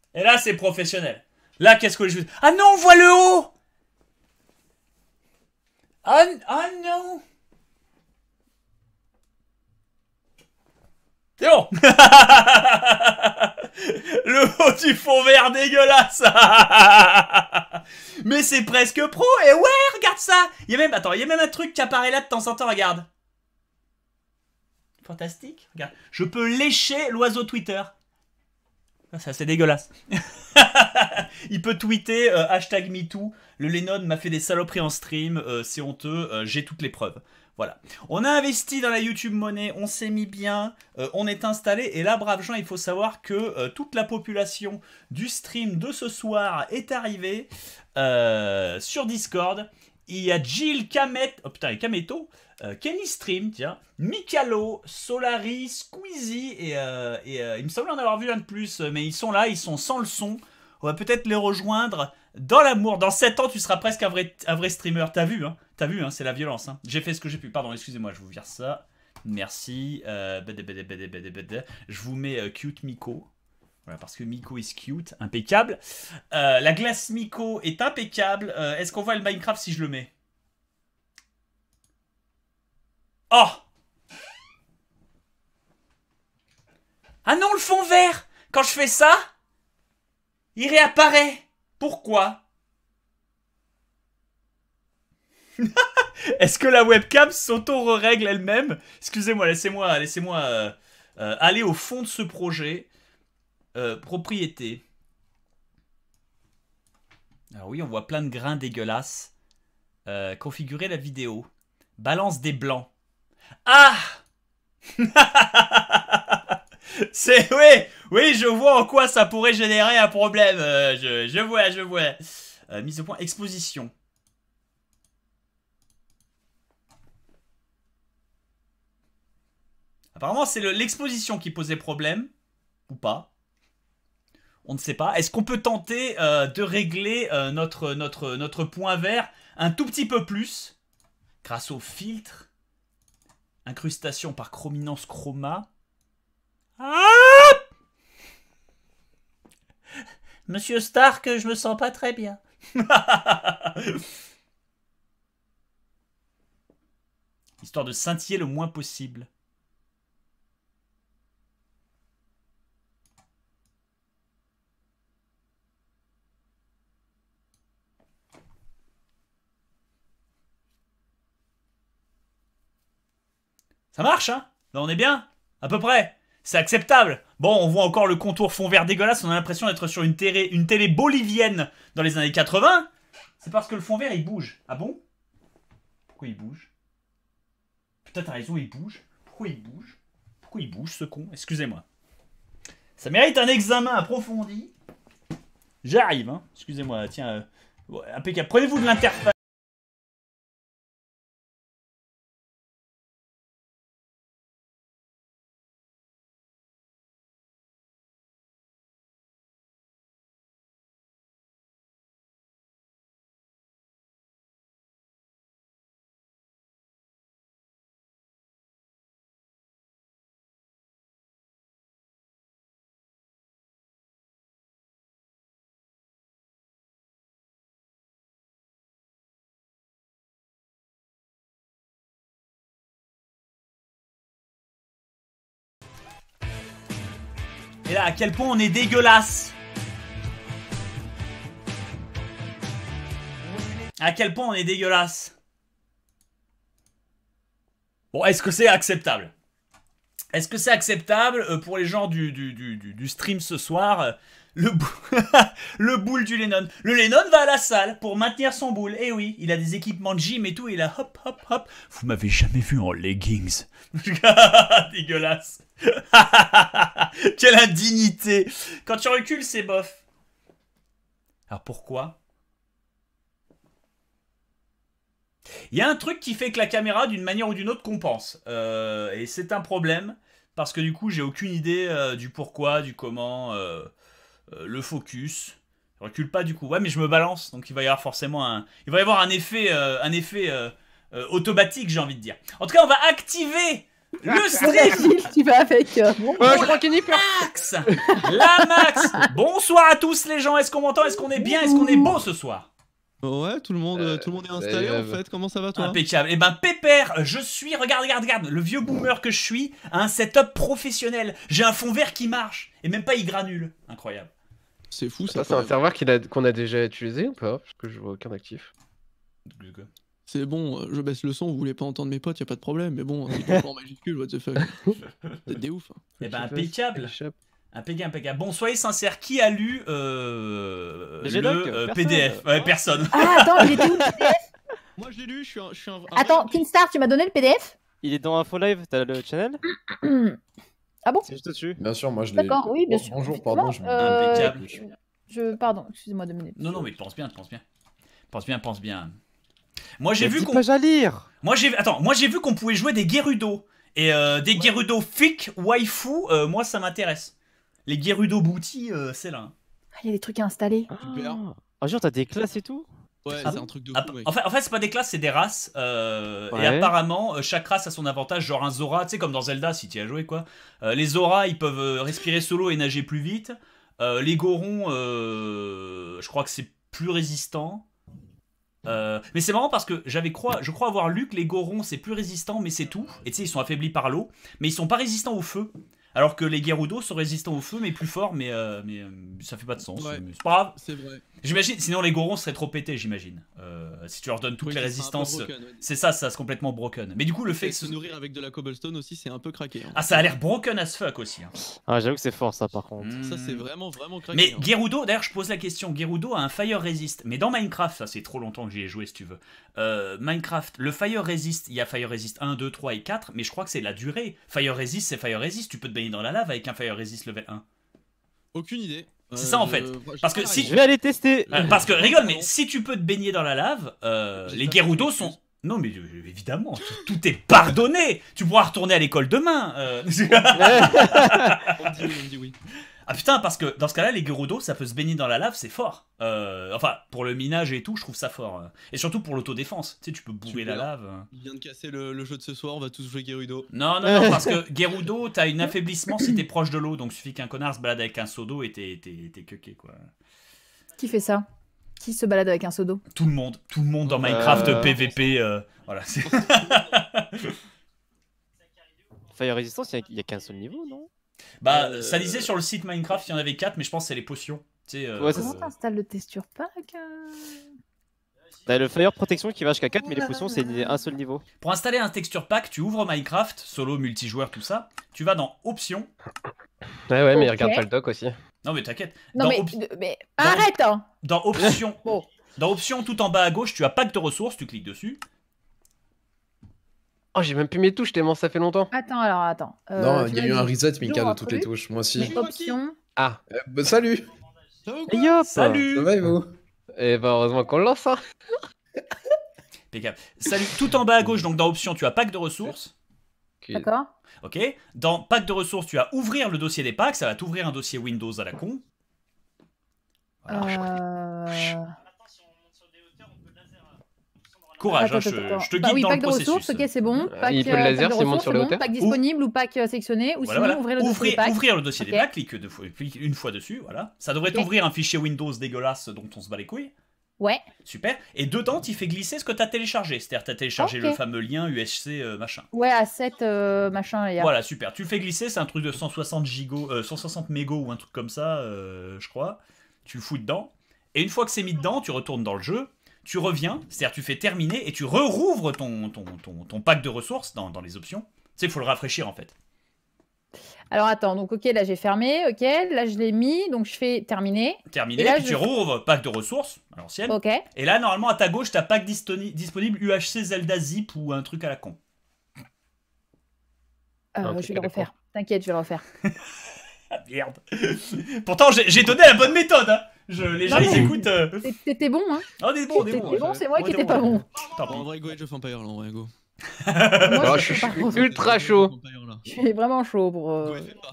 Et là, c'est professionnel. Là, qu'est-ce que je... Ah non, on voit le haut. Ah non. C'est bon. Le haut du fond vert dégueulasse. Mais c'est presque pro. Et ouais, regarde ça. Il y a même, attends, il y a même un truc qui apparaît là de temps en temps, regarde. Fantastique. Regarde. Je peux lécher l'oiseau Twitter. Ça, c'est dégueulasse. Il peut tweeter hashtag MeToo. Le Lennon m'a fait des saloperies en stream. C'est honteux. J'ai toutes les preuves. Voilà. On a investi dans la YouTube Money. On s'est mis bien. On est installé. Et là, braves gens, il faut savoir que toute la population du stream de ce soir est arrivée sur Discord. Il y a Jill Kamet. Oh putain, et Kameto. Kenny Stream, tiens, Mikalo, Solari, Squeezie et il me semble en avoir vu un de plus, mais ils sont là, ils sont sans le son. On va peut-être les rejoindre dans l'amour. Dans 7 ans, tu seras presque un vrai streamer. T'as vu, hein? T'as vu, hein? C'est la violence. Hein. J'ai fait ce que j'ai pu. Pardon, excusez-moi, je vous vire ça. Merci. Je vous mets cute Miko. Voilà, parce que Miko is cute, impeccable. La glace Miko est impeccable. Est-ce qu'on voit le Minecraft si je le mets? Oh! Ah non, le fond vert! Quand je fais ça, il réapparaît. Pourquoi? Est-ce que la webcam s'auto-règle elle-même? Excusez-moi, laissez-moi aller au fond de ce projet. Propriété. Alors oui, on voit plein de grains dégueulasses. Configurer la vidéo. Balance des blancs. Ah! C'est... Oui, je vois en quoi ça pourrait générer un problème. Je vois. Mise au point, exposition. Apparemment, c'est l'exposition qui posait problème. Ou pas. On ne sait pas. Est-ce qu'on peut tenter de régler notre point vert un tout petit peu plus grâce au filtre? Incrustation par chrominance chroma. Ah! Monsieur Stark, je me sens pas très bien. Histoire de scintiller le moins possible. Ça marche, hein? Là, on est bien? À peu près. C'est acceptable. Bon, on voit encore le contour fond vert dégueulasse. On a l'impression d'être sur une télé bolivienne dans les années 80. C'est parce que le fond vert, il bouge. Ah bon? Pourquoi il bouge? Putain, t'as raison, il bouge. Pourquoi il bouge? Pourquoi il bouge, ce con? Excusez-moi. Ça mérite un examen approfondi. J'arrive, hein. Excusez-moi, tiens. Impeccable. Prenez-vous de l'interface. Et là, à quel point on est dégueulasse. À quel point on est dégueulasse. Bon, est-ce que c'est acceptable? Est-ce que c'est acceptable pour les gens du stream ce soir? Le boule du Lennon. Le Lennon va à la salle pour maintenir son boule. Eh oui, il a des équipements de gym et tout. Il a hop, hop, hop. Vous m'avez jamais vu en leggings. Dégueulasse. Quelle indignité. Quand tu recules, c'est bof. Alors pourquoi? Il y a un truc qui fait que la caméra, d'une manière ou d'une autre, compense. Et c'est un problème. Parce que du coup, j'ai aucune idée du pourquoi, du comment, le focus. Je recule pas du coup. Ouais, mais je me balance. Donc il va y avoir forcément un... Il va y avoir un effet automatique, j'ai envie de dire. En tout cas, on va activer Le stream Gilles, tu vas avec. Bon. Je crois qu'il n'y perd. Max. La Max. Bonsoir à tous les gens. Est-ce qu'on m'entend? Est-ce qu'on est bien? Est-ce qu'on est beau ce soir? Ouais, tout le monde est installé en fait. Comment ça va toi? Impeccable. Eh ben Pépère, je suis, regarde, le vieux boomer que je suis, a un setup professionnel. J'ai un fond vert qui marche. Et même pas il granule. Incroyable. C'est fou Ça, ça. c'est un serveur qu'on a déjà utilisé ou pas? Parce que je vois aucun actif. C'est bon, je baisse le son, vous voulez pas entendre mes potes, y a pas de problème, mais bon, c'est pas en majuscule, what the fuck. C'est des ouf. Eh ben impeccable. Impeccable. Bon, soyez sincères, qui a lu le PDF? Personne. Ah, attends, il était où le PDF? Moi je l'ai lu, je suis un... Attends, Kinstar, tu m'as donné le PDF? Il est dans Info Live, t'as le channel? Ah bon? C'est juste au-dessus. Bien sûr, moi je l'ai. D'accord, oui, bien sûr. Bonjour, pardon. Impeccable. Pardon, excusez-moi 2 minutes. Non, mais pense bien. Pense bien. Moi j'ai vu qu'on... pages à lire. Moi j'ai vu qu'on pouvait jouer des Gerudo. Et des Gerudo fic, waifu, moi ça m'intéresse. Les Gerudo booty, c'est là. Ah, il y a des trucs à installer. Super. Ah, genre, t'as des classes et tout? Ouais, c'est un truc de fou, mec. En fait c'est pas des classes, c'est des races. Ouais. Et apparemment, chaque race a son avantage. Genre un Zora, tu sais, comme dans Zelda, si tu y as joué quoi. Les Zora, ils peuvent respirer solo et nager plus vite. Les Gorons, je crois que c'est plus résistant. Mais c'est marrant parce que je crois avoir lu que les Gorons c'est plus résistant, mais c'est tout. Et tu sais, ils sont affaiblis par l'eau, mais ils sont pas résistants au feu. Alors que les Gerudo sont résistants au feu, mais plus forts, mais ça fait pas de sens. Ouais. Mais c'est pas grave. C'est vrai. J'imagine, sinon les Gorons seraient trop pétés, j'imagine. Si tu leur donnes toutes les résistances, c'est ça c'est complètement broken. Mais du coup, le fait que se nourrir avec de la cobblestone aussi, c'est un peu craqué. Hein. Ah, ça a l'air broken as fuck aussi. Hein. Ah, j'avoue que c'est fort ça par contre. Ça, c'est vraiment craqué. Mais hein. Gerudo, d'ailleurs, je pose la question. Gerudo a un Fire Resist. Mais dans Minecraft, ça c'est trop longtemps que j'y ai joué si tu veux. Minecraft, le Fire Resist, il y a Fire Resist 1, 2, 3 et 4. Mais je crois que c'est la durée. Fire Resist, c'est Fire Resist. Tu peux te baigner dans la lave avec un Fire Resist level 1. Aucune idée. C'est ça en fait. Parce que si... Je vais aller tester. Parce que rigole, mais si tu peux te baigner dans la lave, les Gerudo sont... Non mais évidemment, tout est pardonné. Tu pourras retourner à l'école demain. On dit oui. Ah putain, parce que dans ce cas-là, les Gerudo, ça peut se baigner dans la lave, c'est fort. Enfin, pour le minage et tout, je trouve ça fort. Et surtout pour l'autodéfense. Tu sais, tu peux bourrer la lave. Il vient de casser le jeu de ce soir, on va tous jouer Gerudo. Non, parce que Gerudo, t'as un affaiblissement si t'es proche de l'eau. Donc suffit qu'un connard se balade avec un seau d'eau et t'es cuqué, quoi. Qui fait ça? Qui se balade avec un seau d'eau? Tout le monde dans Minecraft PVP. Voilà. Fire Resistance, il y a qu'un seul niveau, non? Bah, ça disait sur le site Minecraft, il y en avait 4, mais je pense que c'est les potions. Tu sais, Ouais, Comment t'installes le texture pack? T'as le Fire Protection qui va jusqu'à 4, mais les potions c'est un seul niveau. Pour installer un texture pack, tu ouvres Minecraft, solo, multijoueur, tout ça. Tu vas dans Options. Ouais, mais Ok. regarde pas le doc aussi. Non, mais t'inquiète. Non, Dans mais arrête, hein! Dans Options. Bon. Dans Options, tout en bas à gauche, tu as Pack de ressources, tu cliques dessus. Oh, j'ai même plus mes touches tellement ça fait longtemps. Attends. Non, il y a eu un reset, Toujours Mika, un de toutes les truc. touches. Moi aussi. Options. Ah, Bah, salut. Et hop! Salut! Ça va et vous? et bah heureusement qu'on le lance, hein. Impeccable. Salut, tout en bas à gauche, donc dans Options, tu as Pack de ressources. D'accord. Ok. Dans Pack de ressources, tu as Ouvrir le dossier des packs. Ça va t'ouvrir un dossier Windows à la con. Courage, hein, je te guide oui, dans pack le de processus. ressources, ok, c'est bon. Pack, il peut le laser pack de s'il monte ressources, sur c'est les bon. hauteurs. Pack disponible ou pack sélectionné, ou Voilà, sinon ouvrir le dossier des packs. Ouvrir le dossier des Ok. packs, clique une fois dessus, voilà. Ça devrait t'ouvrir un fichier Windows dégueulasse dont on se bat les couilles. Ouais. Super. Et dedans, tu fais glisser ce que tu as téléchargé. C'est-à-dire, tu as téléchargé Ok. le fameux lien USC machin. Ouais, A7 machin. Et Voilà, super. Tu le fais glisser, c'est un truc de 160 gigo, 160 mégo ou un truc comme ça, je crois. Tu le fous dedans. Et une fois que c'est mis dedans, tu retournes dans le jeu. Tu reviens, c'est-à-dire tu fais terminer et tu rouvres ton pack de ressources dans les options. Tu sais, il faut le rafraîchir en fait. Alors attends, donc ok, là j'ai fermé, ok, là je l'ai mis, donc je fais terminer. Terminé, Et là, puis je- tu rouvres pack de ressources à l'ancienne. Ok. Et là, normalement, à ta gauche, t'as pack disponible UHC Zelda Zip ou un truc à la con. Un truc Je vais à le la refaire. T'inquiète, je vais le refaire. Ah merde. Pourtant, j'ai donné la bonne méthode. Hein. Les gens, Non, ils mais- écoutent. T'étais bon, hein. On est bon, on est T'étais bon. bon, c'est moi On qui est étais pas bon. Tant Bon, en pis. vrai, go Age of Empire là, en vrai, go. Moi, je suis pas trop. ultra chaud. Je suis vraiment chaud pour. Go, fais pas.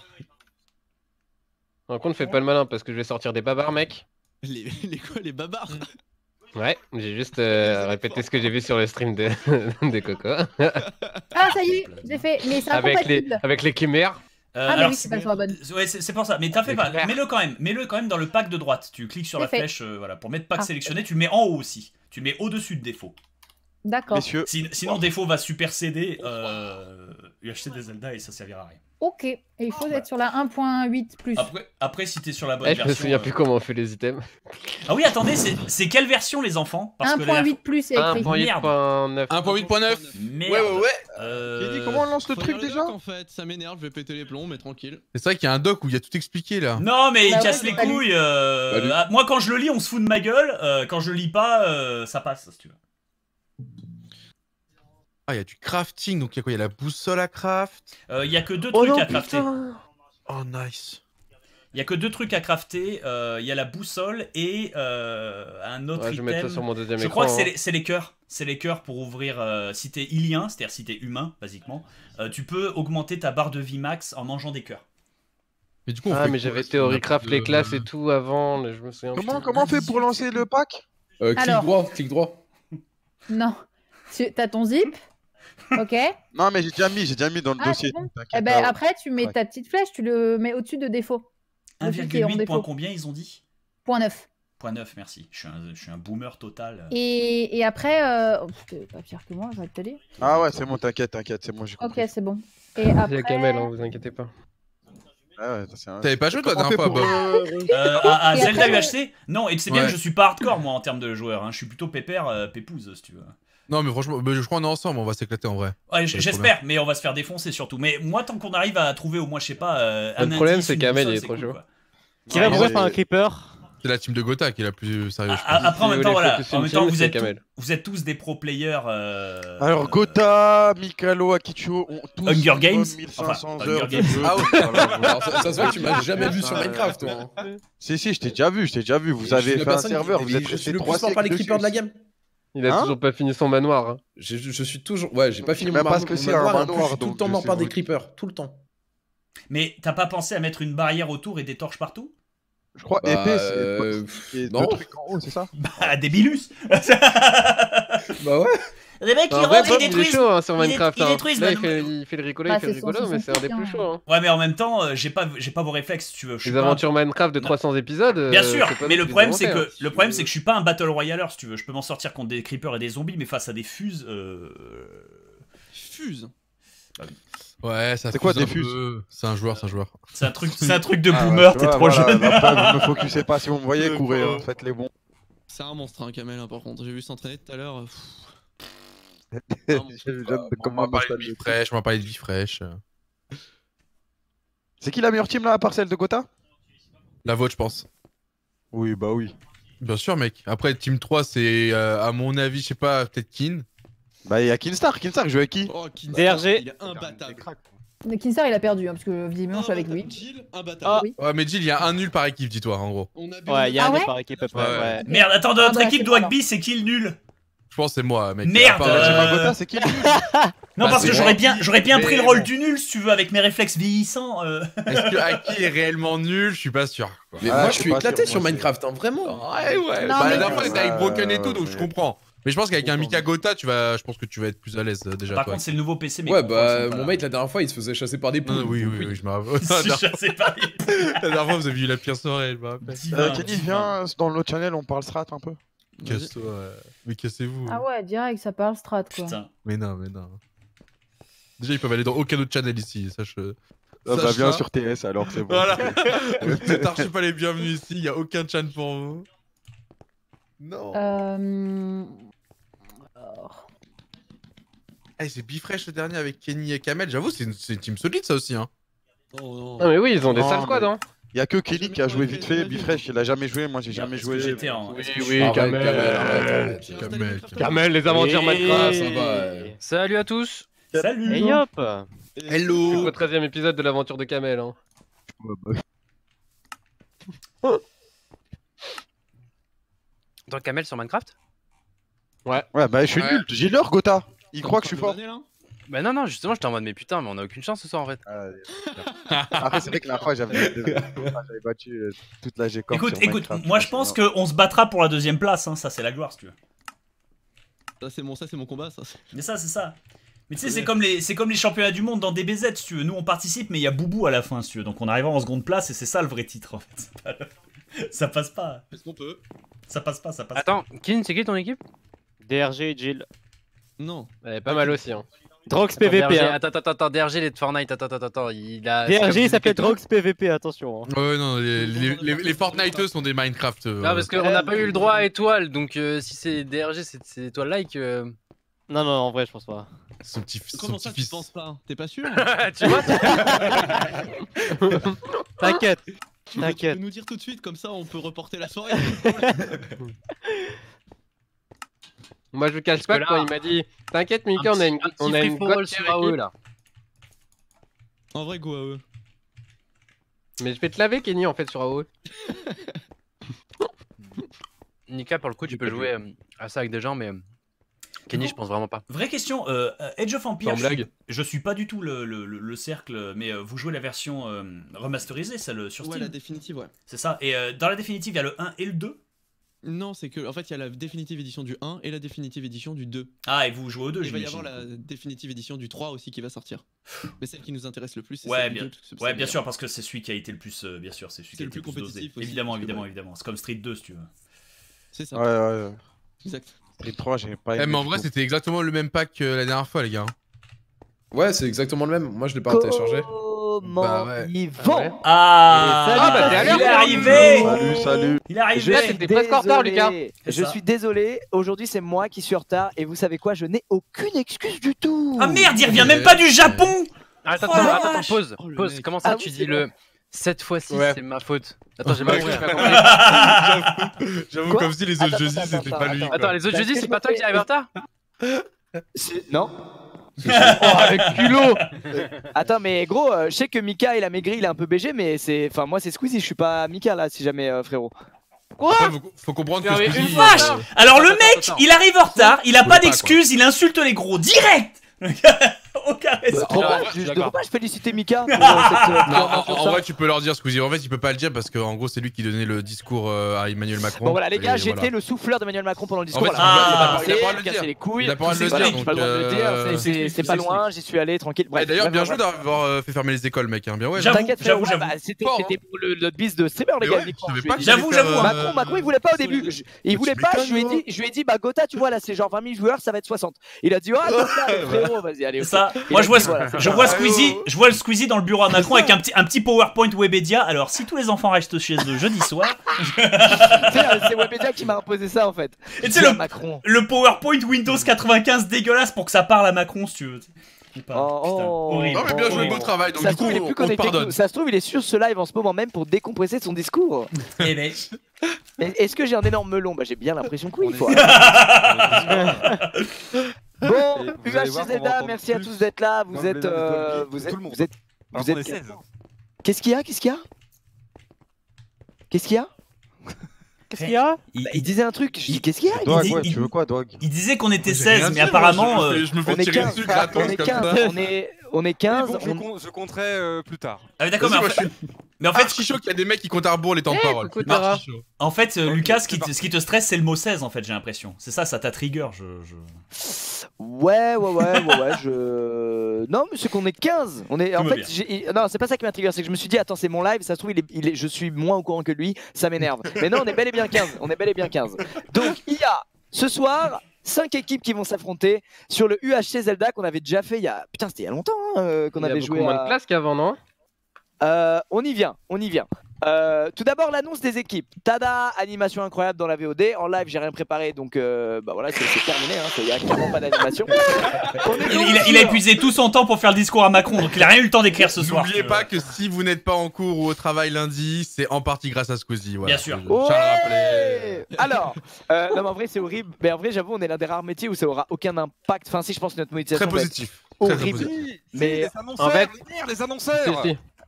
Par contre, fais pas le malin parce que je vais sortir des babards, mec. Les quoi, les babards? Ouais, j'ai juste répété ce que j'ai vu sur le stream de, de Coco. Ah, ça y est, j'ai fait. Mais c'est incompatible. Avec les chimères. Ah, mais oui, c'est pas sur la bonne. Ouais, c'est pour ça. Mais t'as fait pas. Mets-le quand même dans le pack de droite. Tu cliques sur la flèche, voilà, pour mettre pack sélectionné. Tu le mets en haut aussi. Tu le mets au-dessus de défaut. D'accord. Sinon, défaut va supercéder UHC des Zelda et ça servira à rien. Ok. Et il faut être sur la 1.8 plus. Après, si t'es sur la bonne version. Je me souviens plus comment on fait les items. Ah oui, attendez, c'est quelle version les enfants? 1.8 plus, c'est écrit. 1.8.9. 1.8.9. Merde. J'ai dit comment on lance le truc déjà? En fait, ça m'énerve, je vais péter les plombs, mais tranquille. C'est vrai qu'il y a un doc où il y a tout expliqué là. Non, mais il Bah casse ouais, les pas couilles. Moi, quand je le lis, on se fout de ma gueule. Quand je le lis pas, ça passe, si tu veux. Ah, il y a du crafting, donc il y a quoi? Il y a la boussole à craft. Il y a que deux trucs à crafter. Oh, nice. Il y a que deux trucs à crafter. Il y a la boussole et un autre item. Je vais mettre ça sur mon deuxième je écran. crois que c'est les cœurs. C'est les cœurs pour ouvrir. Si t'es ilien, c'est-à-dire si t'es humain, basiquement, tu peux augmenter ta barre de vie max en mangeant des cœurs. Mais du coup, mais j'avais Theorycraft les classes et tout avant. Je me souviens. Comment on fait pour lancer le pack? Clic droit. Non. T'as ton zip. Ok. Non, mais j'ai déjà mis dans le dossier. Bon. Eh ben, après, tu mets ta petite flèche, tu le mets au-dessus de défaut. 1,8 point combien ils ont dit? Point 9. Point 9, merci. Je suis un boomer total. Et après, t'es pas pire que moi, je vais te dire. Ah ouais, c'est bon, t'inquiète, c'est bon, j'ai compris. Ok, c'est bon. Et après... Il y a Kamel, vous inquiétez pas. T'avais pas joué toi la dernière fois, Bob? À Zelda UHC? Non, et tu sais bien que je suis pas hardcore moi en termes de joueur. Hein. Je suis plutôt pépère, pépouze si tu veux. Non, mais franchement, je crois qu'on est ensemble, on va s'éclater en vrai. Ouais, j'espère, mais on va se faire défoncer surtout. Mais moi, tant qu'on arrive à trouver au moins, je sais pas, un le problème, c'est qu'Amel il est trop chaud. Qui va mourir par un creeper? C'est la team de Gotha qui est la plus sérieuse. Après, en même temps, voilà. En même temps, vous êtes tous des pro players. Alors, Gotha, Mikalo, Akicho ont tous Hunger Games. 1500 Hunger heures de Games. jeu. Ah ouais. Alors, ça se voit que tu m'as jamais vu sur Minecraft, toi. Si, je t'ai déjà vu. Vous avez fait un serveur, vous êtes Je suis resté le 3 plus fort par les creepers de la game. Il a toujours pas fini son manoir. Je suis toujours. Ouais, j'ai pas fini mon même pas manoir. ce que c'est un Je manoir, suis tout le donc temps je mort sais par des pas. creepers. Tout le temps. Mais t'as pas pensé à mettre une barrière autour et des torches partout? Je crois Bah, épée, c'est non. deux trucs en haut, c'est ça? Bah, des bilus. Bah ouais. Des mecs qui En vrai, rentrent, Bob, ils il est détruisent. chaud hein, sur Minecraft. Ils détruisent, Là, bah, il fait le rigolo, Bah, il fait le c'est rigolo, son mais c'est un des souci, plus hein. chauds. Hein. Ouais, mais en même temps, j'ai pas vos réflexes, si tu veux. Les aventures Minecraft de 300 épisodes. Bien sûr, c'est pas mais nous le qui problème les c'est avons que fait, le problème c'est que je suis pas un battle royale, si tu veux. Je peux m'en sortir contre des creepers et des zombies, mais face à des fuses. Fuse. Ouais, ça C'est quoi, fuse un des fuses? peu. C'est un joueur. C'est un truc de Ah, boomer. tu T'es vois, trop voilà, jeune. après, vous me focussez pas, si vous me voyez, courez, faites les bons. C'est un monstre, hein, Kamel, hein, par contre. J'ai vu s'entraîner tout à l'heure. On va parler de vie fraîche, on va parler de vie fraîche. C'est qui la meilleure team là, à part celle de Gotha? La vôtre, je pense. Oui, bah oui. Bien sûr, mec. Après, Team 3, c'est, à mon avis, je sais pas, peut-être Kin. Bah, il y a Kinstar, je joue avec qui? Oh, DRG. il est imbattable. Kinstar, il a perdu, hein, parce que visiblement, je suis avec lui. Jill, Ah. imbattable. Oui. Ouais, mais Jill, il y a un nul par équipe, dis-toi, en gros. On a Ouais, il y a Ah un ouais autre par équipe après. Ouais. Ouais. Merde, attends, dans notre bah, équipe c'est de pas rugby, c'est qui le nul? Je pense que c'est moi, mec. Merde, À part- C'est pas Gotha, c'est qui? Non, Bah, parce que c'est j'aurais moi. bien Mais pris le rôle bon. du nul, si tu veux, avec mes réflexes vieillissants. Est-ce que Aki est réellement nul? Je suis pas sûr. quoi. Mais Ah, moi, je je suis suis pas éclaté sûr, sur moi, Minecraft, hein, vraiment. Ouais. Non, Bah, mais- la dernière fois, t'étais avec Broken et tout, donc je c'est- comprends. Mais je pense qu'avec un Mika Gotha, je pense que tu vas être plus à l'aise déjà. Par toi. contre, c'est le nouveau PC, mais. Ouais, ils bah, sont pas mon là. mate, la dernière fois, il se faisait chasser par des poules. Oui, donc je me rappelle. Je sais pas. La dernière fois, vous avez eu la pire soirée, je me rappelle. Kenny, viens dans l'autre channel, on parle strat un peu. Casse-toi. Mais cassez-vous. Ah ouais, direct, ça parle strat, quoi. Putain. Mais non. Déjà, ils peuvent aller dans aucun autre channel ici, sache. Bah, sache viens ça. sur TS alors, c'est bon. Voilà. Vous êtes archi pas les bienvenus ici, y a aucun chan pour vous. Non. Alors... Eh, c'est Bifresh le dernier avec Kenny et Kamel. J'avoue, c'est une team solide ça aussi. Hein. Oh, Non, mais oui, ils ont des Non, sales squads. mais- Hein. Il y a que Kelly qui a joué vite fait, Bifresh il a jamais joué, moi j'ai jamais joué. J'étais en. Oui, Arrête, Kamel. arrête. Kamel. Kamel, les aventures Et- Minecraft. ça va, Salut à tous. Salut. Et hop. C'est Hello. le 13e épisode de l'aventure de Kamel. Hein. Dans Kamel sur Minecraft? Ouais, bah je suis Ouais. nul, j'ai l'heure Gotha. Il croit que je suis fort. Bah non, justement, j'étais en mode mais putain, mais on a aucune chance ce soir en fait. Après, c'est vrai que la fois, j'avais battu toute la G-Corp. Écoute, moi je pense qu'on se battra pour la deuxième place, hein. Ça c'est la gloire si tu veux. Ça c'est mon combat, ça. Mais ça, c'est ça. Mais tu sais, c'est comme les championnats du monde dans DBZ, si tu veux. Nous, on participe, mais il y a Boubou à la fin, si tu veux. Donc on arrivera en seconde place, et c'est ça le vrai titre, en fait. Ça passe pas. Est-ce qu'on peut? Ça passe pas. Attends, Kin, c'est qui ton équipe? DRG et Jill. Non. Elle est pas mal aussi. Hein. Drox PVP. Attends, DRG, il est de Fortnite. Attends, il a. DRG, il s'appelle Drox PVP, attention. Hein. Ouais, non, les Fortniteux sont des Minecraft. Non, parce qu'on n'a pas eu le droit à étoile, donc si c'est DRG, c'est étoile like. Non, en vrai, je pense pas. Son petit Comment ça, tu penses pas? T'es pas sûr? Tu vois? T'inquiète. Tu peux nous dire tout de suite, comme ça on peut reporter la soirée. Moi je le cache pas quand il m'a dit t'inquiète Mika, on a une goal sur AOE là. En vrai, go AOE. Mais je vais te laver Kenny en fait sur AOE. Nika, pour le coup, tu peux jouer à ça avec des gens, mais Kenny, je pense vraiment pas. Vraie question, Age of Empires, je suis pas du tout le cercle, mais vous jouez la version remasterisée, celle sur Steam. Ouais, la définitive, ouais. C'est ça, et dans la définitive, il y a le 1 et le 2. Non, c'est que en fait il y a la définitive édition du 1 et la définitive édition du 2. Ah, et vous jouez au 2, il va y avoir la définitive édition du 3 aussi qui va sortir. Mais celle qui nous intéresse le plus, c'est ouais, celle du 2. Ouais, bien sûr, parce que c'est celui qui a été le plus. Bien sûr, c'est celui qui a le été plus compétitif dosé. aussi. Évidemment. C'est comme Street 2 si tu veux. C'est ça. Ouais. Exact. Street 3, j'ai pas aimé. Mais en vrai, c'était exactement le même pack que la dernière fois, les gars. Ouais, c'est exactement le même. Moi, je l'ai pas téléchargé. Comment ils vont? Ah, il est arrivé. Salut. Il est arrivé. T'es presque en retard, Lucas. Je suis désolé, aujourd'hui c'est moi qui suis en retard et vous savez quoi, je n'ai aucune excuse du tout. Ah merde, il revient même pas du Japon. Attends, pause. Comment ça, tu dis le 7 x 6, c'est ma faute? Attends, j'ai pas compris. J'avoue, comme si les autres jeudis, c'était pas lui. Attends, les autres jeudis, c'est pas toi qui arrive en retard? Non. Oh, avec culot. Attends, mais gros, je sais que Mika il a maigri, il est un peu BG, mais c'est. Enfin, moi c'est Squeezie, je suis pas Mika là, si jamais, frérot. Quoi? Faut comprendre que Une vache. Alors le mec, il arrive en retard, il a pas d'excuses, il insulte les gros direct. Aucun respect. Je devrais pas féliciter Mika. En vrai, tu peux leur dire, Squeezie. En fait, il peut pas le dire parce qu'en gros, c'est lui qui donnait le discours à Emmanuel Macron. Bon, voilà, les gars, j'étais le souffleur d'Emmanuel Macron pendant le discours. En fait, il a pas le droit de le dire. Les couilles. Il a pas le droit de le dire. C'est pas loin, j'y suis allé tranquille. D'ailleurs, bien joué d'avoir fait fermer les écoles, mec. Bien ouais. J'avoue. C'était pour notre bise de streamer, les gars. J'avoue. Macron, il voulait pas au début. Il voulait pas, je lui ai dit, bah Gotha, tu vois, là, c'est genre 20 000 joueurs, ça va être 60. Il a dit, oh, frérot, vas-y, allez. Ça, moi je vois le Squeezie dans le bureau à Macron avec un petit PowerPoint Webedia. Alors si tous les enfants restent chez eux jeudi soir. C'est Webedia qui m'a imposé ça en fait. Et tu sais le PowerPoint Windows 95 dégueulasse pour que ça parle à Macron si tu veux. Horrible. Non mais bien joué, beau travail. Donc du coup on pardonne. Ça se trouve il est sur ce live en ce moment même pour décompresser son discours. Mais est-ce que j'ai un énorme melon? Bah j'ai bien l'impression que oui. Bon, UHC Zelda, merci à tous d'être là. Vous êtes. Qu'est-ce qu'il y a? Il disait un truc. Je dis qu'est-ce qu'il y a? Dog, tu veux quoi, Dog? Il disait qu'on était 16, mais apparemment. Je me fais tirer dessus gratos comme ça. On est 15. Je compterai plus tard. Ah mais d'accord, mais en fait, je suis chaud qu'il y a des mecs qui comptent à rebours les temps de parole. En fait, Lucas, ce qui te stresse, c'est le mot 16, en fait, j'ai l'impression. C'est ça t'a trigger. Ouais. Non, mais c'est qu'on est 15. Non, c'est pas ça qui m'a trigger, c'est que je me suis dit, attends, c'est mon live, ça se trouve, je suis moins au courant que lui, ça m'énerve. Mais non, on est bel et bien 15. Donc, il y a ce soir 5 équipes qui vont s'affronter sur le UHC Zelda qu'on avait déjà fait il y a. Putain, c'était il y a longtemps qu'on avait joué. Il y a beaucoup moins de place qu'avant, non? On y vient. Tout d'abord l'annonce des équipes. Tada, animation incroyable dans la VOD. En live j'ai rien préparé donc bah voilà c'est terminé. Il n'y a clairement pas d'animation. Il a épuisé tout son temps pour faire le discours à Macron donc il a rien eu le temps d'écrire ce soir. N'oubliez pas que si vous n'êtes pas en cours ou au travail lundi, c'est en partie grâce à Squeezie. Voilà. Bien sûr. Alors, non mais en vrai c'est horrible. Mais en vrai j'avoue on est l'un des rares métiers où ça aura aucun impact. Enfin si je pense que notre monétisation très positif. Horrible. Mais en fait les annonceurs.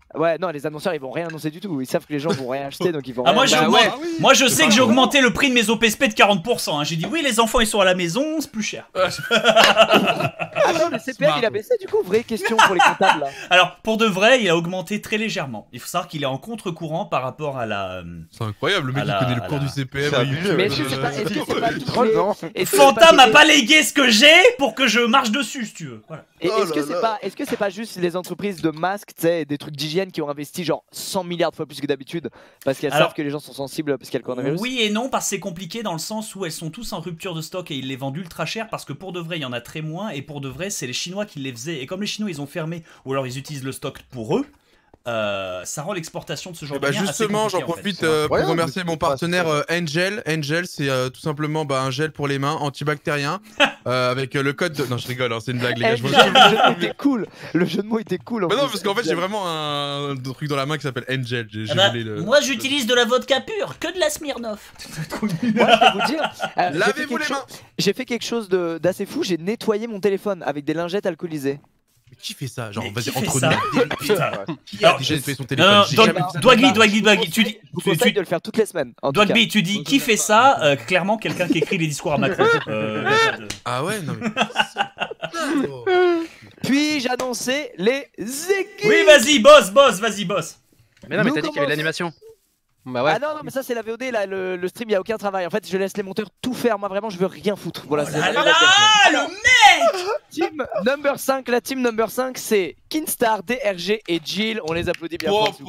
Ouais, non, les annonceurs ils vont rien annoncer du tout. Ils savent que les gens vont rien acheter donc ils vont. Ah, moi, rien... moi je sais que j'ai augmenté le prix de mes OPSP de 40%. Hein. J'ai dit oui, les enfants ils sont à la maison, c'est plus cher. Attends, le CPM il a baissé du coup? Vraie question pour les comptables là. Alors, pour de vrai, il a augmenté très légèrement. Il faut savoir qu'il est en contre-courant par rapport à la. C'est incroyable, le mec il connaît le cours du CPM. Mais est-ce que c'est pas. Fanta m'a pas légué ce que j'ai pour que je marche dessus, si tu veux. Voilà. Et est-ce que c'est pas juste les entreprises de masques, tu sais, des trucs d'hygiène qui ont investi genre 100 milliards de fois plus que d'habitude parce qu'elles savent que les gens sont sensibles parce qu'il y a le coronavirus? Oui et non, parce que c'est compliqué dans le sens où elles sont tous en rupture de stock et ils les vendent ultra cher parce que pour de vrai il y en a très moins et pour de vrai c'est les Chinois qui les faisaient et comme les Chinois ils ont fermé ou alors ils utilisent le stock pour eux. Ça rend l'exportation de ce genre de biens justement, assez j'en profite pour remercier mon partenaire Angel. Angel, c'est tout simplement un gel pour les mains antibactérien avec le code de... Non, je rigole, hein, c'est une blague, les gars. Le jeu de mots était cool. Le jeu de mots était cool. Non, parce qu'en fait, j'ai vraiment un truc dans la main qui s'appelle Angel. Moi, j'utilise de la vodka pure, que de la Smirnoff. Moi, je vais vous dire, lavez-vous les mains. J'ai fait quelque chose d'assez fou. J'ai nettoyé mon téléphone avec des lingettes alcoolisées. Mais qui fait ça? Genre, vas-y, qui entre fait ça? nous. Qui a déjà fait son téléphone? Dwagly, tu dis. Je vous conseille de le faire toutes les semaines. Dwagly, tu dis qui fait ça? Clairement, quelqu'un qui écrit les discours à Macron. Ah ouais, non mais. Puis-je annoncer les équipes? Oui, vas-y, boss. Mais non, mais t'as dit qu'il y avait l'animation. Bah ouais. Ah non, mais ça c'est la VOD là, le stream, il y a aucun travail. En fait, je laisse les monteurs tout faire. Moi vraiment, je veux rien foutre. Voilà, c'est le mec. Team number 5, la team number 5, c'est Kinstar, DRG et Jill. On les applaudit bien fort.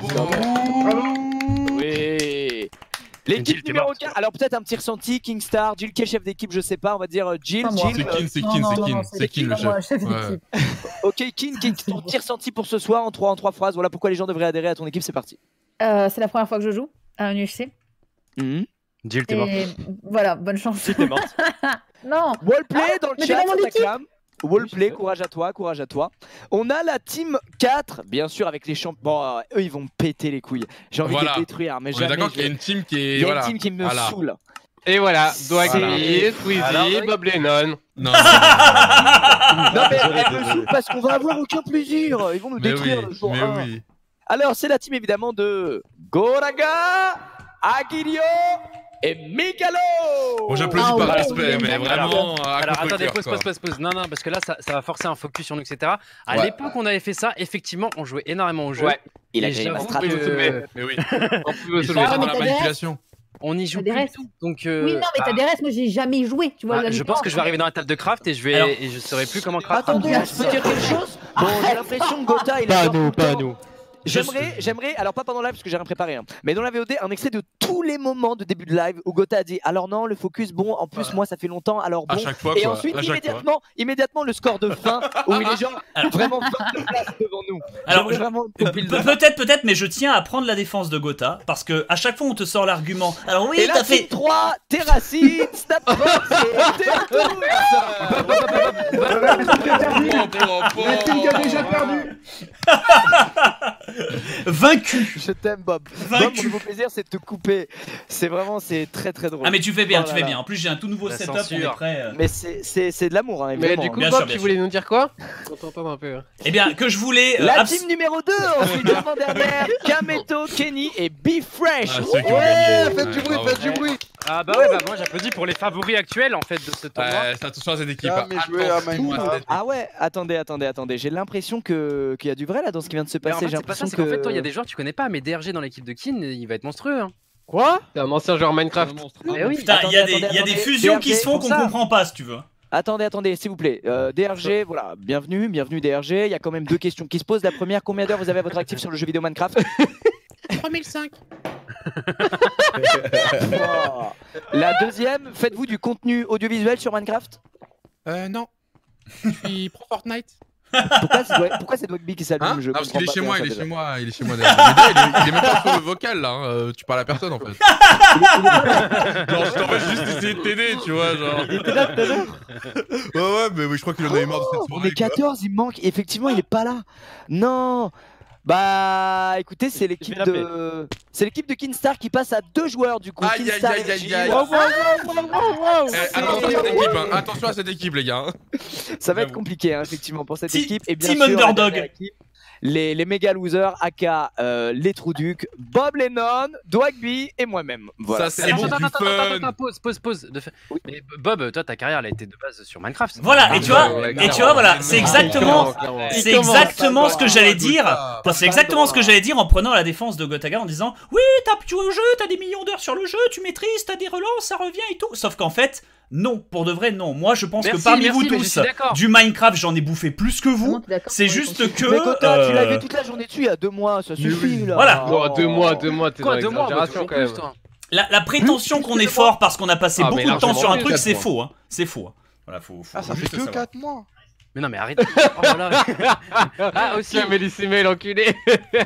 Oui. L'équipe numéro 4, alors peut-être un petit ressenti, Kingstar, Jill qui est chef d'équipe, je sais pas, on va dire Jill. C'est Kin le chef. Ok, Kin, ton petit ressenti pour ce soir en trois phrases. Voilà pourquoi les gens devraient adhérer à ton équipe, c'est parti. C'est la première fois que je joue à un UFC. Jill, t'es morte. Voilà, bonne chance. Si t'es morte. Non. Wallplay dans le mais chat, c'est dans mon ça t'acclame. Wallplay, courage à toi. On a la team 4, bien sûr, avec les champions. Bon, eux, ils vont péter les couilles. J'ai envie de les détruire, mais jamais. D'accord qu'il y a une team qui est. Il y a une team qui me saoule. Et voilà, Dwagly, Squeezie, Bob Lennon. Non, mais elle me saoule parce qu'on va avoir aucun plaisir. Ils vont nous détruire le jour 1. Alors, c'est la team évidemment de Goraga, Aguilio et Mikalo. Bon, j'applaudis par respect, mais vraiment. Alors attendez, pause. Non, parce que là, ça va forcer un focus sur nous, etc. À l'époque, on avait fait ça. Effectivement, on jouait énormément au jeu. Ouais, il a gagné ma stratégie. Mais oui. On peut soulever dans la manipulation. On y joue plus tout. Donc, oui, non, mais t'as des restes, moi j'ai jamais joué. Tu vois, je pense que je vais arriver dans la table de craft et je saurai plus comment craft. Attendez, je peux dire quelque chose? Bon, j'ai l'impression que Gotha, il est Pas nous. J'aimerais, alors pas pendant le live parce que j'ai rien préparé, mais dans la VOD, un extrait de tous les moments de début de live où Gotha a dit alors non, le focus, bon, en plus, moi ça fait longtemps, alors bon. Et ensuite, immédiatement, le score de fin où il est genre vraiment 22 places devant nous. Alors, peut-être, mais je tiens à prendre la défense de Gotha parce que à chaque fois on te sort l'argument. Alors oui, t'as fait 3 Terracide, Snapbox et La team qui a déjà perdu. Vaincu. Je t'aime Bob. Bob, mon nouveau plaisir c'est de te couper. C'est vraiment, c'est très très drôle. Ah mais tu fais bien, En plus j'ai un tout nouveau setup, on est prêt. Mais c'est de l'amour, hein, mais du coup, Bob, tu voulais nous dire quoi? On t'entend un peu. Eh bien, que je voulais... La team numéro 2, ensuite l'avant-dernière, Kameto, Kenny et Be Fresh. Ouais, faites du bruit. Ah bah ouais, moi j'applaudis pour les favoris actuels en fait de ce tournoi. Attention à cette équipe. Ah ouais, attendez, j'ai l'impression qu'il y a du vrai là dans ce qui vient de se passer. C'est pas ça, c'est qu'en fait toi il y a des joueurs que tu connais pas, mais DRG dans l'équipe de Kin, il va être monstrueux. Hein. Quoi? T'es un ancien joueur Minecraft. Putain, il y a des fusions qui se font qu'on comprend pas si tu veux. Attendez, s'il vous plaît. DRG, voilà, bienvenue DRG. Il y a quand même 2 questions qui se posent. La première, combien d'heures vous avez à votre actif sur le jeu vidéo Minecraft? 3005. La deuxième, faites-vous du contenu audiovisuel sur Minecraft? Non. Je suis pro Fortnite. Pourquoi c'est Dwagby qui s'allume? Ah, parce qu'il est chez moi, il est chez moi derrière. Il est même pas sur le vocal là, tu parles à personne en fait. Genre, je t'en juste essayer de t'aider, tu vois, genre. Il était là tout à l'heure. Ouais, mais oui, je crois qu'il en avait marre de cette soirée. On est 14, il manque. Effectivement, il est pas là. Non. Bah écoutez, c'est l'équipe de Kinstar qui passe à 2 joueurs du coup. Aïe. Attention à cette équipe les gars. Ça va être compliqué hein, effectivement pour cette équipe et bien Team sûr, Underdog. les méga losers, aka les Trouducs, Bob Lennon, Dwagby et moi-même. Voilà. Ça, c'est bon. Attends, pause. Mais Bob, toi, ta carrière, elle a été de base sur Minecraft. Voilà, et tu vois, voilà, c'est exactement ce que j'allais dire. C'est exactement ce que j'allais dire en prenant la défense de Gotaga en disant oui, t'as joué au jeu, t'as des millions d'heures sur le jeu, tu maîtrises, t'as des relances, ça revient et tout. Sauf qu'en fait, non, pour de vrai, non. Moi, je pense que parmi vous tous, du Minecraft, j'en ai bouffé plus que vous. C'est juste que. Mais Gota, tu l'avais toute la journée dessus il y a 2 mois, ça suffit là. Voilà. Oh, 2 mois, t'es dans Quoi, 2 mois l'exagération quand même. La prétention qu'on est fort parce qu'on a passé beaucoup de temps sur un truc, c'est faux. Hein. C'est faux. Hein. Voilà, faut ça fait que 4 mois. Mais non, mais arrête. Oh là là. Ah, aussi, Mélissime, l'enculé.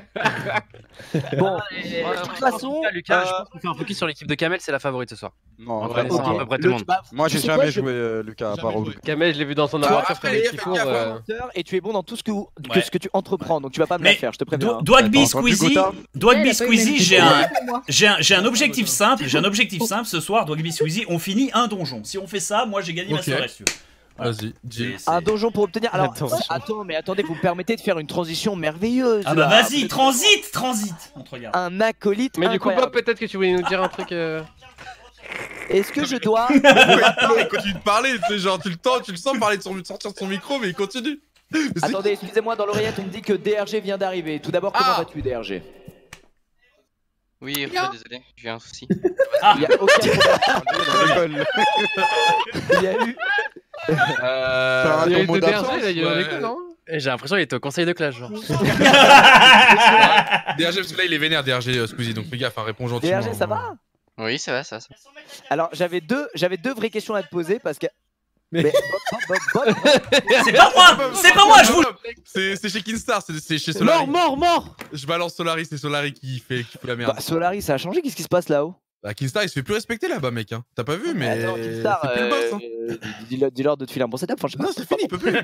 Bon, de toute façon. Lucas, je pense qu'on fait un focus sur l'équipe de Kamel, c'est la favorite ce soir. Non, à peu près tout le monde. Moi, j'ai jamais joué Lucas à part au Kamel, je l'ai vu dans son aventure faire des petits fours. Et tu es bon dans tout ce que tu entreprends, donc tu vas pas me la faire, je te préviens. Dwagby Squeezie, j'ai un objectif simple. Ce soir, Dwagby Squeezie, on finit un donjon. Si on fait ça, moi j'ai gagné ma soirée. Vas-y, un donjon pour obtenir. Alors, attendez, vous me permettez de faire une transition merveilleuse. Ah bah vas-y, transite, on te regarde. Un acolyte. Mais du coup, Bob, peut-être que tu voulais nous dire un truc. Est-ce que je dois. Il continue de parler, genre, tu le sens parler de sortir de son micro, mais il continue. Attendez, excusez-moi, dans l'oreillette, on me dit que DRG vient d'arriver. Tout d'abord, comment vas-tu, DRG? Oui, désolé, j'ai un souci. Il y a aucun problème. Il y a eu. Il y a eu de DRG là, il y a eu l'école, non? J'ai l'impression qu'il était au conseil de classe, genre. DRG, parce que là il est vénère, DRG Squeezie, donc fais gaffe, réponds gentiment. DRG, ça va? Oui, ça va. Alors, j'avais deux vraies questions à te poser parce que. Mais Bob. C'est pas moi, je vous. C'est chez Kinstar, c'est chez Solari. Mort. Je balance Solari, c'est Solari qui fait la merde. Bah, Solari, ça a changé, qu'est-ce qui se passe là-haut? Bah, Kinstar il se fait plus respecter là-bas, mec. Hein. T'as pas vu, mais. Attends, Kinstar, c'est plus le boss. Hein. Dis-leur de te filer un bon setup. Enfin, non, c'est fini, il peut plus.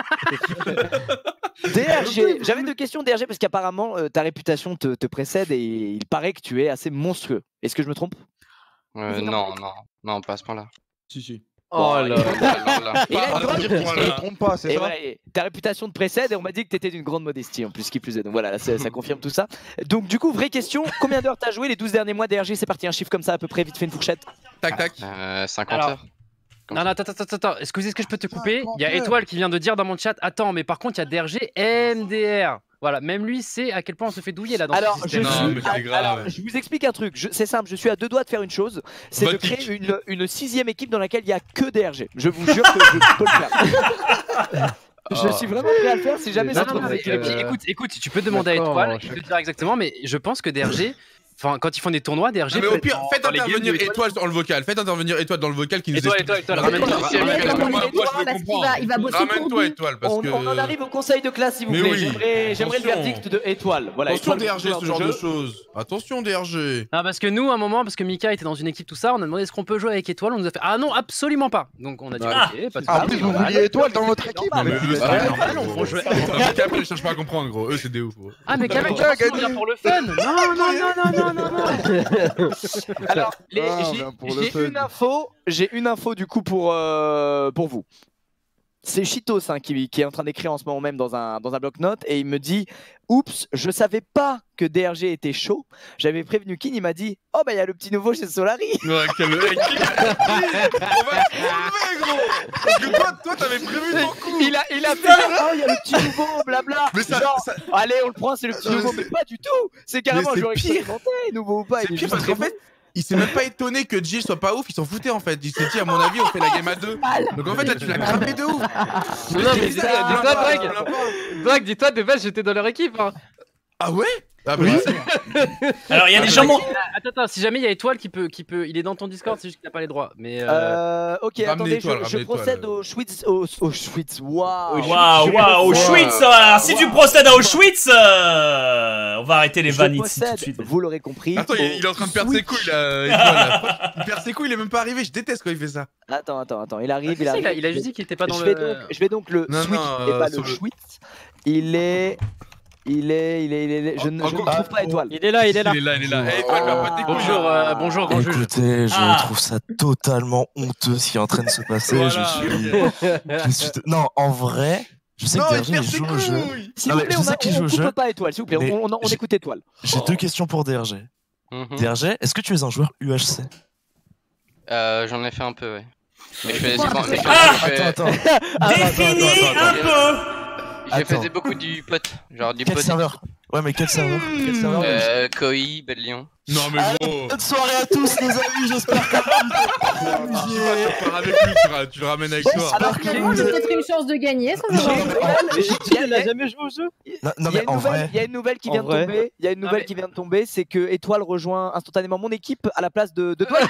DRG, j'avais deux questions, DRG, parce qu'apparemment ta réputation te précède et il paraît que tu es assez monstrueux. Est-ce que je me trompe? Non, pas à ce point-là. Si. Oh là là. Ne trompe pas, c'est ça. Voilà, ta réputation te précède et on m'a dit que t'étais d'une grande modestie en plus, qui plus est. Donc voilà, là, ça confirme tout ça. Donc du coup, vraie question, combien d'heures t'as joué les 12 derniers mois DRG? C'est parti, un chiffre comme ça à peu près, vite fait une fourchette. Tac. 50 heures. Non, attends. Excusez, est-ce que je peux te couper? Il y a Étoile qui vient de dire dans mon chat. Attends, mais par contre, il y a DRG MDR. Voilà, même lui sait à quel point on se fait douiller là dans ce système. Je vous explique un truc, c'est simple, je suis à 2 doigts de faire une chose, c'est de créer une 6ème équipe dans laquelle il n'y a que DRG. Je vous jure que je peux le faire. Je suis vraiment prêt à le faire si jamais ça te Écoute, tu peux demander à Étoile, il te dira exactement, mais je pense que DRG. Enfin, quand ils font des tournois, DRG. Mais au pire, faites intervenir Étoile dans le vocal. Faites intervenir Étoile dans le vocal qui nous explique. Étoile, ramène-toi. Ramène-toi, Étoile, parce que. On en arrive au conseil de classe, s'il vous plaît. J'aimerais le verdict de Étoile. Voilà. Attention, DRG, ce genre de choses. Attention, DRG. Non, parce que nous, à un moment, parce que Mika était dans une équipe, tout ça, on a demandé est-ce qu'on peut jouer avec Étoile. On nous a fait ah non, absolument pas. Donc on a dit ok, pas de soucis. Vous vouliez Étoile dans votre équipe? On jouait. Kamel, je cherche pas à comprendre, gros. Eux, c'est des ouf. Ah, mais Kamel, tu vas pour le fun. Non. Alors, j'ai une info du coup pour vous. C'est Chitos hein, qui est en train d'écrire en ce moment même dans un bloc-notes et il me dit oups, je savais pas que DRG était chaud. J'avais prévenu Kin, il m'a dit oh bah il y a le petit nouveau chez Solari. Ouais, quel mec. On va te trouver, gros. Parce que toi t'avais prévu ton coup. Il a fait oh il y a le petit nouveau blabla. Mais allez on le prend, c'est le petit nouveau, mais pas du tout. C'est carrément joueur expérimenté, nouveau ou pas. C'est pire parce qu'en fait il s'est même pas étonné que Jill soit pas ouf, il s'en foutait en fait. Il s'est dit à mon avis on fait la game à 2. Donc en fait là tu l'as crappé de ouf. Non mais dis-toi Drag, dis-toi de base j'étais dans leur équipe hein. Ah ouais? Ah bah alors il y a des gens. Attends, si jamais il y a Étoile qui peut, il est dans ton Discord, c'est juste qu'il n'a pas les droits. Mais ok, attendez, je procède au Auschwitz. Waouh, Auschwitz. Si tu procèdes à Auschwitz, on va arrêter les vannes ici tout de suite. Vous l'aurez compris. Attends, il est en train de perdre ses couilles là. Il perd ses couilles, il est même pas arrivé. Je déteste quand il fait ça. Attends, il arrive. Il a juste dit qu'il était pas dans le. Je vais donc le switch et pas le Auschwitz. Il est. Je ne trouve pas Étoile. Il est là. Bonjour, grand juge. Écoutez, je trouve ça totalement honteux ce qui est en train de se passer. Voilà. Non, en vrai, Je sais que DRG il joue au jeu. S'il vous plaît, on coupe pas Étoile, s'il vous plaît, on écoute Étoile. J'ai 2 questions pour DRG. DRG, est-ce que tu es un joueur UHC? J'en ai fait un peu, ouais. Mais je faisais Attends. Définis un peu. Je faisais beaucoup du pote, genre du Quel pote. serveur? Ouais, mais quel serveur? Koi, Belle Lyon. Non mais gros. Bonne soirée à tous les amis, j'espère que Tu pars avec lui, tu le ramènes avec toi. Alors que j'ai peut-être une chance de gagner, ça va. Il n'a jamais joué au jeu. Non mais en vrai. Il y a une nouvelle qui vient de tomber. Il y a une nouvelle qui vient de tomber, c'est que Étoile rejoint instantanément mon équipe à la place de toi.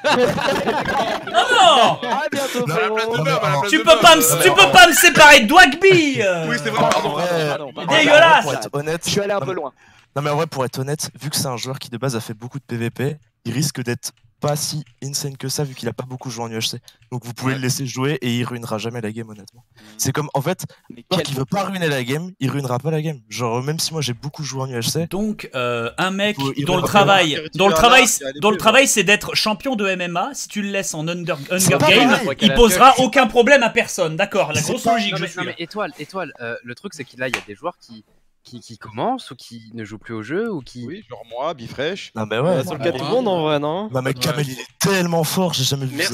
Non. À bientôt, frérot. Tu peux pas me séparer de Dwagby. Oui, c'est vrai. Dégueulasse. Pour être honnête, je suis allé un peu loin. Non mais en vrai, pour être honnête, vu que c'est un joueur qui de base a fait beaucoup de PVP, il risque d'être pas si insane que ça vu qu'il a pas beaucoup joué en UHC. Donc vous pouvez le laisser jouer et il ruinera jamais la game honnêtement. C'est comme en fait, joueur qui veut pas ruiner la game, il ruinera pas la game. Genre même si moi j'ai beaucoup joué en UHC. Donc un mec dont le travail c'est d'être champion de MMA, si tu le laisses en Hunger Game, il posera aucun problème à personne. D'accord, la grosse logique, je suis. Non mais Étoile, le truc c'est qu'il y a des joueurs qui commencent ou qui ne jouent plus au jeu ou qui... Oui, genre moi, Bifresh. Non mais ouais. C'est le cas de tout le monde en vrai, non? Non mais Kamel il est tellement fort, j'ai jamais vu ça.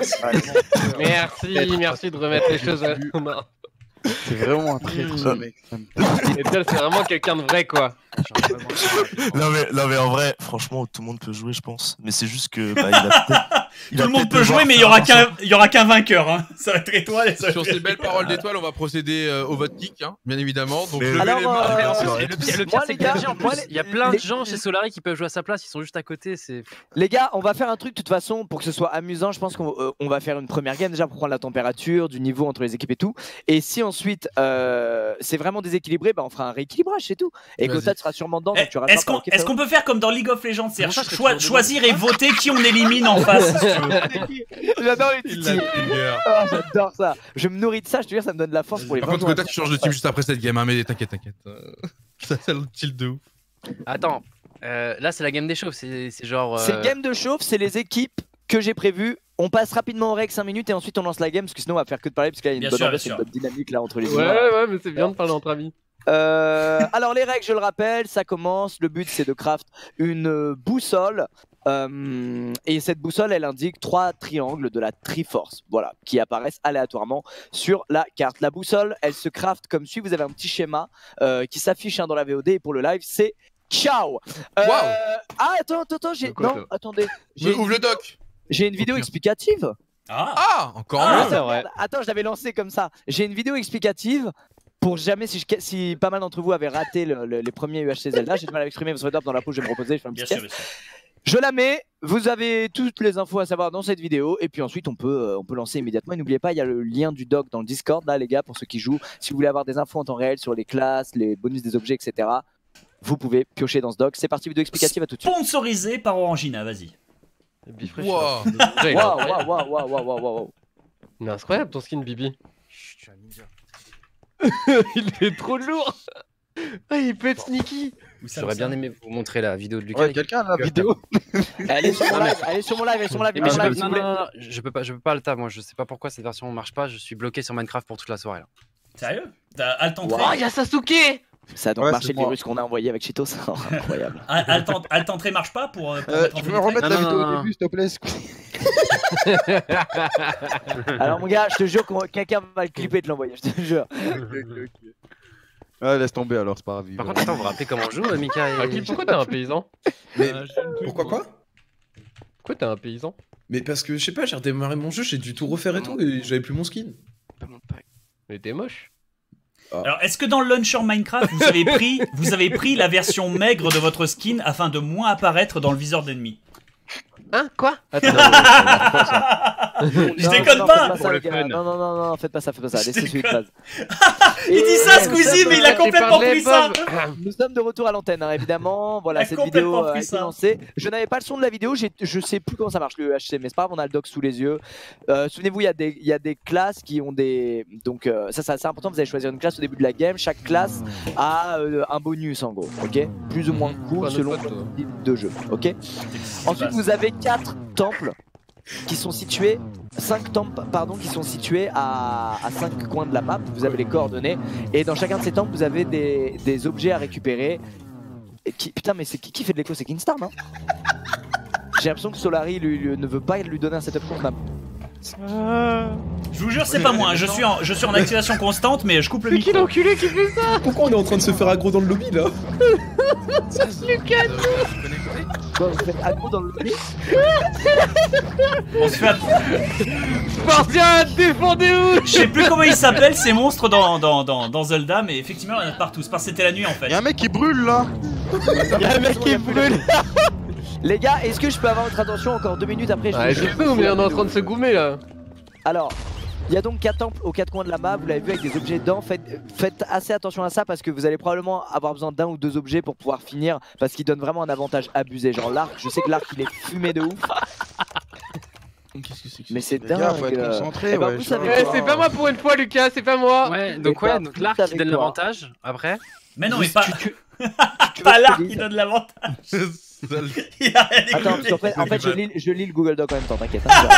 Merci de remettre les choses à Thomas. C'est vraiment un traître, mec. Étoile, c'est vraiment quelqu'un de vrai, quoi. Non mais en vrai, franchement, tout le monde peut jouer, je pense. Mais c'est juste que tout le monde peut jouer, mais il y aura qu'un vainqueur. Hein. Ça va être Étoile. Sur ces belles paroles d'Étoile, on va procéder au vote kick, hein, bien évidemment. Donc le pire, c'est qu'il y a plein de gens chez Solari qui peuvent jouer à sa place. Ils sont juste à côté. Les gars, on va faire un truc de toute façon pour que ce soit amusant. Je pense qu'on va faire une première game déjà pour prendre la température, du niveau entre les équipes et tout. Et si ensuite c'est vraiment déséquilibré, bah on fera un rééquilibrage, c'est tout. Et Gotat sera sûrement dedans. Est-ce qu'on peut faire comme dans League of Legends, c'est-à-dire choisir et voter qui on élimine en face? J'adore les titis. J'adore ça. Je me nourris de ça, je te dis, ça me donne de la force pour les. Par contre, Gotat, tu changes de team juste après cette game, hein, mais t'inquiète. Ça, c'est le tilt de ouf. Attends, là, c'est la game des chauves, c'est genre. C'est game de chauves, c'est les équipes que j'ai prévues. On passe rapidement en règle 5 minutes et ensuite on lance la game parce que sinon on va faire que de parler parce qu'il y a une bonne ambiance et une bonne dynamique là entre les deux. Ouais, mais c'est bien de parler entre amis. Alors les règles, je le rappelle, ça commence. Le but c'est de craft une boussole. Et cette boussole elle indique 3 triangles de la Triforce, voilà, qui apparaissent aléatoirement sur la carte. La boussole elle se craft comme suit. Vous avez un petit schéma qui s'affiche dans la VOD et pour le live c'est ciao. Ah attends, non, attendez. Ouvre le doc. J'ai une vidéo explicative. Encore mieux. C'est vrai. Attends, je l'avais lancé comme ça. J'ai une vidéo explicative pour jamais, si pas mal d'entre vous avaient raté les premiers UHC Zelda, j'ai du mal à l'exprimer, vous dans la pause, je vais me reposer, je fais un petit test. Je la mets, vous avez toutes les infos à savoir dans cette vidéo, et puis ensuite on peut lancer immédiatement. Et n'oubliez pas, il y a le lien du doc dans le Discord, là les gars, pour ceux qui jouent. Si vous voulez avoir des infos en temps réel sur les classes, les bonus des objets, etc., vous pouvez piocher dans ce doc. C'est parti, vidéo explicative, à tout de suite. Sponsorisé par Orangina, vas-y. Waouh. Mais incroyable ton skin, Bibi. Je suis un ninja. Il est trop lourd. Ah, il peut être sneaky. J'aurais bien aimé vous montrer la vidéo de Lucas. Ouais, quelqu'un a la vidéo. Elle est sur mon live, Non, je peux pas le tab, moi je sais pas pourquoi cette version marche pas, je suis bloqué sur Minecraft pour toute la soirée là. Sérieux? T'as alt entrée? Oh, y'a Sasuke! Ça a donc marché le virus qu'on a envoyé avec Cheetos. Incroyable. Alt entrée marche pas pour tu peux me remettre la vidéo au début s'il te plaît? Alors mon gars, je te jure que quelqu'un va le clipper et te l'envoyer, je te jure. Ouais, laisse tomber alors, c'est pas grave. Par contre, attends, vous vous rappelez comment on joue, Mika et... Pourquoi t'es un paysan? Mais pourquoi quoi? Pourquoi t'es un paysan? Mais parce que, je sais pas, j'ai redémarré mon jeu, j'ai dû tout refaire et tout, et j'avais plus mon skin. Mais t'es moche. Alors, est-ce que dans le launcher Minecraft, vous avez pris la version maigre de votre skin afin de moins apparaître dans le viseur d'ennemis? Hein? Quoi? Attends, je déconne pas! Non, faites pas ça, laissez celui de base. Il dit ça, Squeezie, mais il a complètement pris ça! Nous sommes de retour à l'antenne, hein, évidemment. Voilà, cette vidéo a été lancée. Je n'avais pas le son de la vidéo, je sais plus comment ça marche le UHC, mais c'est pas grave, on a le doc sous les yeux. Souvenez-vous, il y a des classes qui ont des. Donc, ça c'est important, vous allez choisir une classe au début de la game. Chaque classe a un bonus en gros, ok? Plus ou moins cool selon le type de jeu, ok? Ensuite, vous avez 4 temples qui sont situés, 5 temples, pardon, qui sont situés à 5 coins de la map. Vous avez les coordonnées. Et dans chacun de ces temples, vous avez des objets à récupérer. Et putain, mais c'est qui fait de l'écho? C'est Kingstar, non? J'ai l'impression que Solari ne veut pas lui donner un setup contre map. Je vous jure, c'est pas moi, hein. je suis en activation constante, mais je coupe le micro. C'est qui l'enculé qui fait ça? Pourquoi on est en train de se faire aggro dans le lobby là? Lucas, Quoi, vous faites aggro dans le lobby? On se fait... Spartiate, défendez-vous! Je sais plus comment ils s'appellent ces monstres dans Zelda, mais effectivement il y en a partout. C'est parce que c'était la nuit en fait. Y'a un mec qui brûle là. Y'a un mec qui brûle. Les gars, est-ce que je peux avoir votre attention encore 2 minutes après? Je peux, mais on est en train de se goumer là. Alors, il y a donc 4 temples aux 4 coins de la map, vous l'avez vu avec des objets dedans. Faites assez attention à ça parce que vous allez probablement avoir besoin d'un ou 2 objets pour pouvoir finir, parce qu'ils donnent vraiment un avantage abusé. Genre l'arc, je sais que l'arc il est fumé de ouf. Mais c'est dingue. Gars, faut être concentré, ben, ouais. C'est pas moi pour une fois, Lucas, c'est pas moi. Ouais, donc ouais, donc l'arc qui donne l'avantage après. Mais non, mais pas. Pas l'arc qui donne l'avantage. Il a rien Attends, écouté. en fait je lis le Google Doc en même temps, t'inquiète.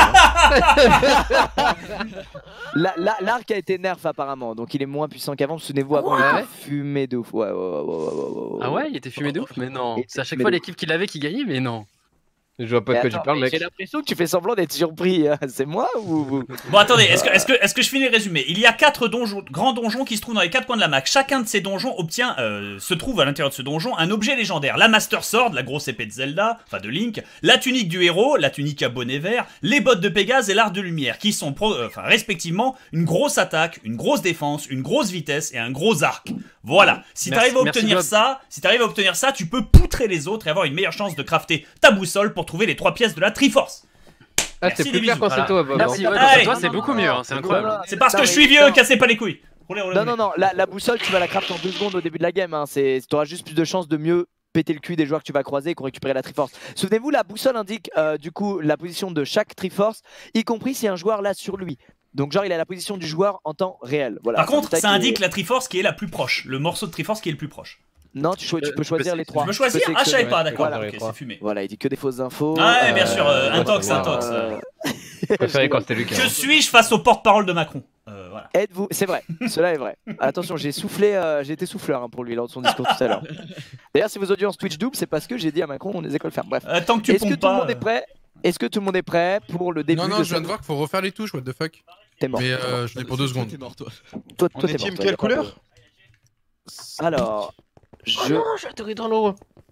L'arc a été nerf apparemment, donc il est moins puissant qu'avant. Souvenez-vous, avant il était fumé de ouf. Ouais. Ah ouais, il était fumé de ouf, mais non. C'est à chaque fois l'équipe qui l'avait qui gagnait, mais non. Je vois pas de quoi tu parles, mec. J'ai l'impression que tu fais semblant d'être surpris. C'est moi ou vous? Bon, attendez, est-ce que je finis le résumé? Il y a 4 grands donjons qui se trouvent dans les 4 coins de la map. Chacun de ces donjons se trouve à l'intérieur de ce donjon un objet légendaire. La Master Sword, la grosse épée de Zelda, enfin de Link, la tunique du héros, la tunique à bonnet vert, les bottes de Pégase et l'arc de lumière, qui sont respectivement une grosse attaque, une grosse défense, une grosse vitesse et un gros arc. Voilà. Si t'arrives à obtenir ça, tu peux poutrer les autres et avoir une meilleure chance de crafter ta boussole pour trouver les 3 pièces de la Triforce. Ah, c'est plus clair quand c'est toi, Bob. Merci, ouais, toi c'est beaucoup mieux, hein, c'est incroyable. C'est parce que je suis vieux, cassez pas les couilles. Non, la boussole tu vas la crafter en 2 secondes au début de la game. Hein. T'auras juste plus de chances de mieux péter le cul des joueurs que tu vas croiser et qui ont récupéré la Triforce. Souvenez-vous, la boussole indique du coup la position de chaque Triforce, y compris si un joueur l'a sur lui. Donc genre il a la position du joueur en temps réel. Voilà. Par contre, ça indique la Triforce qui est la plus proche, le morceau de Triforce qui est le plus proche. Non, tu peux choisir les 3. Tu peux choisir? Ah, je savais pas, d'accord, ok, c'est fumé. Voilà, il dit que des fausses infos. Ah ouais, bien sûr, intox. Je préférais quand c'était Lucas. Que suis-je face au porte-parole de Macron? Voilà. Êtes-vous, c'est vrai, cela est vrai. Attention, j'ai été souffleur hein, pour lui lors de son discours tout à l'heure. D'ailleurs, si vos audiences Twitch double, c'est parce que j'ai dit à Macron on les écoles fermes. Bref. Tant que tu pompes pas. Est-ce que tout le monde est prêt pour le début? Non, je viens de voir qu'il faut refaire les touches, what the fuck. T'es mort. Mais je l'ai pour 2 secondes. T'es mort, toi. Toi, On est team quelle couleur? Alors, j'atterris dans l'eau.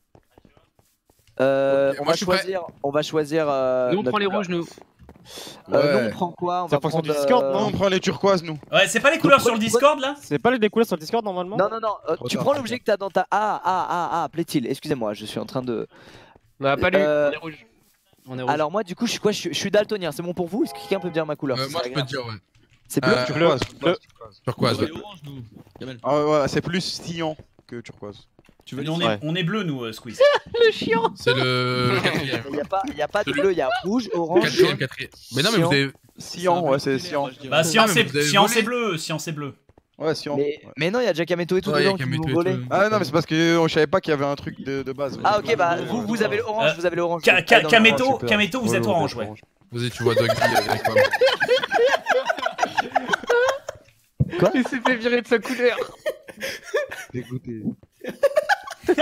on va choisir. Nous on prend les rouges, nous. Nous on prend quoi? On va prendre du Discord, non? On prend les turquoises, nous. Ouais, c'est pas les couleurs sur le Discord là? C'est pas les couleurs sur le Discord normalement? Non. Tu prends l'objet que t'as dans ta. Plaît-il. Excusez-moi, je suis en train de. Non, pas lui, on est rouge. On est rouge. Alors, moi, du coup, je suis quoi? Je suis daltonien. C'est bon pour vous? Est-ce que quelqu'un peut me dire ma couleur? Moi, je peux te dire, ouais. C'est bleu? Turquoise, ouais. Ouais, c'est plus stillant que turquoise. Tu veux on est bleu, nous, Squeeze. Le chiant. C'est le 4ème. Il y a pas de bleu, il y a rouge, orange. 4ème. Mais non, mais vous avez. Cyan, ouais, c'est cyan. Bah, cyan, c'est bleu. Cyan, c'est bleu. Ouais, cyan. Mais non, il y a déjà Kameto et tout dedans qui vous volez. Ah non, mais c'est parce que je savais pas qu'il y avait un truc de base. Ah, ok, bah vous avez l'orange, vous avez l'orange. Kameto, vous êtes orange, ouais. Vas-y, tu vois Doggy avec moi. Quoi? Il s'est fait virer de sa couleur. Dégoûté. Le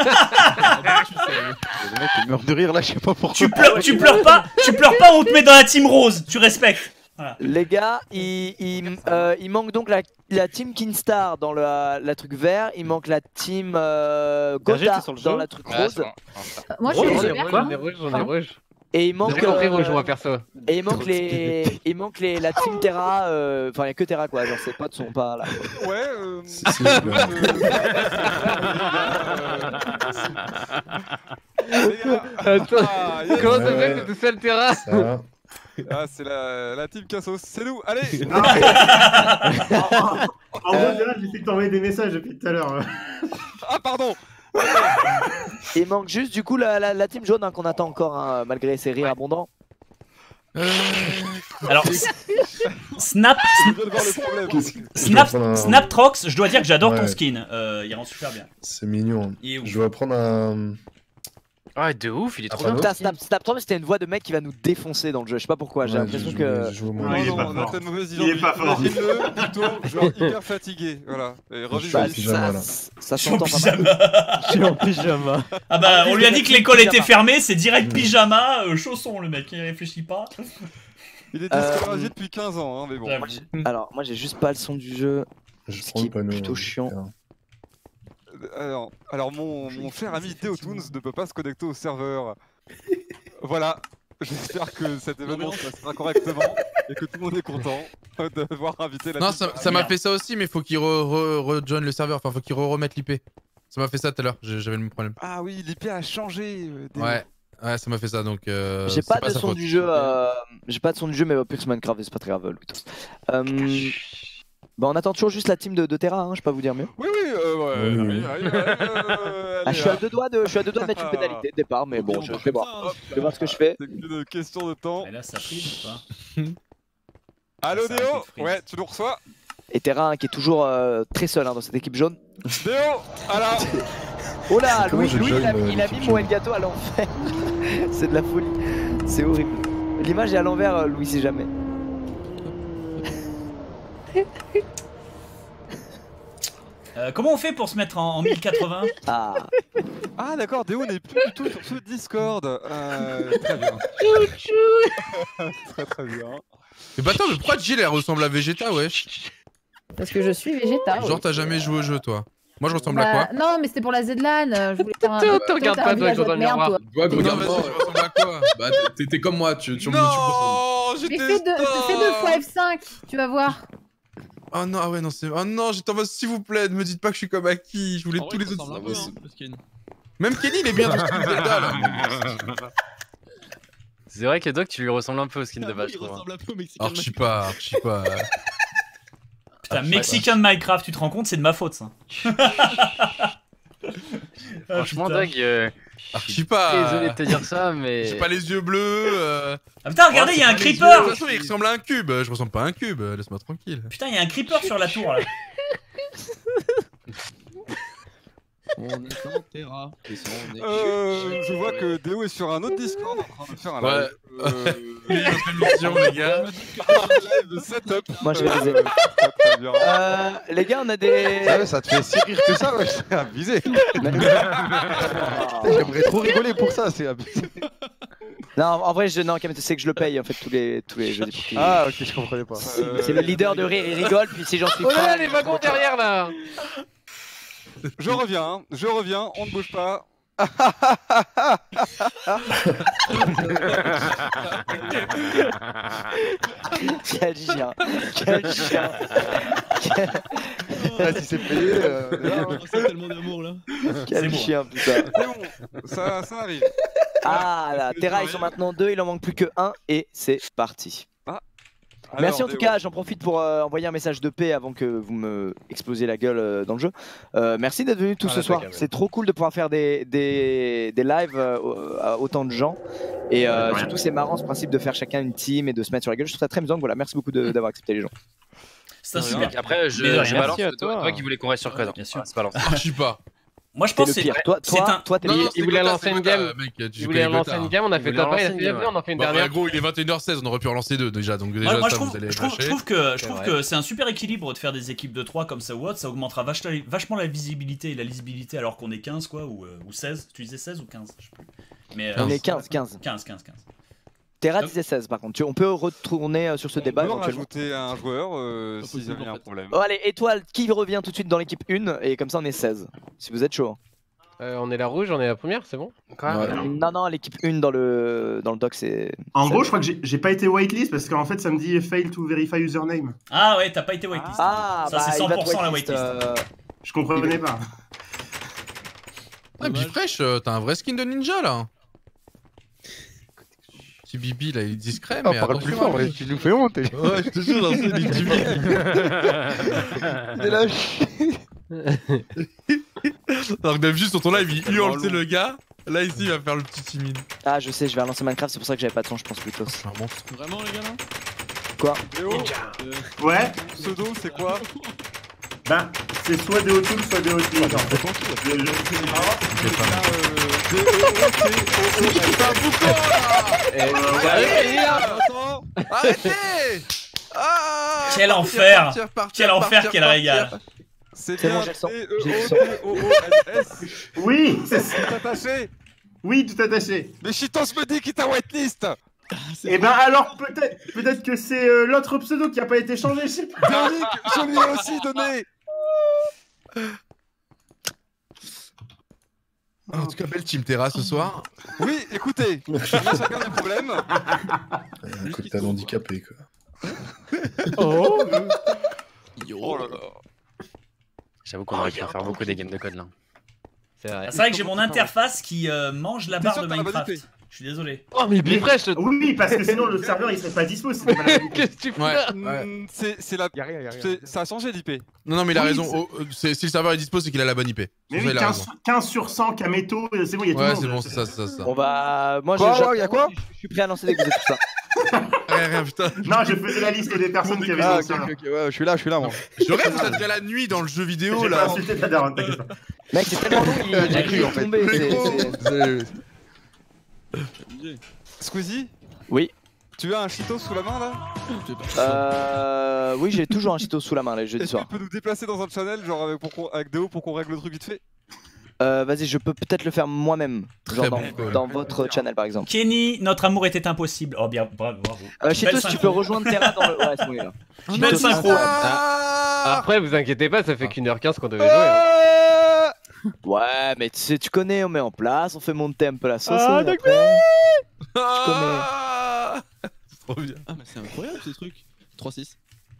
mec il meurt de rire là, je sais pas pourquoi. Tu pleures pas, on te met dans la team rose, tu respectes. Voilà. Les gars, il manque donc la team Kingstar dans la truc vert, il manque la team Gotha dans la truc rose. Moi je suis rouge. Et il manque perso. Et il manque la team Terra, enfin il y a que Terra quoi, genre ses potes sont pas là. Ouais Attends, comment ça fait que t'es tout seul Terra? Ah, c'est la team Cassos, c'est nous, allez. En gros, j'essaie de t'envoyer des messages depuis tout à l'heure. Ah, pardon. Il manque juste du coup la team jaune hein, qu'on attend encore hein, malgré ses rires abondants. Alors, Snaptrox, je dois dire que j'adore ton skin. Il rend super bien. C'est mignon. Il est ouf. Je dois prendre un. Ah, de ouf, il est trop bien. Putain, Snap 3, c'était une voix de mec qui va nous défoncer dans le jeu. Je sais pas pourquoi, j'ai l'impression que. Non, on a peut-être mauvaise idée. Il est pas fort. Imagine-le plutôt, genre hyper fatigué. Voilà. Et ça s'entend pas mal. Je suis en pyjama. Ah bah, on lui a dit que l'école était fermée, c'est direct pyjama, chaussons le mec, il réfléchit pas. Il est déscolarisé depuis 15 ans, hein, mais bon. Alors, moi j'ai juste pas le son du jeu. Je Ce qui est plutôt chiant. Alors mon cher ami Deotoons ne peut pas se connecter au serveur. Voilà. J'espère que cet événement se passera correctement et que tout le monde est content d'avoir invité la. Non, ça m'a fait ça aussi, mais faut qu'il rejoigne le serveur. Enfin, faut qu'il remette l'IP. Ça m'a fait ça tout à l'heure. J'avais le même problème. Ah oui, l'IP a changé. Ouais, ça m'a fait ça donc. J'ai pas de son du jeu. J'ai pas de son du jeu, mais plus Minecraft, c'est pas très grave, Louis. Bah on attend toujours juste la team de Terra, hein, je peux pas vous dire mieux. Oui, je suis à deux doigts de mettre une pénalité de départ, mais bon, je vais voir. Je vais voir ce que je fais. C'est qu'une question de temps. Et là, ça prise ou pas? Allo Déo. Ouais, tu nous reçois. Et Terra hein, qui est toujours très seul hein, dans cette équipe jaune. Déo, alors. Oh là, Louis il a mis mon Elgato à l'envers. C'est de la folie. C'est horrible. L'image est à l'envers, Louis, si jamais. Comment on fait pour se mettre en 1080? Ah d'accord, Déo n'est plus du tout sur ce Discord. Très bien. Très bien. Mais bah attends, mais pourquoi Jill elle ressemble à Vegeta, wesh? Parce que je suis Vegeta. Genre t'as jamais joué au jeu toi? Moi je ressemble à quoi? Non mais c'était pour la Z-LAN, je voulais faire un... Te regarde pas toi dans le miroir. Toi, regarde pas, tu ressembles à quoi? Bah t'es comme moi, tu me dis. Non, mais fais deux fois F5, tu vas voir. Oh non, ah ouais, non, c'est. Oh non, j'étais en mode s'il vous plaît, ne me dites pas que je suis comme Aki, je voulais tous les autres. Même Kenny, il est bien dans ce skin Zelda là. C'est vrai que Doc, tu lui ressembles un peu au skin de base, je trouve. Archi pas. Putain, Mexicain de Minecraft, tu te rends compte, c'est de ma faute ça. Franchement, Doc, archi pas. Désolé de te dire ça, mais. J'ai pas les yeux bleus. Ah putain, regardez, il y a un creeper! De toute façon, il ressemble à un cube. Je ressemble pas à un cube, laisse-moi tranquille. Putain, il y a un creeper sur la tour là. On est en Terra. Je vois que Déo est sur un autre Discord en train de faire un live. Mission, les gars. Live setup. Moi je vais les les gars, on a des. Ça te fait si rire que ça, ouais, c'est abusé. J'aimerais trop rigoler pour ça, c'est abusé. Non, en vrai, c'est que je le paye en fait tous les jeux des profils. Ah, ok, je comprenais pas. C'est le leader de rire, il rigole, puis si j'en suis. Oh là, les wagons derrière là! Je reviens, on ne bouge pas. Quel chien! Quel chien! Si c'est payé, c'est tellement d'amour là. Quel chien, putain! C'est bon, ça arrive. Ah là, Terra ils sont maintenant 2, il en manque plus que 1 et c'est parti. Merci en tout cas, j'en profite pour envoyer un message de paix avant que vous me explosiez la gueule dans le jeu. Merci d'être venus tous ce soir, c'est trop cool de pouvoir faire des lives à autant de gens. Et surtout c'est marrant ce principe de faire chacun une team et de se mettre sur la gueule, je trouve ça très amusant. Voilà, merci beaucoup d'avoir accepté les gens. C'est super. Après, je balance toi qui voulais qu'on reste sur code. Bien sûr. C'est balance. Archi pas. Moi je pense que c'est pire. Toi, t'es le pire. Il voulait lancer une game. Il voulait lancer une game, on a fait top 1, il a fait on en fait une dernière. Gros, il est 21h16, on aurait pu en lancer 2 déjà. Donc déjà, moi, ça, vous allez je trouve que c'est un super équilibre de faire des équipes de 3 comme ça ou autre. Ça augmentera vachement la visibilité et la lisibilité alors qu'on est 15 quoi, ou 16. Tu disais 16 ou 15? Je sais plus. Mais, on est 15. Terra disait 16 par contre, on peut retourner sur ce débat éventuellement. On peut rajouter un joueur s'il y avait un problème. Oh allez, étoile, qui revient tout de suite dans l'équipe 1 et comme ça on est 16, si vous êtes chaud. On est la rouge, on est la première, c'est bon? Non, l'équipe 1 dans le doc c'est... En gros je crois que j'ai pas été whitelist parce qu'en fait ça me dit fail to verify username. Ah ouais, t'as pas été whitelist. Ah, ça c'est 100% la whitelist. Je comprenais pas. Ah, Bifresh, t'as un vrai skin de ninja là. Petit Bibi là, il est discret, mais parle plus fort, tu nous fais honte. Ouais, je te jure, c'est des petits C'est lâché. Alors que d'habitude sur ton live, il hurle, c'est le gars. Là, ici, il va faire le petit timide. Ah, je sais, je vais relancer Minecraft, c'est pour ça que j'avais pas de son, je pense plutôt. Vraiment, les gars, là? Quoi? Léo Ouais. Pseudo, c'est quoi? Bah, C'est soit des Autoons, soit des Hotleys. Arrêtez! Quel enfer! Quel enfer, quel régal! C'est C'est bien bon, j'ai le son. T-E-O-T-O-O-N-S. Oui, c'est Tout ça. attaché. Oui, tout attaché. Mais Cheetos me dit qu'il t'a whitelist. Et ben alors peut-être que c'est l'autre pseudo qui a pas été changé, je sais pas. Yannick, je lui ai aussi donné. En tout cas, belle team Terra ce soir. Oui, écoutez, on a chacun des problèmes. Un cocktail handicapé, quoi. Oh. Oh là là. J'avoue qu'on aurait pu faire beaucoup des games de code là. C'est vrai. C'est vrai que j'ai mon interface qui mange la T'es barre sûr de que t'as la bonne Minecraft. IP? Je suis désolé. Oh mais Bifresh. Oui, parce que sinon le serveur il serait pas dispo. Si t'as pas la bonne IP. Qu'est-ce que tu fais Ouais. là? C'est la. Y'a rien, y'a rien. Ça a changé l'IP. Non, mais il a Oui, raison. Oh, si le serveur est dispo, c'est qu'il a la bonne IP. Mais Sur ça, oui, il a raison. 15 sur 100 Kameto, c'est bon, il y a tout le Ouais, monde. c'est bon, c'est ça, c'est ça, c'est ça. On va. Moi, Quoi, y'a quoi je suis prêt à lancer dès que vous êtes tout ça. Rien, putain. Non, je faisais la liste des personnes qui avaient Ah, dans le ok, serveur. ok, ouais, je suis là, moi. Je rêve que ça devient la nuit dans le jeu vidéo J'ai pas là. insulté ta daronne, t'inquiète pas. Mec, c'est tellement long qu'il J'ai cru, en fait. tombé. Squeezie, Oui. tu as un Cheetos sous la main là? Oui, j'ai toujours un Cheeto sous la main les jeudi Est-ce que soir. tu peux nous déplacer dans un channel, genre avec Déo pour qu'on règle le truc vite fait? Vas-y, je peux peut-être le faire moi-même. Genre Très dans bon. votre channel par exemple. Kenny, notre amour était impossible. Oh bien, bravo. Cheetos, Belle tu synchro. peux rejoindre Terra dans le. Ouais, c'est bon, il est là. Belle Cheetos, synchro. Après, vous inquiétez pas, ça fait qu'1h15 qu'on devait jouer. Hein. Ouais, mais tu connais, on met en place, on fait monter un peu la sauce. Ah, et d'accord. après- Ah, c'est trop bien. Ah, mais c'est incroyable ce truc. 3-6.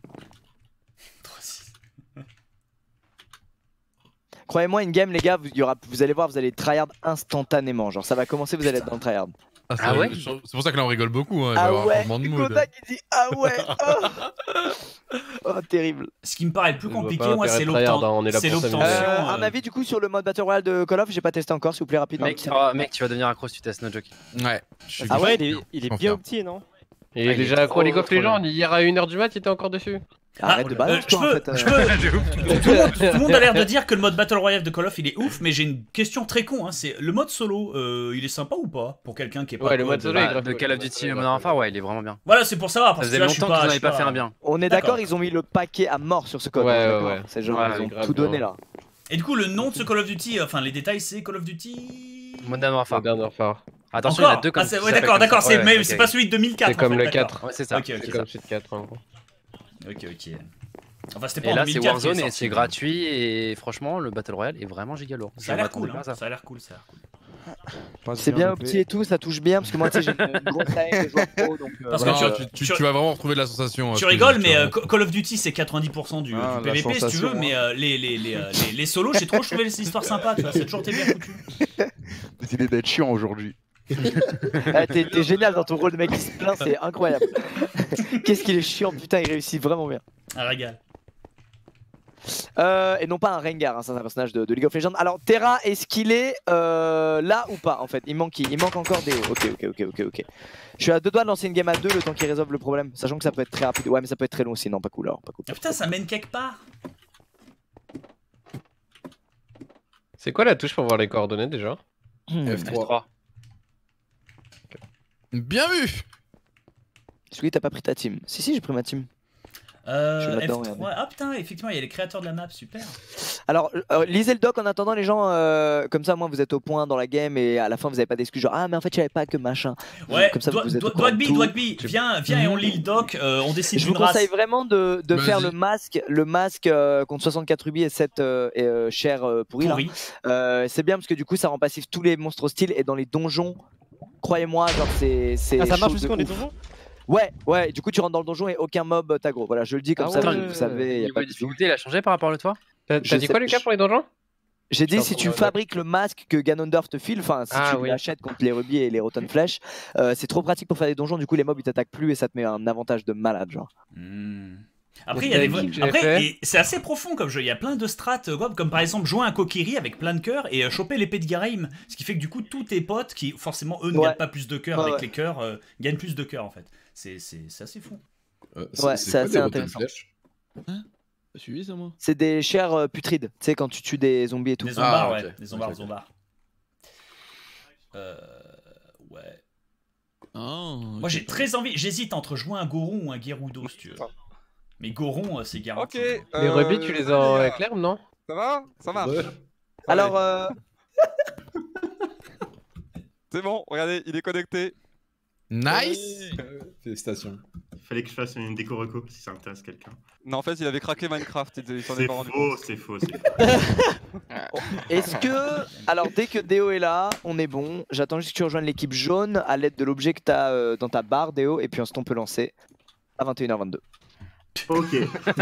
Croyez-moi, une game, les gars, vous allez voir, vous allez tryhard instantanément. Genre, ça va commencer, vous allez être dans le tryhard. Ah ouais. C'est pour ça que là on rigole beaucoup. Hein, il va y Ah avoir un ouais, changement de mood. Kodak il dit ah ouais. Oh, terrible. Ce qui me paraît le plus Je vois compliqué, pas moi, c'est l'intérêt de tryhard, hein, on est là pour l'obtention. s'amuser. Un avis du coup sur le mode Battle Royale de Call of, j'ai pas testé encore, s'il vous plaît, rapidement. Mec, tu vas devenir accro si tu testes no joke. Ouais. Ah ouais, il est bien petit, non? Il est déjà accro League of Legends, hier à 1h du mat, il était encore dessus. Arrête de balance, toi, en fait. Tout le monde a l'air de dire que le mode Battle Royale de Call of il est ouf, mais j'ai une question très con. Hein, c'est le mode solo, il est sympa ou pas pour quelqu'un qui est pas. Ouais, le mode solo, De Call of Duty Modern Warfare, ouais, il est vraiment bien. Voilà, c'est pour savoir. Ça Parce que faisait là, je suis longtemps qu'ils pas. n'avaient pas fait un bien. On est d'accord, ils ont mis le paquet à mort sur ce code. Ouais, on est d'accord. ouais. C'est genre, Ouais, ils ont grave, tout donné là. Et du coup, le nom de ce Call of Duty, enfin les détails, c'est Call of Duty. Modern Warfare. Modern Warfare. Attention, il y en a Encore deux comme ah, ça. ouais, d'accord, c'est mais c'est pas celui de 2004. C'est comme en fait, le d'accord. 4. Ouais, c'est ça. Ok, C'est ok, comme celui de 4 en gros. ok. Enfin, c'était pas Et en là, c'est 2004 qu'il est Warzone et sorti, c'est mais- gratuit. Et franchement, le Battle Royale est vraiment giga lourd. Ça a l'air cool, hein, ça a l'air cool, ça a l'air cool. C'est bien petit et tout, ça touche bien parce que moi tu sais j'ai une grosse taille de joueur pro donc. Parce Non, que tu vas vraiment retrouver de la sensation. Tu rigoles, mais Call of Duty c'est 90% du Ah, la PVP si tu veux, sensation, mais les solos, j'ai trop trouvé les histoires sympas, tu vois, c'est toujours t'es bien foutu. Décidé d'être chiant aujourd'hui. T'es génial dans ton rôle de mec qui se plaint, c'est incroyable. Qu'est-ce qu'il est chiant, putain, il réussit vraiment bien. Un régal. Et non pas un Rengar, hein, c'est un personnage de League of Legends. Alors Terra, est-ce qu'il est là ou pas en fait? Il manque qui? Il manque encore Déo. Ok. Je suis à deux doigts de lancer une game à deux le temps qu'il résolve le problème, sachant que ça peut être très rapide. Ouais mais ça peut être très long aussi, non pas cool alors, pas cool. Ah putain, ça mène quelque part. C'est quoi la touche pour voir les coordonnées déjà? F3. Bien vu. Celui t'as pas pris ta team? Si j'ai pris ma team. Je suis là-dedans, F3. regardez. Ah putain, effectivement, il y a les créateurs de la map, super. Alors lisez le doc en attendant les gens, comme ça moi vous êtes au point dans la game et à la fin vous avez pas d'excuses genre ah mais en fait je savais pas que machin. Ouais, comme ça vous êtes au courant de Dwagby, tout. viens et on lit le doc, on décide Je vous d'une race. conseille vraiment de faire le masque contre 64 rubis et 7 chair pourri. C'est bien parce que du coup ça rend passif tous les monstres hostiles et dans les donjons, croyez-moi, genre c'est. Ah, ça marche chose aussi de dans les ouf. donjons? Ouais, du coup tu rentres dans le donjon et aucun mob t'aggro. Voilà, je le dis comme ça, vous savez, y a Niveau pas de de difficulté, il a changé par rapport à l'autre fois? T'as dit quoi Lucas pour les donjons? J'ai dit si tu fabriques le masque que Ganondorf te file, enfin si tu l'achètes contre les rubis et les rotten flèches, c'est trop pratique pour faire des donjons, du coup les mobs ils t'attaquent plus et ça te met un avantage de malade genre. Après, il y a et c'est assez profond comme jeu. Il y a plein de strats, comme par exemple jouer un Kokiri avec plein de cœurs et choper l'épée de Garaim. Ce qui fait que du coup, tous tes potes, qui forcément eux ne gagnent pas plus de cœurs avec les cœurs, gagnent plus de cœurs en fait. C'est assez fou. Ouais, c'est assez intéressant. T'as suivi ça, moi? C'est des chairs putrides. Tu sais, quand tu tues des zombies et tout. Des zombards, ouais. Des zombards. Ouais. Moi j'ai très envie, j'hésite entre jouer un Goron ou un Gerudo si tu veux. Mais Goron c'est garanti. Les rubis tu les as en éclair non? Ça va? Ça marche. Alors C'est bon, regardez, il est connecté. Nice. Félicitations. Il fallait que je fasse une déco reco si ça intéresse quelqu'un. Non, en fait, il avait craqué Minecraft. Il s'en est C'est pas rendu faux, compte. c'est faux. Est-ce que... Alors, dès que Déo est là, on est bon. J'attends juste que tu rejoignes l'équipe jaune à l'aide de l'objet que tu as dans ta barre, Déo. Et puis ensuite, on peut lancer à 21h22. Ok.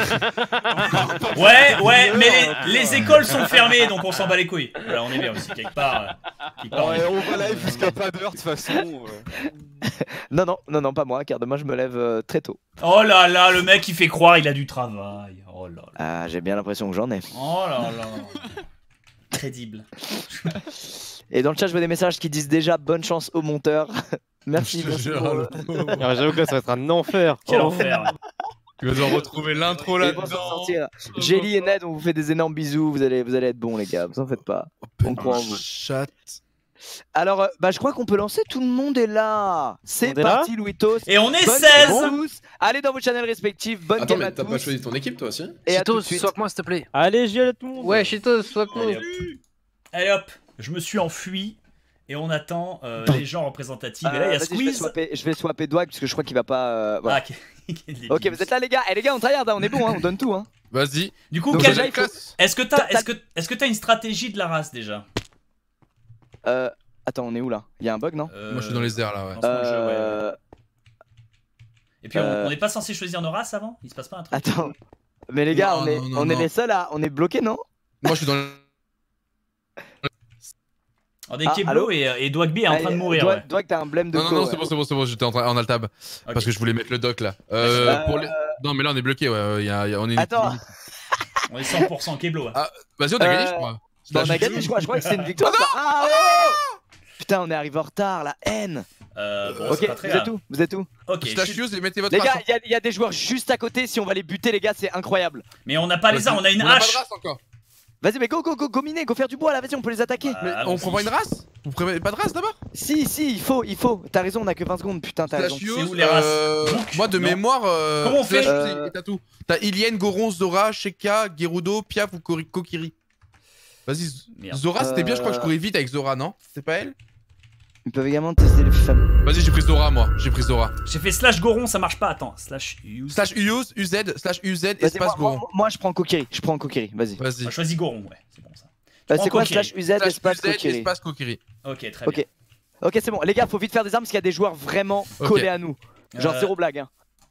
Ouais, mais les écoles sont fermées, donc on s'en bat les couilles. Voilà, on est bien aussi, quelque part. Ouais, on va live jusqu'à pas d'heure, de toute façon. Non, pas moi, car demain, je me lève très tôt. Oh là là, le mec, il fait croire, il a du travail. Oh là là. Ah, j'ai bien l'impression que j'en ai. Oh là là. Crédible. Et dans le chat, je vois des messages qui disent déjà bonne chance au monteur. Merci. J'avoue que ça va être un enfer. Quel enfer. Tu vas devoir retrouver l'intro là-dedans. Jelly et Ned, on vous fait des énormes bisous. Vous allez être bons, les gars. Vous en faites pas. On croit en vous. Chat. Alors, je crois qu'on peut lancer. Tout le monde est là. C'est parti, Louitos. Et on est Bonne 16. game à tous. Allez dans vos channels respectifs. Bonne Attends, game à mais t'as tous. pas choisi ton équipe toi aussi? Et à tout Cheetos, de suite. sois moi s'il te plaît. Allez, j'y allais tout le monde. Ouais, Cheetos, sois moi. Allez hop, je me suis enfui. Et on attend les gens représentatifs. Et là, il y a Squeeze. Je vais swapper Dwag parce que je crois qu'il va pas. Voilà. Ok, vous êtes là, les gars. Et les gars, on tryhard, on est bon, on donne tout. Vas-y. Du coup, Donc, quel... déjà, il faut- est-ce que t'as une stratégie de la race déjà? Attends, on est où là? Il y a un bug, non? Moi, je suis dans les airs là, ouais. Dans ce jeu, ouais. Et puis, on n'est pas censé choisir nos races avant? Il se passe pas un truc? Attends. Mais les gars, on est les seuls à. On est bloqués, non? Moi, je suis dans le. On est Keblo et Dwagby est en train de mourir. Dwag, t'as un blême de Non, c'est bon, j'étais en alt tab. Parce que je voulais mettre le doc là. Non, mais là, on est bloqué, ouais. On est. Attends. On est 100% Keblo. Ah, vas-y, on a gagné, je crois. On a gagné, je crois que c'est une victoire. Ah ouais. Putain, on est arrivé en retard, la haine. Bon, ok, vous êtes où? Ok. Slash use et mettez votre Les gars, race. il y a des joueurs juste à côté. Si on va les buter, les gars, c'est incroyable. Mais on n'a pas les armes, on a une On a pas hache. de race encore. Vas-y, mais go miner, go faire du bois là, vas-y, on peut les attaquer. Mais on prend pas une race? Vous prenez pas de race d'abord? Si, il faut. T'as raison, on a que 20 secondes, putain, t'as raison. Slash use, C'est où les races? moi de mémoire. Comment on fait? T'as tout. T'as Ilienne, Goron, Zora, Sheka, Gerudo, Piaf ou Kokiri. Vas-y, Zora c'était bien, je crois que je courais vite avec Zora, non? C'était pas elle? Ils peuvent également tester les femmes. Vas-y, j'ai pris Zora, moi. J'ai fait slash Goron, ça marche pas, attends. Slash use. Slash UZ, espace Goron. Moi, je prends Kokiri, vas-y. Vas-y. Choisis Goron, ouais, c'est bon ça. C'est quoi slash UZ, espace Kokiri? Ok, très bien. Ok, c'est bon. Les gars, faut vite faire des armes parce qu'il y a des joueurs vraiment collés à nous. Genre, zéro blague.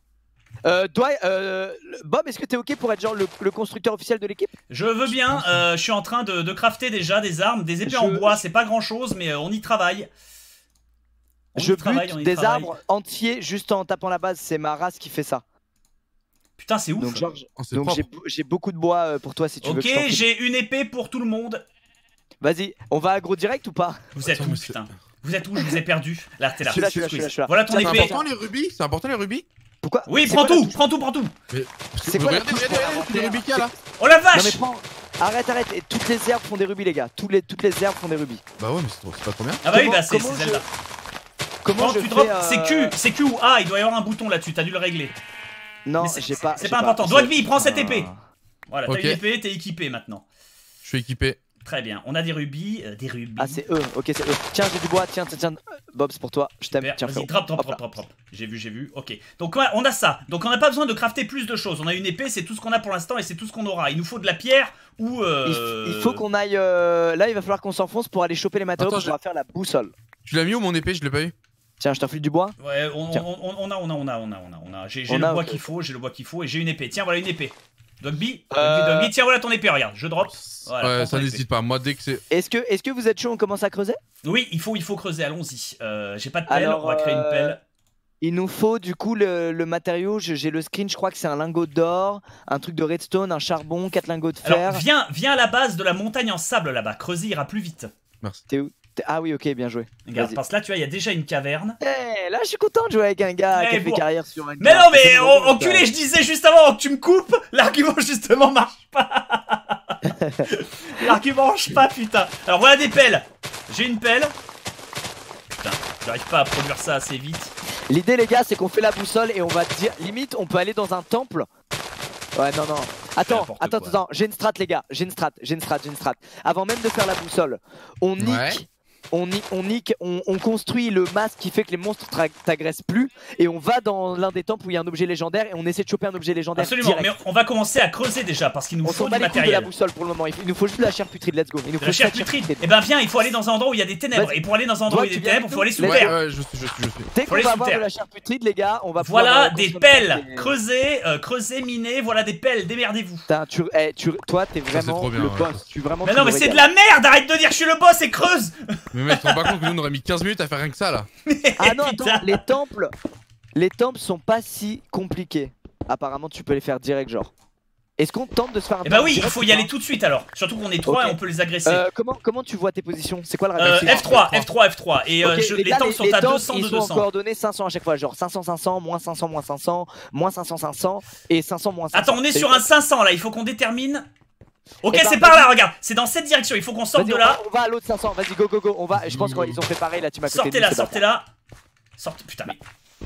Bob, est-ce que t'es ok pour être genre le constructeur officiel de l'équipe? Je veux bien, je suis en train de crafter déjà des armes, des épées en bois, c'est pas grand chose, mais on y travaille. Je bute des arbres entiers juste en tapant la base, c'est ma race qui fait ça. Putain, c'est ouf. Donc j'ai beaucoup de bois pour toi si tu veux. Ok, j'ai une épée pour tout le monde. Vas-y, on va aggro direct ou pas? Vous êtes où, putain? Vous êtes où? Je vous ai perdu. Là, t'es là. Je suis là. Voilà ton épée. C'est important les rubis? Pourquoi? Oui, prends tout. C'est quoi? Regardez les rubis qu'il y a là. Oh la vache! Non mais prends. Arrête. Et toutes les herbes font des rubis, les gars. Toutes les herbes font des rubis. Bah ouais, mais c'est pas trop bien. Ah bah oui, bah c'est celle-là. Comment tu drops? C'est Q ou A, il doit y avoir un bouton là-dessus, t'as dû le régler. Non, j'ai pas. C'est pas important. Dwagby, prends cette épée. Voilà, t'as Ok. une épée, t'es équipé maintenant. Je suis équipé. Très bien, on a des rubis. Ah, c'est eux, ok, c'est eux. Tiens, j'ai du bois, tiens. Bob, c'est pour toi, je t'aime. Tiens, Vas-y, frérot. drop. J'ai vu. Ok. Donc, ouais, on a ça. Donc, on n'a pas besoin de crafter plus de choses. On a une épée, c'est tout ce qu'on a pour l'instant et c'est tout ce qu'on aura. Il nous faut de la pierre ou. Il faut qu'on aille. Là, il va falloir qu'on s'enfonce pour aller choper les matériaux pour pouvoir faire la boussole. Tu l'as mis où mon épée? Je l'ai pas eu. Tiens, je t'enfile du bois. Ouais, on a. J'ai le bois qu'il faut, et j'ai une épée. Tiens, voilà une épée. Dogby, tiens, voilà ton épée, regarde, je drop. Voilà, ouais, ça n'hésite pas. Moi, dès que c'est. Est-ce que vous êtes chaud, on commence à creuser? Oui, il faut creuser, allons-y. J'ai pas de pelle, on va créer une pelle. Il nous faut du coup le matériau, j'ai le screen, je crois que c'est un lingot d'or, un truc de redstone, un charbon, 4 lingots de fer. Alors, viens à la base de la montagne en sable là-bas, creuser ira plus vite. Merci. T'es où? Ah oui, ok, bien joué. Regarde, parce que là, tu vois, il y a déjà une caverne. Eh, là, je suis content de jouer avec un gars qui a fait carrière sur Minecraft. Mais non, mais enculé, je disais juste avant que tu me coupes, l'argument justement marche pas. L'argument marche pas, putain. Alors voilà des pelles. J'ai une pelle. Putain, j'arrive pas à produire ça assez vite. L'idée, les gars, c'est qu'on fait la boussole et on va dire, limite, on peut aller dans un temple. Ouais, non. Attends, j'ai une strat, les gars. J'ai une strat. Avant même de faire la boussole, on nique. On construit le masque qui fait que les monstres t'agressent plus et on va dans l'un des temples où il y a un objet légendaire et on essaie de choper un objet légendaire. Absolument, direct. mais on va commencer à creuser déjà parce qu'il nous faut du matériel. De la boussole pour le moment, il nous faut juste de la chair putride, let's go. La chair putride. Et ben viens, il faut aller dans un endroit où il y a des ténèbres et pour aller dans un endroit où il y a des ténèbres, il faut aller sous terre. Ouais, je suis. Dès qu'on va avoir de la chair putride, les gars, on va pouvoir. Voilà des pelles, creuser, miner, voilà des pelles, démerdez-vous. Toi, t'es vraiment le boss. Mais non, mais c'est de la merde, arrête de dire que je suis le boss et creuse. Mais mec, tu te rends pas compte que nous on aurait mis 15 minutes à faire rien que ça là. Ah non, attends, les temples sont pas si compliqués. Apparemment, tu peux les faire direct, genre. Est-ce qu'on tente de se faire un temple? Bah oui, il faut y aller tout de suite alors. Surtout qu'on est 3 et on peut les agresser. Comment tu vois tes positions? C'est quoi le règle? F3. Et les temples sont à 200 de 200. Ils sont en coordonnées 500 à chaque fois, genre 500, 500, moins 500, moins 500, moins 500, 500 et 500, moins 500. Attends, on est sur un 500 là, il faut qu'on détermine. Ok, c'est par là, regarde, c'est dans cette direction, il faut qu'on sorte de là. On va à l'autre 500, vas-y, go. On va, je pense qu'ils ont fait pareil là, tu m'as côté. Sortez là. Putain, mais.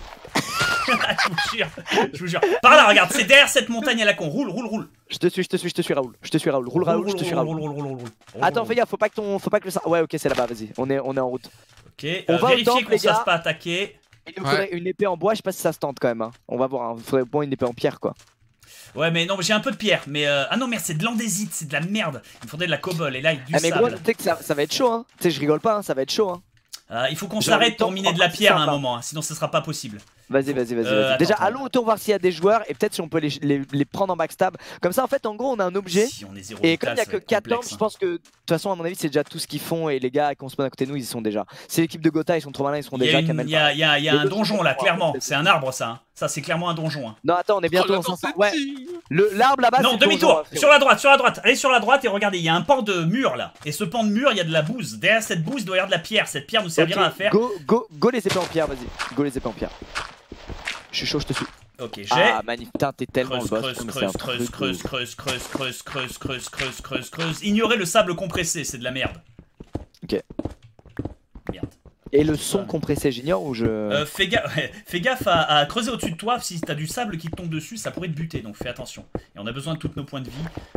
je vous jure. Par là, regarde, c'est derrière cette montagne à la con. Roule. Je te suis, Raoul. Roule, Raoul, je te suis, Raoul. Attends, fais gaffe, faut pas que le. Ouais, ok, c'est là-bas, vas-y, on est en route. Ok, on va vérifier qu'on ne se fasse pas attaquer. Il nous faudrait une épée en bois, je sais pas si ça se tente quand même. On va voir, il faudrait au moins une épée en pierre, quoi. Ouais, mais non, j'ai un peu de pierre, mais ah non, merde, c'est de l'andésite, c'est de la merde. Il me faudrait de la cobble et là avec du sable. Mais gros, tu sais que ça va être chaud, hein. Tu sais, je rigole pas, ça va être chaud, hein. Il faut qu'on s'arrête pour miner de la pierre à un moment, sinon ce sera pas possible. Vas-y. Déjà, allons autour voir s'il y a des joueurs et peut-être si on peut les prendre en backstab. Comme ça, en fait, en gros, on a un objet. Si on est zéro et comme il n'y a que 4 temples, je pense que de toute façon, à mon avis, c'est déjà tout ce qu'ils font et les gars qui se spawn à côté de nous, ils y sont déjà. C'est l'équipe de Gotha, ils sont trop malins, ils seront déjà. Il y a un donjon là, clairement. C'est un arbre ça. Ça, c'est clairement un donjon. Non, attends, on est bientôt en 500. Ouais. L'arbre là-bas. Non, demi-tour. Sur la droite. Allez sur la droite et regardez, il y a un pan de mur là. Et ce pan de mur, il y a de la bouse. Derrière cette bouse, il doit y avoir de la pierre. Cette pierre nous servira à faire. Go les épées en pierre, vas-y. Go les épées en pierre. Je suis chaud, je te suis. Ok, j'ai. Ah, magnifique. Putain, t'es tellement le boss. Creuse. Ignorez le sable compressé, c'est de la merde. Ok. Merde. Et le son compressé, j'ignore ou je. Fais gaffe à creuser au-dessus de toi. Si t'as du sable qui te tombe dessus, ça pourrait te buter. Donc fais attention. Et on a besoin de tous nos points de vie.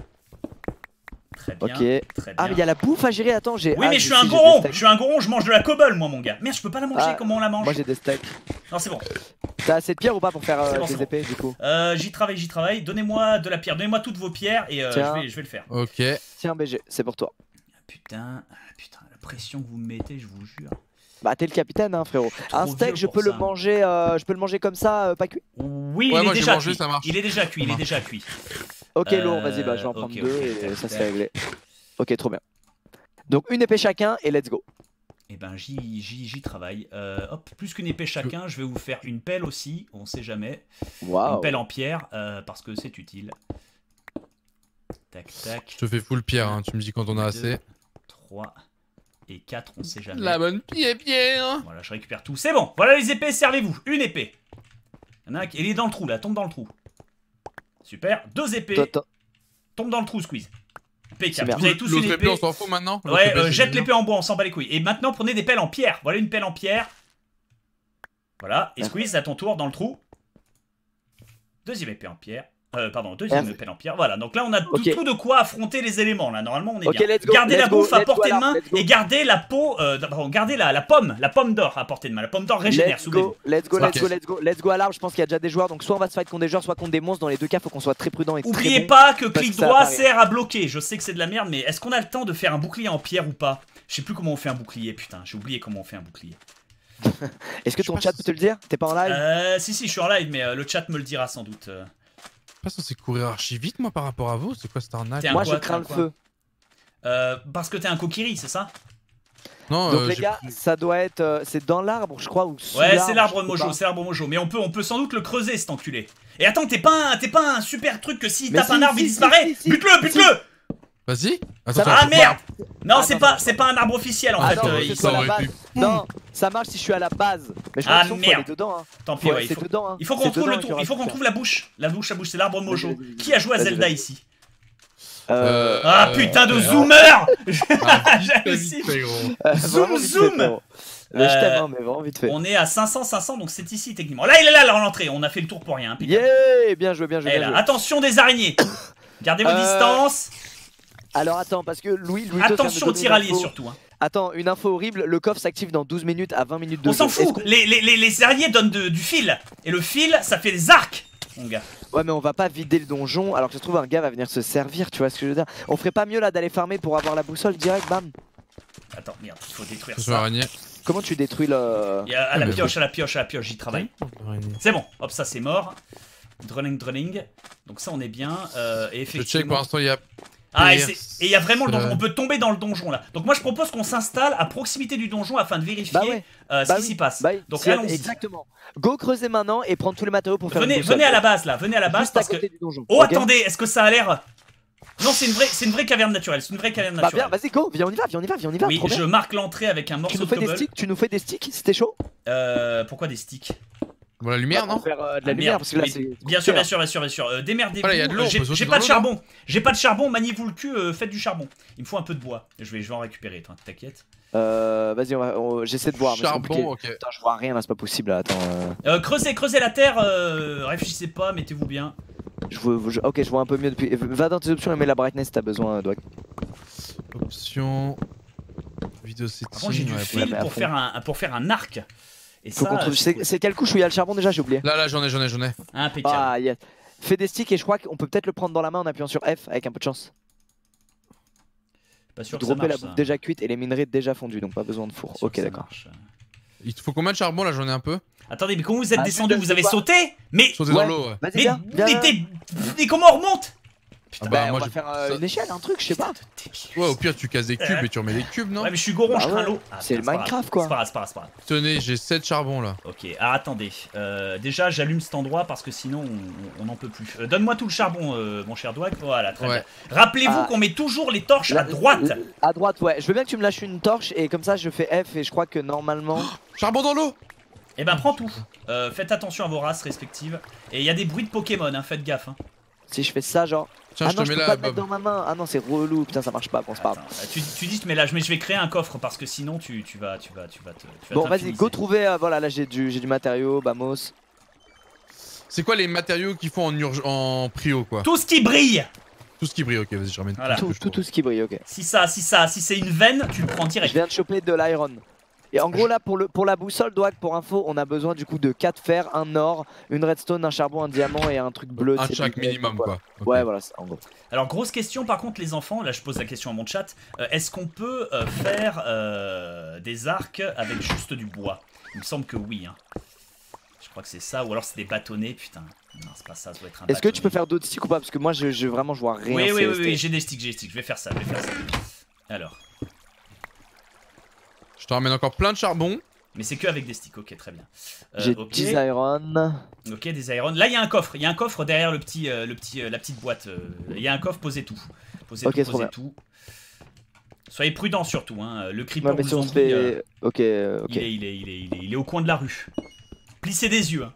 Très bien. Ok. Très bien. Ah, mais il y a la bouffe à gérer. Attends, j'ai. Oui, mais je suis un goron. Je mange de la cobble, moi, mon gars. Merde, je peux pas la manger. Comment on la mange? Moi, j'ai des steaks. Non, c'est bon. T'as assez de pierre ou pas pour faire des épées du coup? J'y travaille. Donnez-moi de la pierre. Donnez-moi toutes vos pierres et je vais le faire. Ok. Tiens, BG, c'est pour toi. Putain, la pression que vous me mettez, je vous jure. Bah t'es le capitaine hein frérot. Un steak je peux le manger comme ça pas cuit? Oui, il est déjà cuit. Il est déjà cuit. Ok lourd, vas-y bah je vais en prendre deux et ça c'est réglé. Ok trop bien. Donc une épée chacun et let's go. Et ben j'y travaille. Hop, plus qu'une épée chacun, je vais vous faire une pelle aussi, on sait jamais. Une pelle en pierre parce que c'est utile. Tac. Je te fais full pierre, hein. Tu me dis quand on a assez. 3 et 4, on sait jamais. La bonne pierre. Voilà, je récupère tout. C'est bon, voilà les épées, servez-vous. Une épée. Il y en a un qui est dans le trou là, tombe dans le trou. Super, 2 épées. Tombe dans le trou, Squeeze. Impeccable. Vous avez tous une épée. On s'en fout maintenant. Ouais, jette l'épée en bois, on s'en bat les couilles. Et maintenant, prenez des pelles en pierre. Voilà une pelle en pierre. Voilà, et Squeeze, à ton tour, dans le trou. Deuxième épée en pierre. Deuxième épée en pierre. Voilà, donc là, on a tout de quoi affronter les éléments. Là, normalement, on est bien. Gardez la bouffe à portée de main et gardez la peau. Gardez la pomme d'or à portée de main. La pomme d'or régénère. Let's go à l'arbre. Je pense qu'il y a déjà des joueurs. Donc, soit on va se fight contre des joueurs, soit contre des monstres. Dans les deux cas, faut qu'on soit très prudent et très bon. Oubliez pas que clic droit sert à bloquer. Je sais que c'est de la merde, mais est-ce qu'on a le temps de faire un bouclier en pierre ou pas? Je sais plus comment on fait un bouclier. Putain, j'ai oublié comment on fait un bouclier. Est-ce que ton chat peut te le dire? T'es pas en live? Si, je suis en live, mais le chat me le dira sans doute. Pas censé courir archi vite moi par rapport à vous, c'est quoi cette arnaque? Moi je crains le feu. Parce que t'es un coquiri, c'est ça? Non, donc les gars, ça doit être, c'est dans l'arbre je crois ou sous ouais c'est l'arbre mojo, mais on peut sans doute le creuser cet enculé. Et attends, t'es pas un super truc que s'il tape un arbre il disparaît? Bute-le. Vas-y. Ah merde. Non, c'est pas un arbre officiel en fait. Non, ça marche si je suis à la base. Mais je pense qu'il faut aller dedans. Tant pis, ouais. Il faut qu'on trouve la bouche. La bouche, c'est l'arbre mojo. Qui a joué à Zelda ici? Ah putain de zoomer. Zoom. Je t'aime, mais vraiment vite fait. On est à 500, donc c'est ici techniquement. Là, il est là, l'entrée. On a fait le tour pour rien. Yeah, bien joué, bien joué. Attention des araignées. Gardez vos distances. Alors attends, parce que Louis attention au tir allié surtout. Attends, une info horrible, le coffre s'active dans 12 minutes à 20 minutes de jeu. On s'en fout. Les araignées donnent du fil. Et le fil, ça fait des arcs, mon gars. Ouais, mais on va pas vider le donjon alors que ça se trouve un gars va venir se servir, tu vois ce que je veux dire. On ferait pas mieux là d'aller farmer pour avoir la boussole direct, bam. Attends, merde, il faut détruire ça. Comment tu détruis le... À la pioche, j'y travaille. C'est bon, hop, ça c'est mort. Drunning. Donc ça on est bien. Et effectivement... Je check pour l'instant, il y a... et il y a vraiment le donjon, on peut tomber dans le donjon là. Donc moi je propose qu'on s'installe à proximité du donjon afin de vérifier ce qui s'y passe. Donc allons-y. Exactement. Go creuser maintenant et prendre tous les matériaux pour faire venez à la base là, parce que... Oh attendez, est-ce que ça a l'air... Non, c'est une vraie caverne naturelle. Bah bien, vas-y, go, viens, on y va. Oui, je marque l'entrée avec un morceau de cobble. Tu nous fais des sticks, c'était chaud. Pourquoi des sticks? Bon, la lumière, non? Faire de la lumière, parce que là, c'est... Bien sûr. Démerdez-vous. Il y a de l'eau. J'ai pas de charbon. Maniez-vous le cul, faites du charbon. Il me faut un peu de bois. Je vais en récupérer, t'inquiète. Vas-y, j'essaie de voir. Charbon, ok. Putain, je vois rien là, c'est pas possible là, attends. Creusez la terre, réfléchissez pas, mettez-vous bien. Ok, je vois un peu mieux depuis. Va dans tes options et mets la brightness si t'as besoin, Dwag. Option. Vidéo setting. Par contre, j'ai du fil pour faire un arc. Et faut qu'on trouve. C'est quelle couche où il y a le charbon déjà? J'ai oublié. Là, j'en ai. Impeccable. Ah, yes. Fais des sticks et je crois qu'on peut peut-être le prendre dans la main en appuyant sur F avec un peu de chance. Pas sûr. Dropper la bouffe déjà cuite et les minerais déjà fondus, donc pas besoin de four. Ok, d'accord. Il te faut combien de charbon là? J'en ai un peu. Attendez, mais comment vous êtes descendu? Vous avez sauté? Mais sauté dans l'eau, ouais. Mais comment on remonte? Putain, bah, on va faire une échelle, un truc, je sais pas. Ouais, au pire, tu casses des cubes et tu remets les cubes, non? Ouais, mais je suis goron, je crains l'eau. C'est le Minecraft, quoi. C'est pas grave. Tenez, j'ai 7 charbons là. Ok, alors attendez. Déjà, j'allume cet endroit parce que sinon, on n'en peut plus. Donne-moi tout le charbon, mon cher Dwag. Voilà, très bien. Rappelez-vous qu'on met toujours les torches à droite. À droite, ouais. Je veux bien que tu me lâches une torche et comme ça, je fais F et je crois que normalement. Charbon dans l'eau! Eh ben, prends tout. Faites attention à vos races respectives. Et il y a des bruits de Pokémon, hein, faites gaffe. Hein. Si je fais ça, genre. Tiens, je peux pas te mettre dans ma main. Ah non, c'est relou, putain, ça marche pas. Bon, c'est pas grave. Tu dis, mais là, je vais créer un coffre parce que sinon, tu vas te. Bon, vas-y, go trouver. Voilà, là, j'ai du matériau, Bamos. C'est quoi les matériaux qu'il faut en prio, quoi? Tout ce qui brille! Tout ce qui brille, ok, vas-y, je ramène. Voilà. Tout ce qui brille, ok. Si c'est une veine, tu le prends direct. Je viens de choper de l'iron. Et en gros là pour la boussole Dwag, pour info, on a besoin du coup de 4 fers, un or, une redstone, un charbon, un diamant et un truc bleu. Un chaque minimum quoi. Okay. Ouais voilà, en gros. Alors grosse question par contre les enfants, là je pose la question à mon chat, est-ce qu'on peut faire des arcs avec juste du bois? Il me semble que oui hein. Je crois que c'est ça, ou alors c'est des bâtonnets, putain. Non c'est pas ça, ça doit être un Est-ce que tu peux faire d'autres sticks ou pas? Parce que moi vraiment je vois rien. Oui, j'ai des sticks, je vais faire ça. Alors. Je te ramène encore plein de charbon. Mais c'est que avec des sticks, ok, très bien. J'ai 10 iron. Ok, des iron. Là, il y a un coffre derrière la petite boîte. Il y a un coffre, posez tout. Posez tout. Soyez prudents surtout, hein. Le creeper ou le zombie, ok. Il est au coin de la rue. Plissez des yeux. Hein.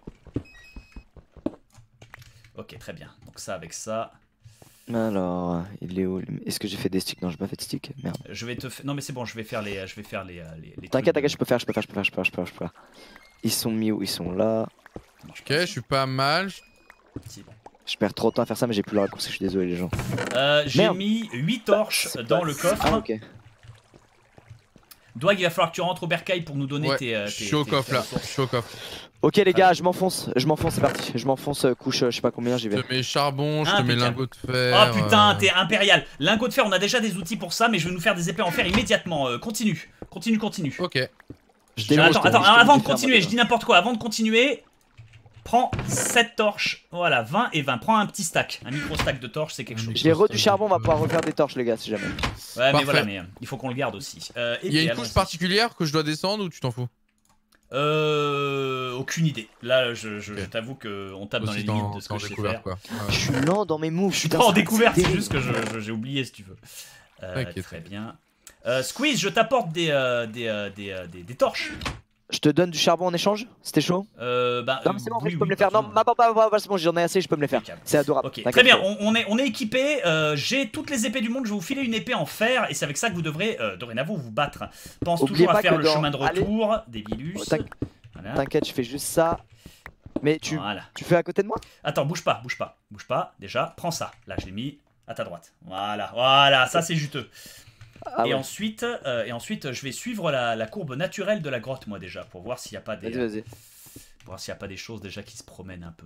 Ok, très bien. Donc ça avec ça. Alors, il est où? Est-ce que j'ai fait des sticks? Non, j'ai pas fait de sticks. Merde. Non, mais c'est bon, je vais faire les T'inquiète, je peux faire. Ils sont mis où? Ils sont là. Ok, je suis pas mal. Je perds trop de temps à faire ça, mais j'ai plus le raccourci, je suis désolé, les gens. J'ai mis 8 torches dans le coffre. Ah, ok. Dwag, il va falloir que tu rentres au bercail pour nous donner tes. Je suis au coffre là. Je suis au coffre. Ok les gars, je m'enfonce, c'est parti. Je m'enfonce, couche, je sais pas combien, j'y vais. Je te mets charbon, je te mets lingot de fer. Oh putain, t'es impérial. Lingot de fer, on a déjà des outils pour ça, mais je vais nous faire des épées en fer immédiatement. Continue. Ok. Attends, avant de continuer, je dis n'importe quoi. Avant de continuer, prends 7 torches. Voilà, 20 et 20. Prends un petit stack, un micro stack de torches, c'est quelque chose. J'ai du charbon, on va pouvoir refaire des torches les gars, si jamais. Ouais, mais voilà, mais il faut qu'on le garde aussi. Il y a une couche particulière que je dois descendre ou tu t'en fous? Aucune idée. Là, je t'avoue qu'on tape dans les limites de ce que je sais faire. Quoi. Je suis lent dans mes moves. Je suis pas en découverte, c'est juste que j'ai oublié si tu veux. Très bien. Squeeze, je t'apporte des torches. Je te donne du charbon en échange? C'était chaud? Non, mais c'est bon, je peux me les faire. Non, c'est bon, j'en ai assez, je peux me les faire. C'est adorable. Okay. Très bien, on est équipé. J'ai toutes les épées du monde. Je vais vous filer une épée en fer et c'est avec ça que vous devrez dorénavant vous battre. Pense toujours à faire le chemin de retour des Vilus. Voilà. T'inquiète, je fais juste ça. Mais tu fais à côté de moi? Attends, bouge pas. Déjà, prends ça. Là, je l'ai mis à ta droite. Voilà, ça c'est juteux. Ensuite, je vais suivre la courbe naturelle de la grotte, moi déjà, pour voir s'il n'y a pas des, pour voir s'il y a pas des choses déjà qui se promènent un peu.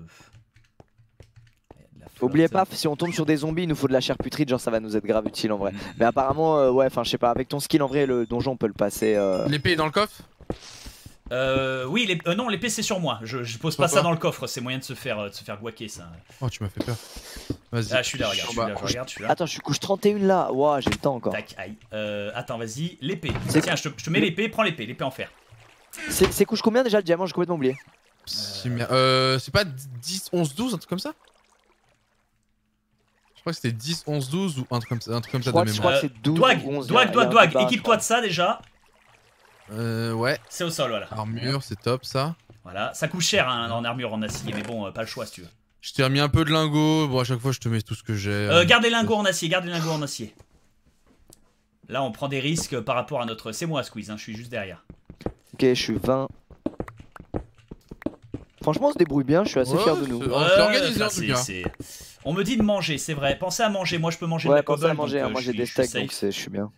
Oubliez pas, si on tombe sur des zombies, il nous faut de la chair putride, genre ça va nous être grave utile en vrai. Mais apparemment, ouais, enfin je sais pas, avec ton skill en vrai, le donjon on peut le passer. L'épée est dans le coffre? Oui, non, l'épée c'est sur moi. Je pose pas ça dans le coffre, c'est moyen de se faire guaquer ça. Oh, tu m'as fait peur. Vas-y. Ah, je suis là, regarde, je suis là. Attends, je suis couche 31 là. Ouah, j'ai le temps encore. Tac, aïe. Attends, vas-y, l'épée. Tiens, je te mets l'épée, prends l'épée en fer. C'est couche combien déjà le diamant? J'ai complètement oublié. C'est pas 10, 11, 12, un truc comme ça? Je crois que c'était 10, 11, 12 ou un truc comme ça, de mémoire. Je crois que c'est 12 ou 11. Dwag, équipe-toi de ça déjà. Ouais. C'est au sol, voilà. Armure, c'est top ça. Voilà, ça coûte cher hein, en armure en acier, mais bon, pas le choix si tu veux. Je t'ai remis un peu de lingots, bon à chaque fois je te mets tout ce que j'ai. Garde les lingots en acier, Là on prend des risques par rapport à notre... C'est moi Squeeze, hein, je suis juste derrière. Ok, je suis 20. Franchement on se débrouille bien, je suis assez fier de nous. On s'est organisé en tout cas. On me dit de manger, c'est vrai. Pensez à manger, moi je peux manger de la cobble. Pensez à manger, moi j'ai des steaks donc je suis bien.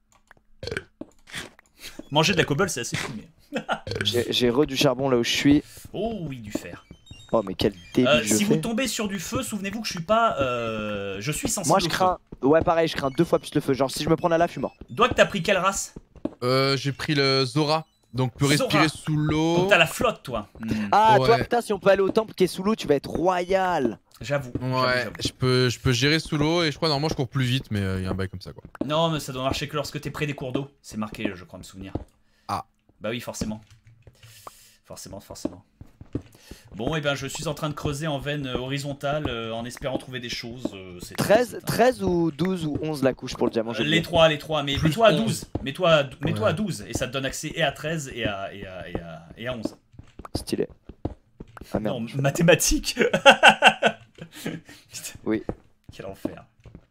Manger de la cobble c'est assez fou mais... J'ai du charbon là où je suis. Oh oui, du fer. Oh mais quel débile si vous tombez sur du feu, souvenez-vous que je suis pas... je suis sensible. Moi je crains... Ouais pareil, je crains 2 fois plus le feu. Genre si je me prends la lave, je suis mort. Doig, t'as pris quelle race? J'ai pris le Zora. Donc peut respirer sous l'eau. Donc t'as la flotte toi. Ah toi putain, si on peut aller au temple qui est sous l'eau, tu vas être royal. J'avoue. Ouais, je peux gérer sous l'eau et je crois normalement je cours plus vite mais il y a un bail comme ça quoi. Non mais ça doit marcher que lorsque t'es près des cours d'eau. C'est marqué je crois me souvenir. Ah. Bah oui forcément. Forcément. Bon et ben je suis en train de creuser en veine horizontale en espérant trouver des choses. 13 ou 12 ou 11 la couche pour le diamant? Les 3, mais mets-toi à 12. Mets-toi à 12 et ça te donne accès et à 13 et à 11. Stylé. Ah merde. Non, mathématiques. Oui. Quel enfer.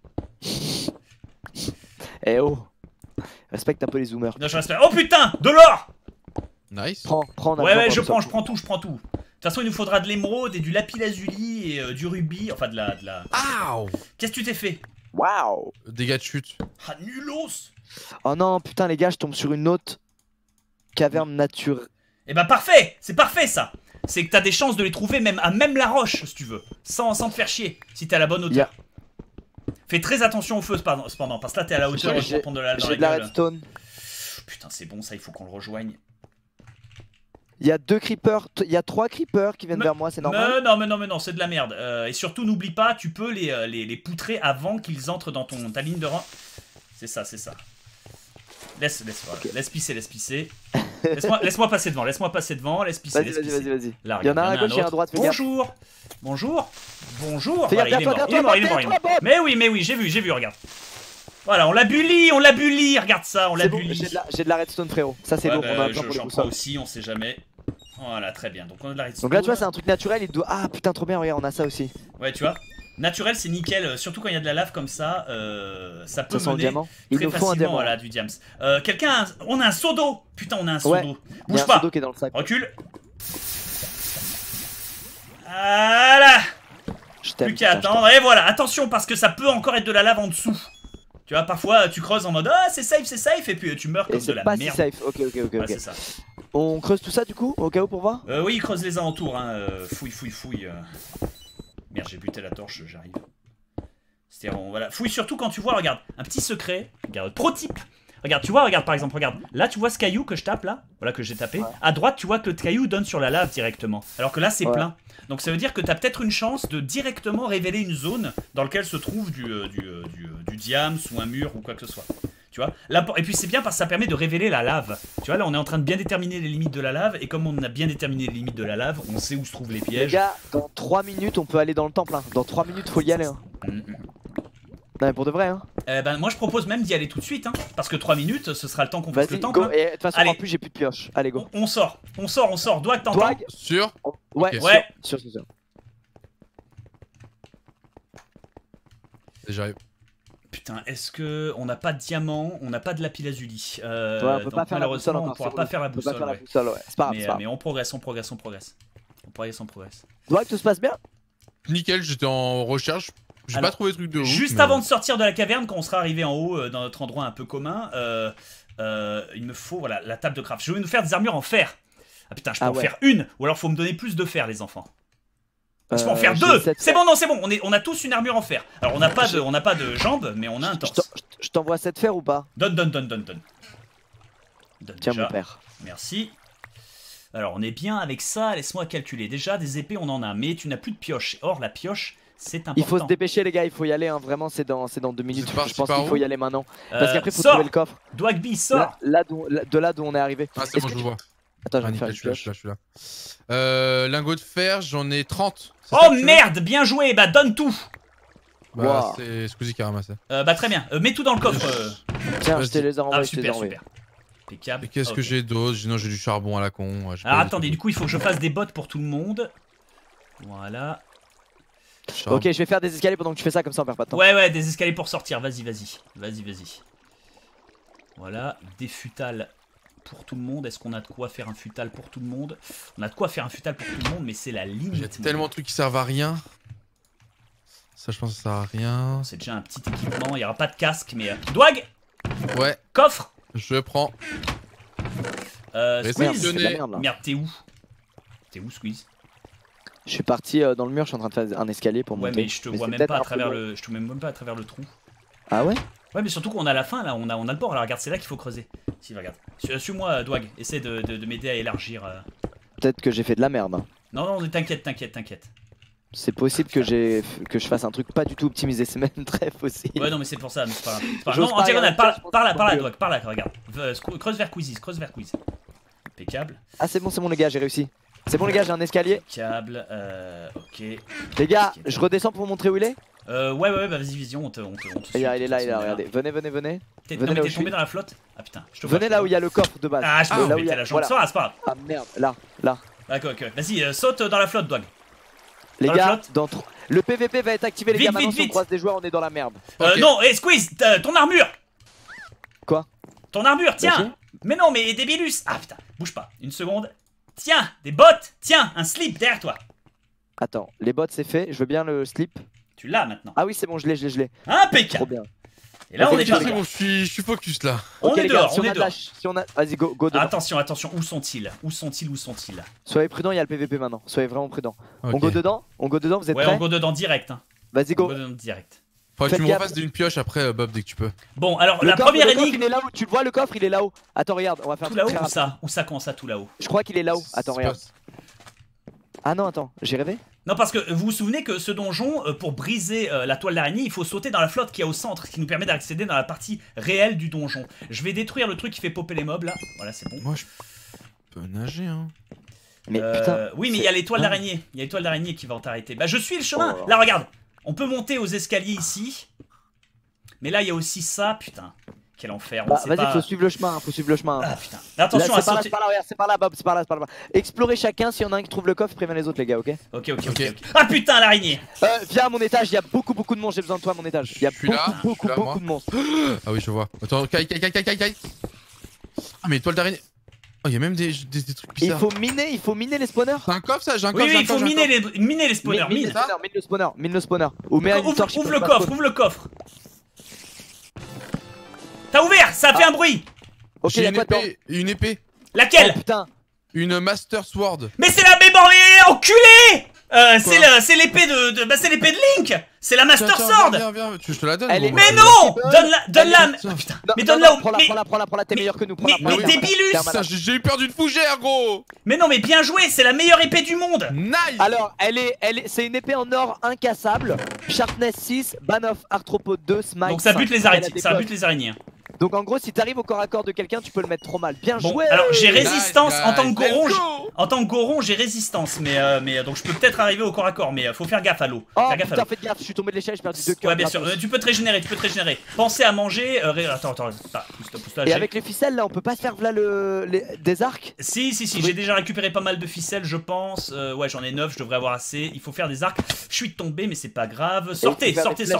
Eh oh. Respecte un peu les zoomers. Non, je respecte. Oh putain, de l'or. Nice. Prends. Ouais, je prends tout. De toute façon, il nous faudra de l'émeraude et du lapis lazuli et du rubis. Enfin, de la... Aouh. Qu'est-ce que tu t'es fait? Waouh. Dégâts de chute. Ah, nulos. Oh non, putain, les gars, je tombe sur une autre caverne naturelle. Eh bah, parfait. C'est parfait, ça. C'est que t'as des chances de les trouver même à même la roche, si tu veux. Sans te faire chier, si t'es à la bonne hauteur. Fais très attention au feu, cependant. Parce que là, t'es à la hauteur et je vais prendre de la J'ai de la redstone. Putain, c'est bon, ça, il faut qu'on le rejoigne. Il y a 2 creepers, il y a 3 creepers qui viennent vers moi, c'est normal? Non, c'est de la merde. Et surtout, n'oublie pas, tu peux les poutrer avant qu'ils entrent dans ta ligne de rang. C'est ça. Laisse pisser. Laisse-moi passer devant, laisse pisser. Vas-y. Là, il y en a un à gauche et un à droite, fais gaffe. Bonjour. Fais gaffe, il est mort. Mais oui, j'ai vu, regarde. Voilà, on l'a bully, regarde ça, on l'a bully. J'ai de la redstone frérot, ça c'est lourd, on a un plan pour j'en prends aussi, on sait jamais. Voilà, très bien, donc on a de la redstone. Donc là tu vois c'est un truc naturel, il doit... Ah putain trop bien, regarde, on a ça aussi. Ouais tu vois, naturel c'est nickel, surtout quand il y a de la lave comme ça, ça peut mener très facilement à du diams. Quelqu'un, on a un seau d'eau. Putain on a un seau d'eau. Bouge pas, qui est dans le sac. Recule. Voilà. Plus qu'à attendre, et voilà, attention parce que ça peut encore être de la lave en dessous. Tu vois, parfois tu creuses en mode ah c'est safe, et puis tu meurs comme de la merde. C'est pas si safe, ok. Ouais, c'est ça. On creuse tout ça du coup, au cas où pour voir? Oui, creuse les alentours, hein. Fouille. Merde, j'ai buté la torche, j'arrive. Voilà. Fouille surtout quand tu vois, regarde, un petit secret. Regarde, pro type. Regarde, tu vois, regarde par exemple, regarde. Là, tu vois ce caillou que je tape là? Voilà, que j'ai tapé. À droite, tu vois que le caillou donne sur la lave directement. Alors que là, c'est plein. Donc ça veut dire que tu as peut-être une chance de directement révéler une zone dans laquelle se trouve du diams ou un mur ou quoi que ce soit. Tu Tu vois là, et puis c'est bien parce que ça permet de révéler la lave. Tu vois là on est en train de bien déterminer les limites de la lave. Et comme on a bien déterminé les limites de la lave, on sait où se trouvent les pièges. Les gars, dans 3 minutes on peut aller dans le temple hein. Dans 3 minutes faut y aller hein. Non mais pour de vrai hein. Moi je propose même d'y aller tout de suite hein. Parce que 3 minutes ce sera le temps qu'on fasse le temple hein. Et de toute façon en plus j'ai plus de pioche. Allez go. On sort. Doig t'entends? Sûr? Ouais, ouais. Sûr. J'arrive. Putain, est-ce que on n'a pas de diamant, on n'a pas de lapis lazuli. Ouais, on peut pas faire la boussole on pourra pas faire la boussole. C'est pas grave. Mais on progresse. On progresse. Doig, tout se passe bien? Nickel, j'étais en recherche. J'ai pas trouvé de truc de ouf. Juste avant de sortir de la caverne, quand on sera arrivé en haut dans notre endroit un peu commun, il me faut voilà la table de craft. Je vais nous faire des armures en fer. Ah putain, je peux en faire une, ou alors faut me donner plus de fer, les enfants. Je peux en faire 2. C'est bon, non, c'est bon. On a tous une armure en fer. Alors on n'a pas de jambes, mais on a un torse. Je t'envoie 7 fer ou pas? Donne. Tiens mon père. Merci. Alors on est bien avec ça. Laisse-moi calculer. Déjà des épées, on en a, mais tu n'as plus de pioche. Or la pioche. C'est important. Il faut se dépêcher les gars, il faut y aller hein. Vraiment c'est dans 2 minutes. Je pense qu'il faut y aller maintenant. Parce qu'après il faut trouver le coffre. Dwagby, sors. De là d'où on est arrivé. Ah c'est bon, je le vois. Attends, je vais faire je suis là. Lingot de fer, j'en ai 30. Oh merde, bien joué, bah donne tout. Bah c'est Squeezie qui a ramassé. Bah très bien, mets tout dans le coffre. Tiens, je te les ai renvoyés, super. Impeccable. Et qu'est-ce que j'ai d'autre? Sinon j'ai du charbon à la con. Alors attendez, du coup il faut que je fasse des bottes pour tout le monde. Voilà. Ok, je vais faire des escaliers pendant que tu fais ça, comme ça on perd pas de temps. Ouais, des escaliers pour sortir, vas-y. Voilà, des futales pour tout le monde. Est-ce qu'on a de quoi faire un futal pour tout le monde? On a de quoi faire un futal pour tout le monde, mais c'est la limite. J'ai tellement de trucs qui servent à rien. Ça, je pense que ça sert à rien. C'est déjà un petit équipement, il n'y aura pas de casque, mais... Dwag! Ouais. Coffre! Je prends. Squeeze! Merde, t'es où? Squeeze? Je suis parti dans le mur, je suis en train de faire un escalier pour monter. Ouais, mais je te vois même pas à travers le... Je te vois même pas à travers le trou. Ah ouais? Ouais, mais surtout qu'on a la fin là, on a le bord. Alors regarde, c'est là qu'il faut creuser. Si, regarde. Suis-moi, Dwag. Essaie de m'aider à élargir. Peut-être que j'ai fait de la merde. Non, t'inquiète. C'est possible que je fasse un truc pas du tout optimisé, c'est même très possible. Ouais, non, mais c'est pour ça, mais c'est pas grave. Non, en diagonale, par là, Dwag, par là, regarde. Creuse vers Quizzes. Impeccable. Ah, c'est bon les gars, j'ai réussi. C'est bon les gars, j'ai un escalier. Impeccable, ok. Les gars, je redescends pour vous montrer où il est. Ouais, bah vas-y, vision, on te il est là, regardez. Venez. Non, mais t'es tombé dans la flotte? Ah putain, je te vois. Venez là où il y a le coffre de base. Ah, je peux péter la jambe, ça va, c'est pas grave. Ah merde, là. D'accord, ok. Vas-y, saute dans la flotte, Dwag. Les gars, le PVP va être activé, les gars. Maintenant, si on croise des joueurs, on est dans la merde. Non, Squeeze, ton armure. Quoi? Ton armure, tiens. Mais non, mais débilus. Ah putain, bouge pas, une seconde. Tiens, des bottes. Tiens, un slip derrière toi. Attends, les bottes c'est fait, je veux bien le slip. Tu l'as maintenant. Ah oui, c'est bon, je l'ai. Impeccable. Trop bien. Et là, on est bien. C'est bon, je suis focus là. On est dehors, on est dehors. Vas-y, go dedans. Attention, où sont-ils? Soyez prudents, il y a le PVP maintenant. Soyez vraiment prudents. On go dedans, vous êtes prêts? Ouais, on go dedans direct. Vas-y, go. On go dedans direct. Faudrait que tu me refasses d'une pioche après, Bob, dès que tu peux. Bon, alors la première énigme. Il est là-haut, tu le vois, le coffre, il est là-haut. Attends, regarde, on va faire tout là-haut. Où ça, comment ça, tout là-haut? Je crois qu'il est là-haut. Attends, regarde. Ah non, attends, j'ai rêvé? Non, parce que vous vous souvenez que ce donjon, pour briser la toile d'araignée, il faut sauter dans la flotte qui est au centre, ce qui nous permet d'accéder dans la partie réelle du donjon. Je vais détruire le truc qui fait popper les mobs là. Voilà, c'est bon. Moi, je peux nager, hein. Mais putain. Oui, mais il y a l'étoile d'araignée. Il y a l'étoile d'araignée qui va t'arrêter. Bah, je suis le chemin. Là, regarde. On peut monter aux escaliers ici. Mais là, il y a aussi ça, putain. Quel enfer. Vas-y, faut suivre le chemin, Ah putain. Attention à sauter. C'est par là, Bob, c'est par là. Explorez chacun, s'il y en a un qui trouve le coffre, préviens les autres, les gars, ok? Ok. Ah putain, l'araignée. Viens à mon étage, il y a beaucoup de monde, j'ai besoin de toi à mon étage. Il y a beaucoup de monstres. Ah oui, je vois. Attends, caille. Ah, mais étoile d'araignée. Oh, il y a même des trucs bizarres. Il faut miner les spawners. C'est un coffre ça, j'ai un coffre. Oui, il faut miner les spawners. Mine le spawner. Ou mets une torche. Ouvre le coffre. T'as ouvert, ça a fait un bruit. Ok, j'ai une épée. Laquelle? Oh putain. Une Master Sword. Mais c'est la enculé. C'est l'épée de Link. C'est la Master Sword. Viens, je te la donne. Mais non. Donne-la. Putain. Mais donne-la. Prends-la, t'es meilleur que nous. Mais débilus. J'ai eu peur d'une fougère, gros. Mais non, mais bien joué, c'est la meilleure épée du monde. Nice. Alors, c'est une épée en or incassable. Sharpness 6, Ban of Arthropode 2, Smite. Donc ça bute les araignées. Donc en gros, si t'arrives au corps à corps de quelqu'un, tu peux le mettre trop mal. Bien Bon, joué. alors j'ai résistance Nice, en tant que guys, goron. let's go. En tant que goron, j'ai résistance, mais donc je peux peut-être arriver au corps à corps, mais faut faire gaffe à l'eau. Oh Faire gaffe à putain, l'eau. faites gaffe, je suis tombé de l'échelle, j'ai perdu 2 cœurs. Ouais, bien sûr. Tu peux te régénérer, tu peux te régénérer. Pensez à manger. Attends. Pousse-toi. Et avec les ficelles là, on peut pas se faire v'là des arcs? Si, j'ai déjà récupéré pas mal de ficelles, je pense. Ouais, j'en ai 9, je devrais avoir assez. Il faut faire des arcs. Je suis tombé, mais c'est pas grave. Sortez.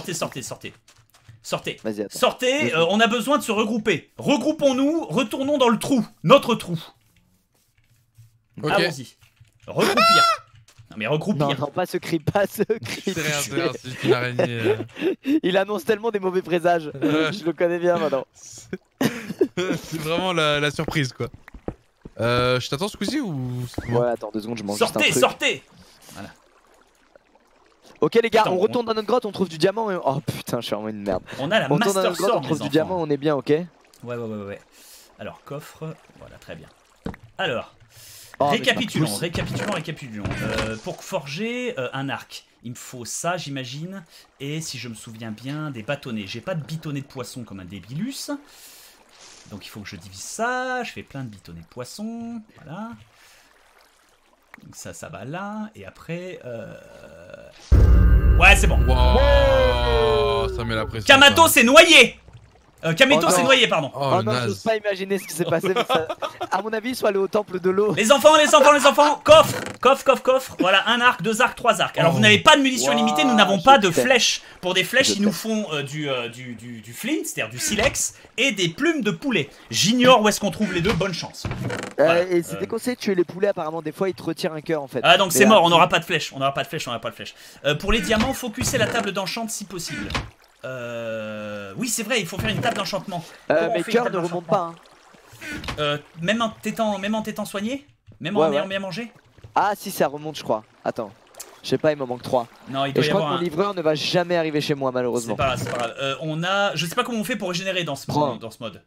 Sortez, on a besoin de se regrouper. Regroupons-nous, retournons dans le trou. Notre trou. Ok. Allons-y. Regroupir. Non mais regroupir. Non, pas ce cri, pas ce cri. C'est rien, c'est juste une araignée. Il annonce tellement des mauvais présages. Je le connais bien maintenant. C'est vraiment la surprise quoi. Je t'attends Squeezie ou... Ouais, attends 2 secondes, je mange juste un truc. Sortez. Voilà. Ok les gars, on retourne dans notre grotte, on trouve du diamant et... Oh putain, je suis vraiment une merde. On a la retourne dans Master notre grotte, Sword, on trouve les du diamant, enfants. on est bien, ok? Ouais. Alors, coffre, voilà, très bien. Alors, Oh, récapitulons. Pour forger un arc, il me faut ça, j'imagine. Et si je me souviens bien, des bâtonnets. J'ai pas de bitonnets de poisson comme un débilus. Donc il faut que je divise ça. Je fais plein de bitonnets de poisson. Voilà. Donc ça va là. Et après... Ouais, c'est bon. Wow, ça met la pression. Kamato s'est noyé. Kameto Oh s'est non. noyé, pardon. Oh non, j'ose pas imaginer ce qui s'est passé. Mais ça... À mon avis, il soit allé au temple de l'eau. Les enfants, coffre. Voilà, 1 arc, 2 arcs, 3 arcs. Alors vous n'avez pas de munitions limitées, nous n'avons pas de flèches. Pour des flèches, ils nous font du flint, c'est-à-dire du silex, et des plumes de poulet. J'ignore où est-ce qu'on trouve les deux, bonne chance. Voilà. Et c'est déconseillé de tuer les poulets, apparemment, des fois ils te retirent un cœur en fait. Ah donc c'est mort, on n'aura pas de flèches, pour les diamants, focussez la table d'enchant si possible. Oui c'est vrai, il faut faire une table d'enchantement. Mes cœurs ne remontent pas. Même en t'étant soigné, même en ayant bien mangé. Ah si, ça remonte je crois. Attends, je sais pas, il me manque 3. Non, il et doit je y crois que avoir mon livreur ne va jamais arriver chez moi malheureusement. C'est pas grave. On a, je sais pas comment on fait pour régénérer dans ce mode.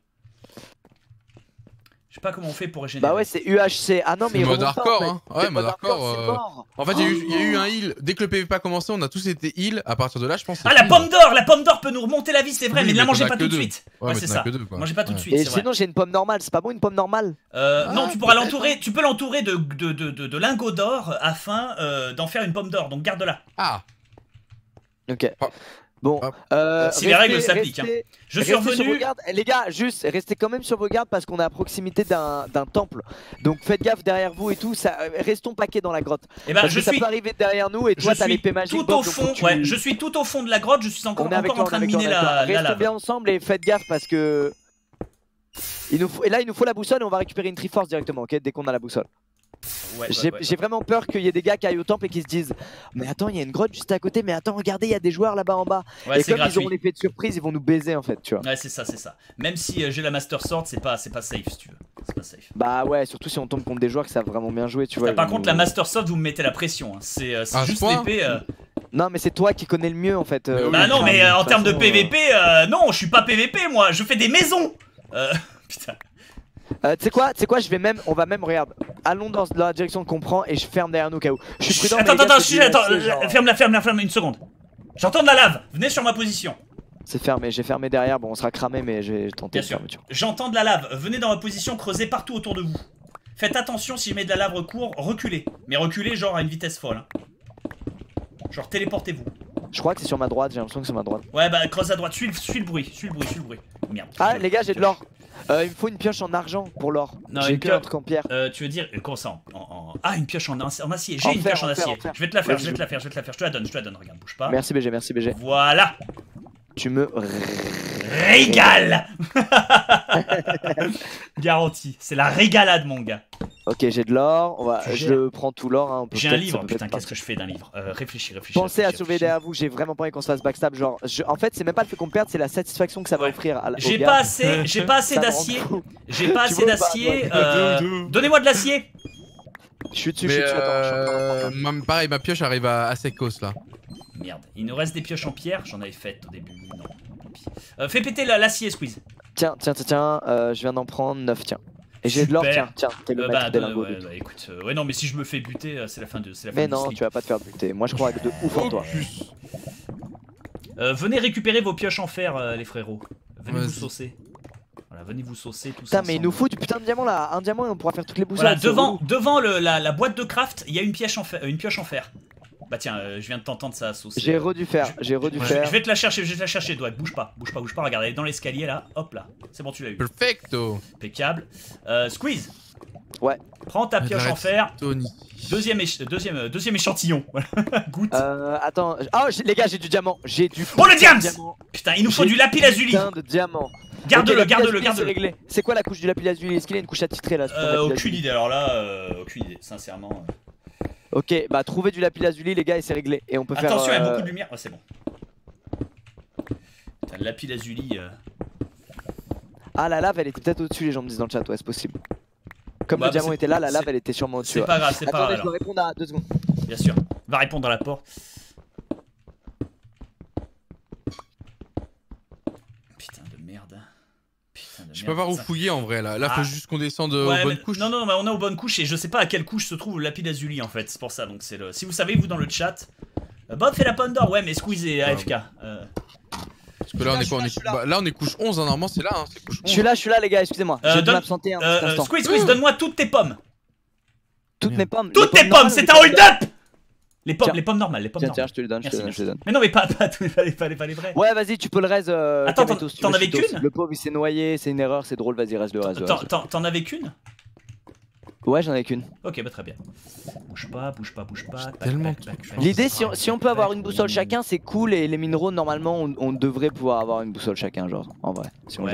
Je sais pas comment on fait pour régénérer. Bah ouais, c'est UHC. Ah non, mais mode hardcore, hein. Ouais, mode hardcore. En fait, il y a eu un heal. Dès que le PvP a commencé, on a tous été heal. À partir de là, je pense. Ah, la pomme d'or peut nous remonter la vie, c'est vrai, mais ne la mangez pas tout de suite. Ouais, c'est ça. Mangez pas tout de suite. Et sinon, j'ai une pomme normale. C'est pas bon une pomme normale? Non, tu pourras l'entourer. Tu peux l'entourer de lingots d'or afin d'en faire une pomme d'or. Donc garde-la. Ah. Ok. Bon, si les règles s'appliquent. Hein. Je suis revenu. Les gars, juste restez quand même sur vos gardes parce qu'on est à proximité d'un temple. Donc faites gaffe derrière vous et tout. Restons paqués dans la grotte. Et ben, ça peut arriver derrière nous et toi t'as l'épée magique. Tout au fond. Ouais, je suis tout au fond de la grotte. Je suis encore en train de miner la lave. Restons bien ensemble et faites gaffe parce que il nous faut la boussole et on va récupérer une Triforce directement. Ok, dès qu'on a la boussole. J'ai vraiment peur qu'il y ait des gars qui aillent au temple et qui se disent mais attends, il y a une grotte juste à côté, mais attends, regardez, il y a des joueurs là-bas en bas. Et comme ils auront l'effet de surprise, ils vont nous baiser en fait, tu vois. Ouais, c'est ça. Même si j'ai la Master Sword, c'est pas safe si tu veux. C'est pas safe. Bah ouais, surtout si on tombe contre des joueurs qui savent vraiment bien jouer, tu vois. Par contre, la Master Sword, vous me mettez la pression. Hein. C'est juste l'épée. Non, mais c'est toi qui connais le mieux en fait. Bah non, mais en termes de PVP, non, je suis pas PVP moi, je fais des maisons. Putain. Tu sais quoi, on va même, regarde, allons dans la direction qu'on prend et je ferme derrière nous au cas où. Je suis prudent. Attends, ferme une seconde. J'entends de la lave, venez sur ma position. C'est fermé, j'ai fermé derrière, bon on sera cramé mais j'ai tenté Bien sûr. J'entends de la lave, venez dans ma position, creusez partout autour de vous. Faites attention si je mets de la lave recours, reculez. Mais reculez genre à une vitesse folle. Hein. Genre téléportez-vous. Je crois que c'est sur ma droite, j'ai l'impression que c'est ma droite. Ouais bah creuse à droite, suis le bruit. Merde. Ah les gars, j'ai de l'or. Il me faut une pioche en argent pour l'or. J'ai que un truc en pierre. Tu veux dire comment ça Ah, une pioche en acier. J'ai une pioche en acier. Je vais te la faire, je te la donne. Regarde, bouge pas. Merci BG. Voilà. Tu me régales. Garanti, c'est la régalade mon gars. Ok, j'ai de l'or, je prends tout l'or. Hein, j'ai un livre, putain, qu'est-ce que je fais d'un livre? Réfléchis. Pensez à surveiller derrière vous, j'ai vraiment pas envie qu'on se fasse backstab. Genre, en fait, c'est même pas le fait qu'on perde, c'est la satisfaction que ça va offrir. J'ai pas assez d'acier. Donnez-moi de l'acier. Je suis dessus, attends. Pareil, ma pioche arrive à Secos là. Merde, il nous reste des pioches en pierre, j'en avais fait au début. Non, tant pis. Fais péter l'acier, Squeeze. Tiens, je viens d'en prendre 9, tiens. Et j'ai de l'or, tiens, t'es le maître des lingots. Écoute, ouais, non, mais si je me fais buter, c'est la fin de. Mais non, tu vas pas te faire buter. Moi, je crois de ouf en toi. Venez récupérer vos pioches en fer, les frérots. Venez vous saucer. Voilà, venez vous saucer tous Putain, mais il nous faut du putain de diamant là. Un diamant et on pourra faire toutes les boussoles. Voilà, devant la boîte de craft, il y a une pioche en fer. Bah tiens, je viens de t'entendre ça saucer. J'ai redû faire, Je vais te la chercher, Dwight. Bouge pas. Regarde, elle est dans l'escalier là. Hop là. C'est bon, tu l'as eu. Perfecto. Impeccable. Squeeze. Ouais. Prends ta pioche en fer. Deuxième échantillon. Goûte. Attends. Oh, les gars, j'ai du diamant. J'ai du. Oh, le diams. Putain, il nous faut du lapis lazuli. Putain de diamant. Garde-le. C'est quoi la couche du lapis lazuli? Est-ce qu'il y a une couche attitrée là? Aucune idée. Alors là, aucune idée, sincèrement. Ok, bah trouvez du lapis lazuli les gars et c'est réglé. Et on peut faire. Attention, il y a beaucoup de lumière. Oh, c'est bon. Putain, le lapis lazuli. Ah, la lave elle était peut-être au-dessus, les gens me disent dans le chat, ouais, c'est possible. Comme le diamant était là, la lave elle était sûrement au-dessus. C'est pas grave, c'est pas grave. Attendez, je dois répondre à 2 secondes. Bien sûr. Va répondre à la porte. Putain de merde. Je sais pas par où fouiller en vrai là. Là, faut juste qu'on descende aux bonnes couches. Non, mais on est aux bonnes couches et je sais pas à quelle couche se trouve le lapis lazuli en fait. C'est pour ça. Donc c'est le. Si vous savez, vous dans le chat. Bob fait la pomme d'or. Ouais, mais Squeeze et AFK. Parce que là, on est couche 11, hein, normalement c'est là. Hein, couche 11. Je suis là, les gars, excusez-moi. J'ai dû m'absenter un petit instant. Squeeze, donne-moi toutes tes pommes. Toutes mes pommes. Toutes tes pommes, c'est un hold-up. Les pommes normales, Tiens, je te les donne, je te les donne. Mais non, mais pas les vrais. Ouais, vas-y, tu peux le raise. Attends, t'en avais qu'une? Le pauvre il s'est noyé, c'est une erreur, c'est drôle, vas-y, reste le reste. T'en avais qu'une? Ouais, j'en ai qu'une. Ok, bah très bien. Bouge pas. Tellement. L'idée, si on peut avoir une boussole chacun, c'est cool. Et les minéraux, normalement, on devrait pouvoir avoir une boussole chacun, genre, en vrai. Si on ouais.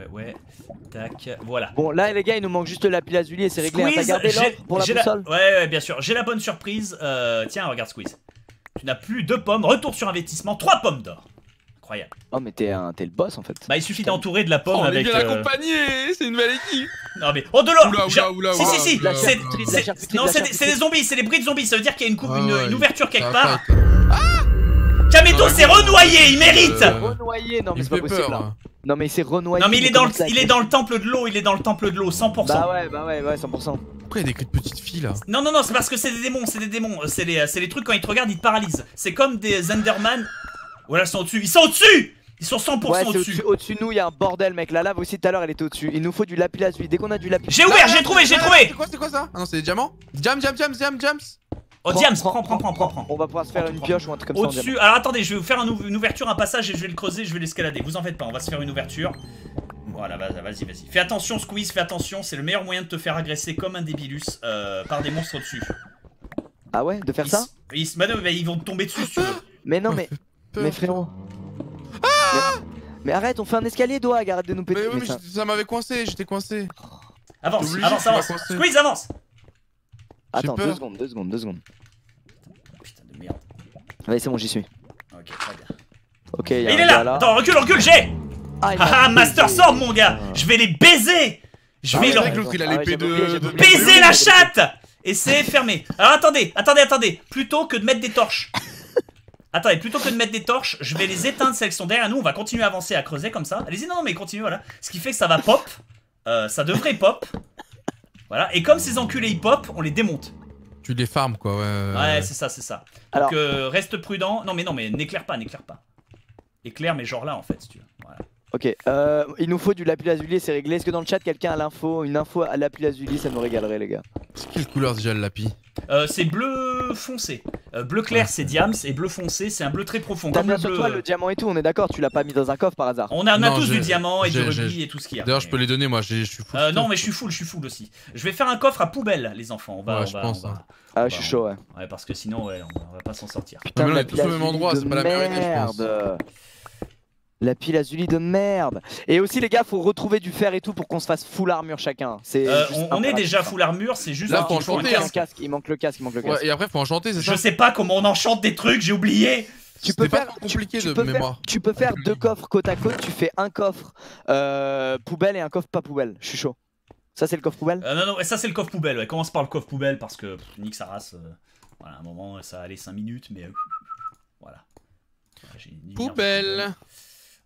Tac, voilà. Bon, là, les gars, il nous manque juste le lapis lazuli et c'est réglé. T'as gardé l'ordre pour la boussole? Ouais, bien sûr. J'ai la bonne surprise. Tiens, regarde, Squeeze. Tu n'as plus 2 pommes. Retour sur investissement. 3 pommes d'or. Incroyable. Oh, mais t'es le boss en fait. Bah, il suffit d'entourer de la pomme avec. On est bien accompagné, c'est une belle équipe. Non, mais. Oh, de l'or. Oula. Si. Non, c'est des zombies, c'est des bris de zombies. Ça veut dire qu'il y a une ouverture quelque part. Kameto s'est renoyé, il mérite. Renoyé, non, mais c'est pas possible. Non, mais il s'est renoyé. Non, mais il est dans le temple de l'eau, 100%. Bah ouais, 100%. Pourquoi il y a des cris de petites filles là? Non, c'est parce que c'est des démons. C'est les trucs quand ils te regardent, ils te paralysent. C'est comme des Enderman. Voilà, ils sont au-dessus. Ils sont 100% au-dessus. Au-dessus de nous, il y a un bordel, mec. La lave aussi, tout à l'heure, elle était au-dessus. Il nous faut du lapis lazuli. Dès qu'on a du lapis. J'ai ouvert, j'ai trouvé. C'est quoi ça? Ah non, c'est des diamants? Jams. Oh, diams, prends. On va pouvoir se faire une pioche ou un truc comme ça. Au-dessus, alors attendez, je vais vous faire une ouverture, un passage et je vais le creuser, je vais l'escalader. Vous en faites pas, on va se faire une ouverture. Voilà, vas-y. Fais attention, Squeeze, fais attention. C'est le meilleur moyen de te faire agresser comme un débilus par des monstres au-dessus. Ah ouais, de faire ça? Ils vont te tomber dessus si tu veux. Mais non, mais frérot. Mais arrête, on fait un escalier, Doig, arrête de nous péter. Mais ça m'avait coincé, j'étais coincé. Avance. Squeeze, avance. Attends, 2 secondes. Putain de merde. Allez, c'est bon, j'y suis. Ok, très bien. Ok, il est là. Attends, recule, j'ai. Master Sword, mon gars. Je vais les baiser. Je vais leur baiser la chatte. Et c'est fermé. Alors attendez. Plutôt que de mettre des torches. Je vais les éteindre, celles qui sont derrière nous. On va continuer à avancer, à creuser comme ça. Allez-y, non, mais continuez, voilà. Ce qui fait que ça va pop. Ça devrait pop. Voilà. Et comme ces enculés ils pop, on les démonte. Tu les farmes, quoi, ouais. C'est ça. Donc reste prudent. Non, mais n'éclaire pas. Éclaire, mais genre là, en fait, si tu veux. Voilà. Ok, il nous faut du lapis lazuli, c'est réglé. Est-ce que dans le chat quelqu'un a une info à lapis lazuli, ça nous régalerait, les gars. C'est quelle couleur déjà le lapis? C'est bleu foncé. Bleu clair c'est diams et bleu foncé c'est un bleu très profond. T'as bien sur toi le diamant et tout, on est d'accord, tu l'as pas mis dans un coffre par hasard? On a tous du diamant et du rubis et tout ce qu'il y a. D'ailleurs je peux les donner, moi je suis full. Non mais je suis full aussi. Je vais faire un coffre à poubelle les enfants. Je suis chaud, ouais. Ouais, parce que sinon on va pas s'en sortir. Putain, mais on est tous au même endroit, c'est pas la meilleure idée, je pense. Lapis lazuli de merde. Et aussi les gars, faut retrouver du fer et tout pour qu'on se fasse full armure chacun. On est déjà full armure, c'est juste là, faut enchanter, il manque le casque. Ouais, et après faut enchanter, c'est ça? Je sais pas comment on enchante des trucs, j'ai oublié. Tu peux faire compliqué de mémoire. Tu peux faire 2 coffres côte à côte, tu fais un coffre poubelle et un coffre pas poubelle. Je suis chaud. Ça c'est le coffre poubelle? Non, ça c'est le coffre poubelle. Ouais. Commence par le coffre poubelle parce que nique sa race. Voilà, à un moment ça allait 5 minutes, mais voilà. Poubelle.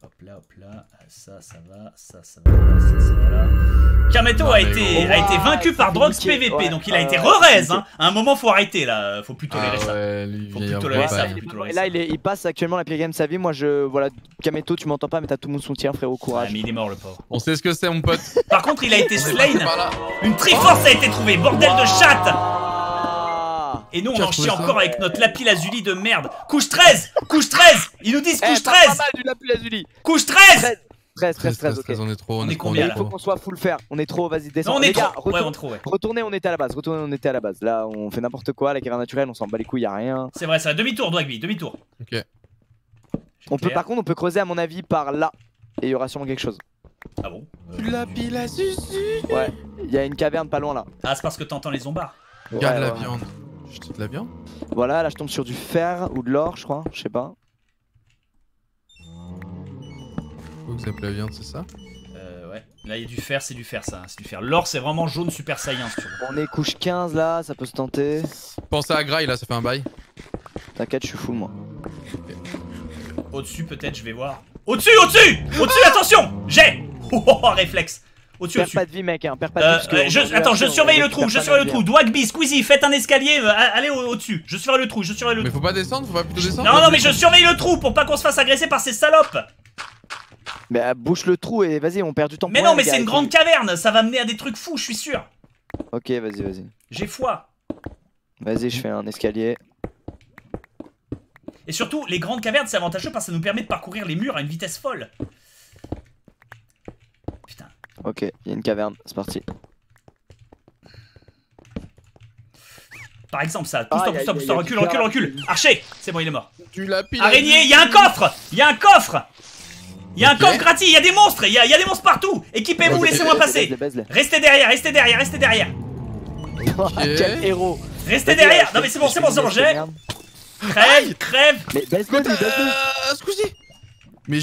Hop là, ça va, ça va, ça va là. Kameto a été vaincu par Drox PVP, ouais. donc il a été re-raise. Hein. À un moment, faut arrêter là, faut plus tolérer ça. Faut plus tolérer ça. Et là, il passe actuellement la pire game de sa vie. Moi, voilà, Kameto, tu m'entends pas, mais t'as tout mon soutien, frérot, courage. Ah, mais il est mort, le pauvre. On sait ce que c'est, mon pote. Par contre, il a été slain. Une Triforce a été trouvée, bordel de chatte. Et nous, on en chie encore avec notre lapis lazuli de merde. Couche 13. Ils nous disent couche 13. Pas mal du lapis lazuli. Couche 13. 13, ok. On est trop, on est combien là? Il faut qu'on soit full faire. On est trop, vas-y, descends. Non, on est les gars, trop. Ouais, on est trop, ouais. Retournez, on était à la base. Là, on fait n'importe quoi. La caverne naturelle, on s'en bat les couilles, y'a rien. C'est vrai, ça. Demi-tour, Dwagby, demi-tour. Ok. Par contre, on peut creuser, à mon avis, par là. Et il y aura sûrement quelque chose. Ah bon? Du lapis lazuli. Ouais, il y a une caverne pas loin là. Ah, c'est parce que t'entends les zombards. Regarde la viande. J'étais de la viande? Voilà, là je tombe sur du fer ou de l'or, je crois, je sais pas. Vous appelez la viande, c'est ça? Ouais. Là, il y a du fer, c'est du fer, ça. C'est du fer. L'or, c'est vraiment jaune super saiyan, si tu veux. On est couche 15 là, ça peut se tenter. Pensez à Grail là, ça fait un bail. T'inquiète, je suis full moi. Au-dessus, peut-être, je vais voir. Au-dessus, attention! J'ai! Oh, réflexe. Au-dessus, perds pas de vie, mec, hein, perds pas de vie. Attends, je surveille le trou, Dwagby, Squeezie, faites un escalier, allez au-dessus. Je surveille le trou, Mais faut pas descendre, faut pas plutôt descendre. Non, mais je surveille le trou pour pas qu'on se fasse agresser par ces salopes. Mais bouche le trou et vas-y, on perd du temps. Mais non, mais c'est une grande caverne, ça va mener à des trucs fous, je suis sûr. Ok, vas-y. J'ai foi. Vas-y, je fais un escalier. Et surtout, les grandes cavernes, c'est avantageux parce que ça nous permet de parcourir les murs à une vitesse folle. Putain. Ok, il y a une caverne, c'est parti. Par exemple, ça. Stop, recule. Archer, c'est bon, il est mort. Araignée, il y a un coffre. Il y a un coffre gratis, il y a des monstres, il y a des monstres partout. Équipez-vous, laissez-moi passer. Restez derrière. Quel héros. Restez derrière. Non mais c'est bon, j'ai. Crève. Mais baisse-le. Squeezie. Mais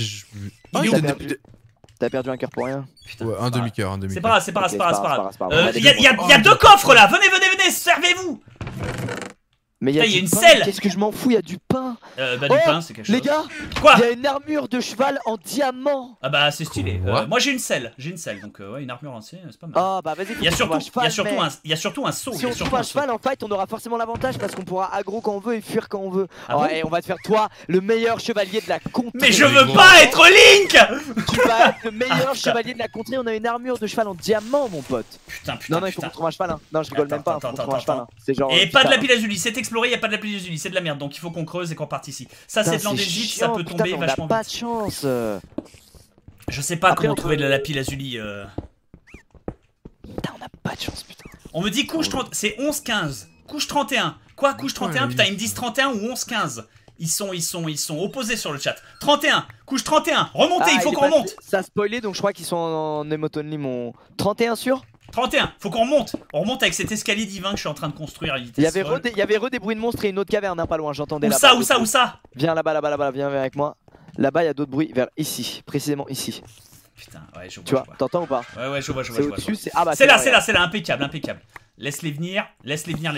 T'as perdu un cœur pour rien. Ouais, un demi-cœur. C'est pas grave. Il y a deux coffres là. Venez, servez-vous. Mais il y a une pain. selle. Qu'est-ce que je m'en fous, il y a du pain. Du pain, c'est quelque chose. Les gars, quoi? Il y a une armure de cheval en diamant. Ah bah c'est stylé. Moi j'ai une selle, donc ouais, une armure ancienne, c'est pas mal. Ah bah vas-y. Il y a surtout un saut. Si on trouve un cheval en fight, on aura forcément l'avantage parce qu'on pourra aggro quand on veut et fuir quand on veut. Ah bon Et on va te faire toi le meilleur chevalier de la contrée. Mais je veux pas être Link. Tu vas être le meilleur chevalier de la contrée. On a une armure de cheval en diamant, mon pote. Putain. Non, il faut qu'on trouve un cheval. Non, je rigole même pas. C'est genre. Et pas de lapis lazuli, c'est exploré, y a pas de lapis lazuli, c'est de la merde, donc il faut qu'on creuse et qu'on parte ici. Ça c'est de l'andésite, ça peut tomber vachement vite. Pas de chance. Je sais pas comment trouver de la lapis lazuli. Putain, on a pas de chance, putain. On me dit couche 30, c'est 11-15. Couche 31. Quoi, couche 31? Putain, ils me disent 31 ou 11-15. Ils sont opposés sur le chat. 31, couche 31. Remontez, il faut qu'on remonte. Ça a spoilé, donc je crois qu'ils sont en emote only, mon 31 sûr. 31, faut qu'on remonte. On remonte avec cet escalier divin que je suis en train de construire à vitesse. Il y avait des bruits de monstres et une autre caverne, hein, pas loin, j'entendais là-bas. Où ça Viens là-bas, viens avec moi. Là-bas, il y a d'autres bruits, vers ici, précisément ici. Putain, ouais, je vois. Tu vois, t'entends ou pas? Ouais, je vois. C'est au-dessus, c'est là, impeccable. Laisse-les venir. Laisse-les venir.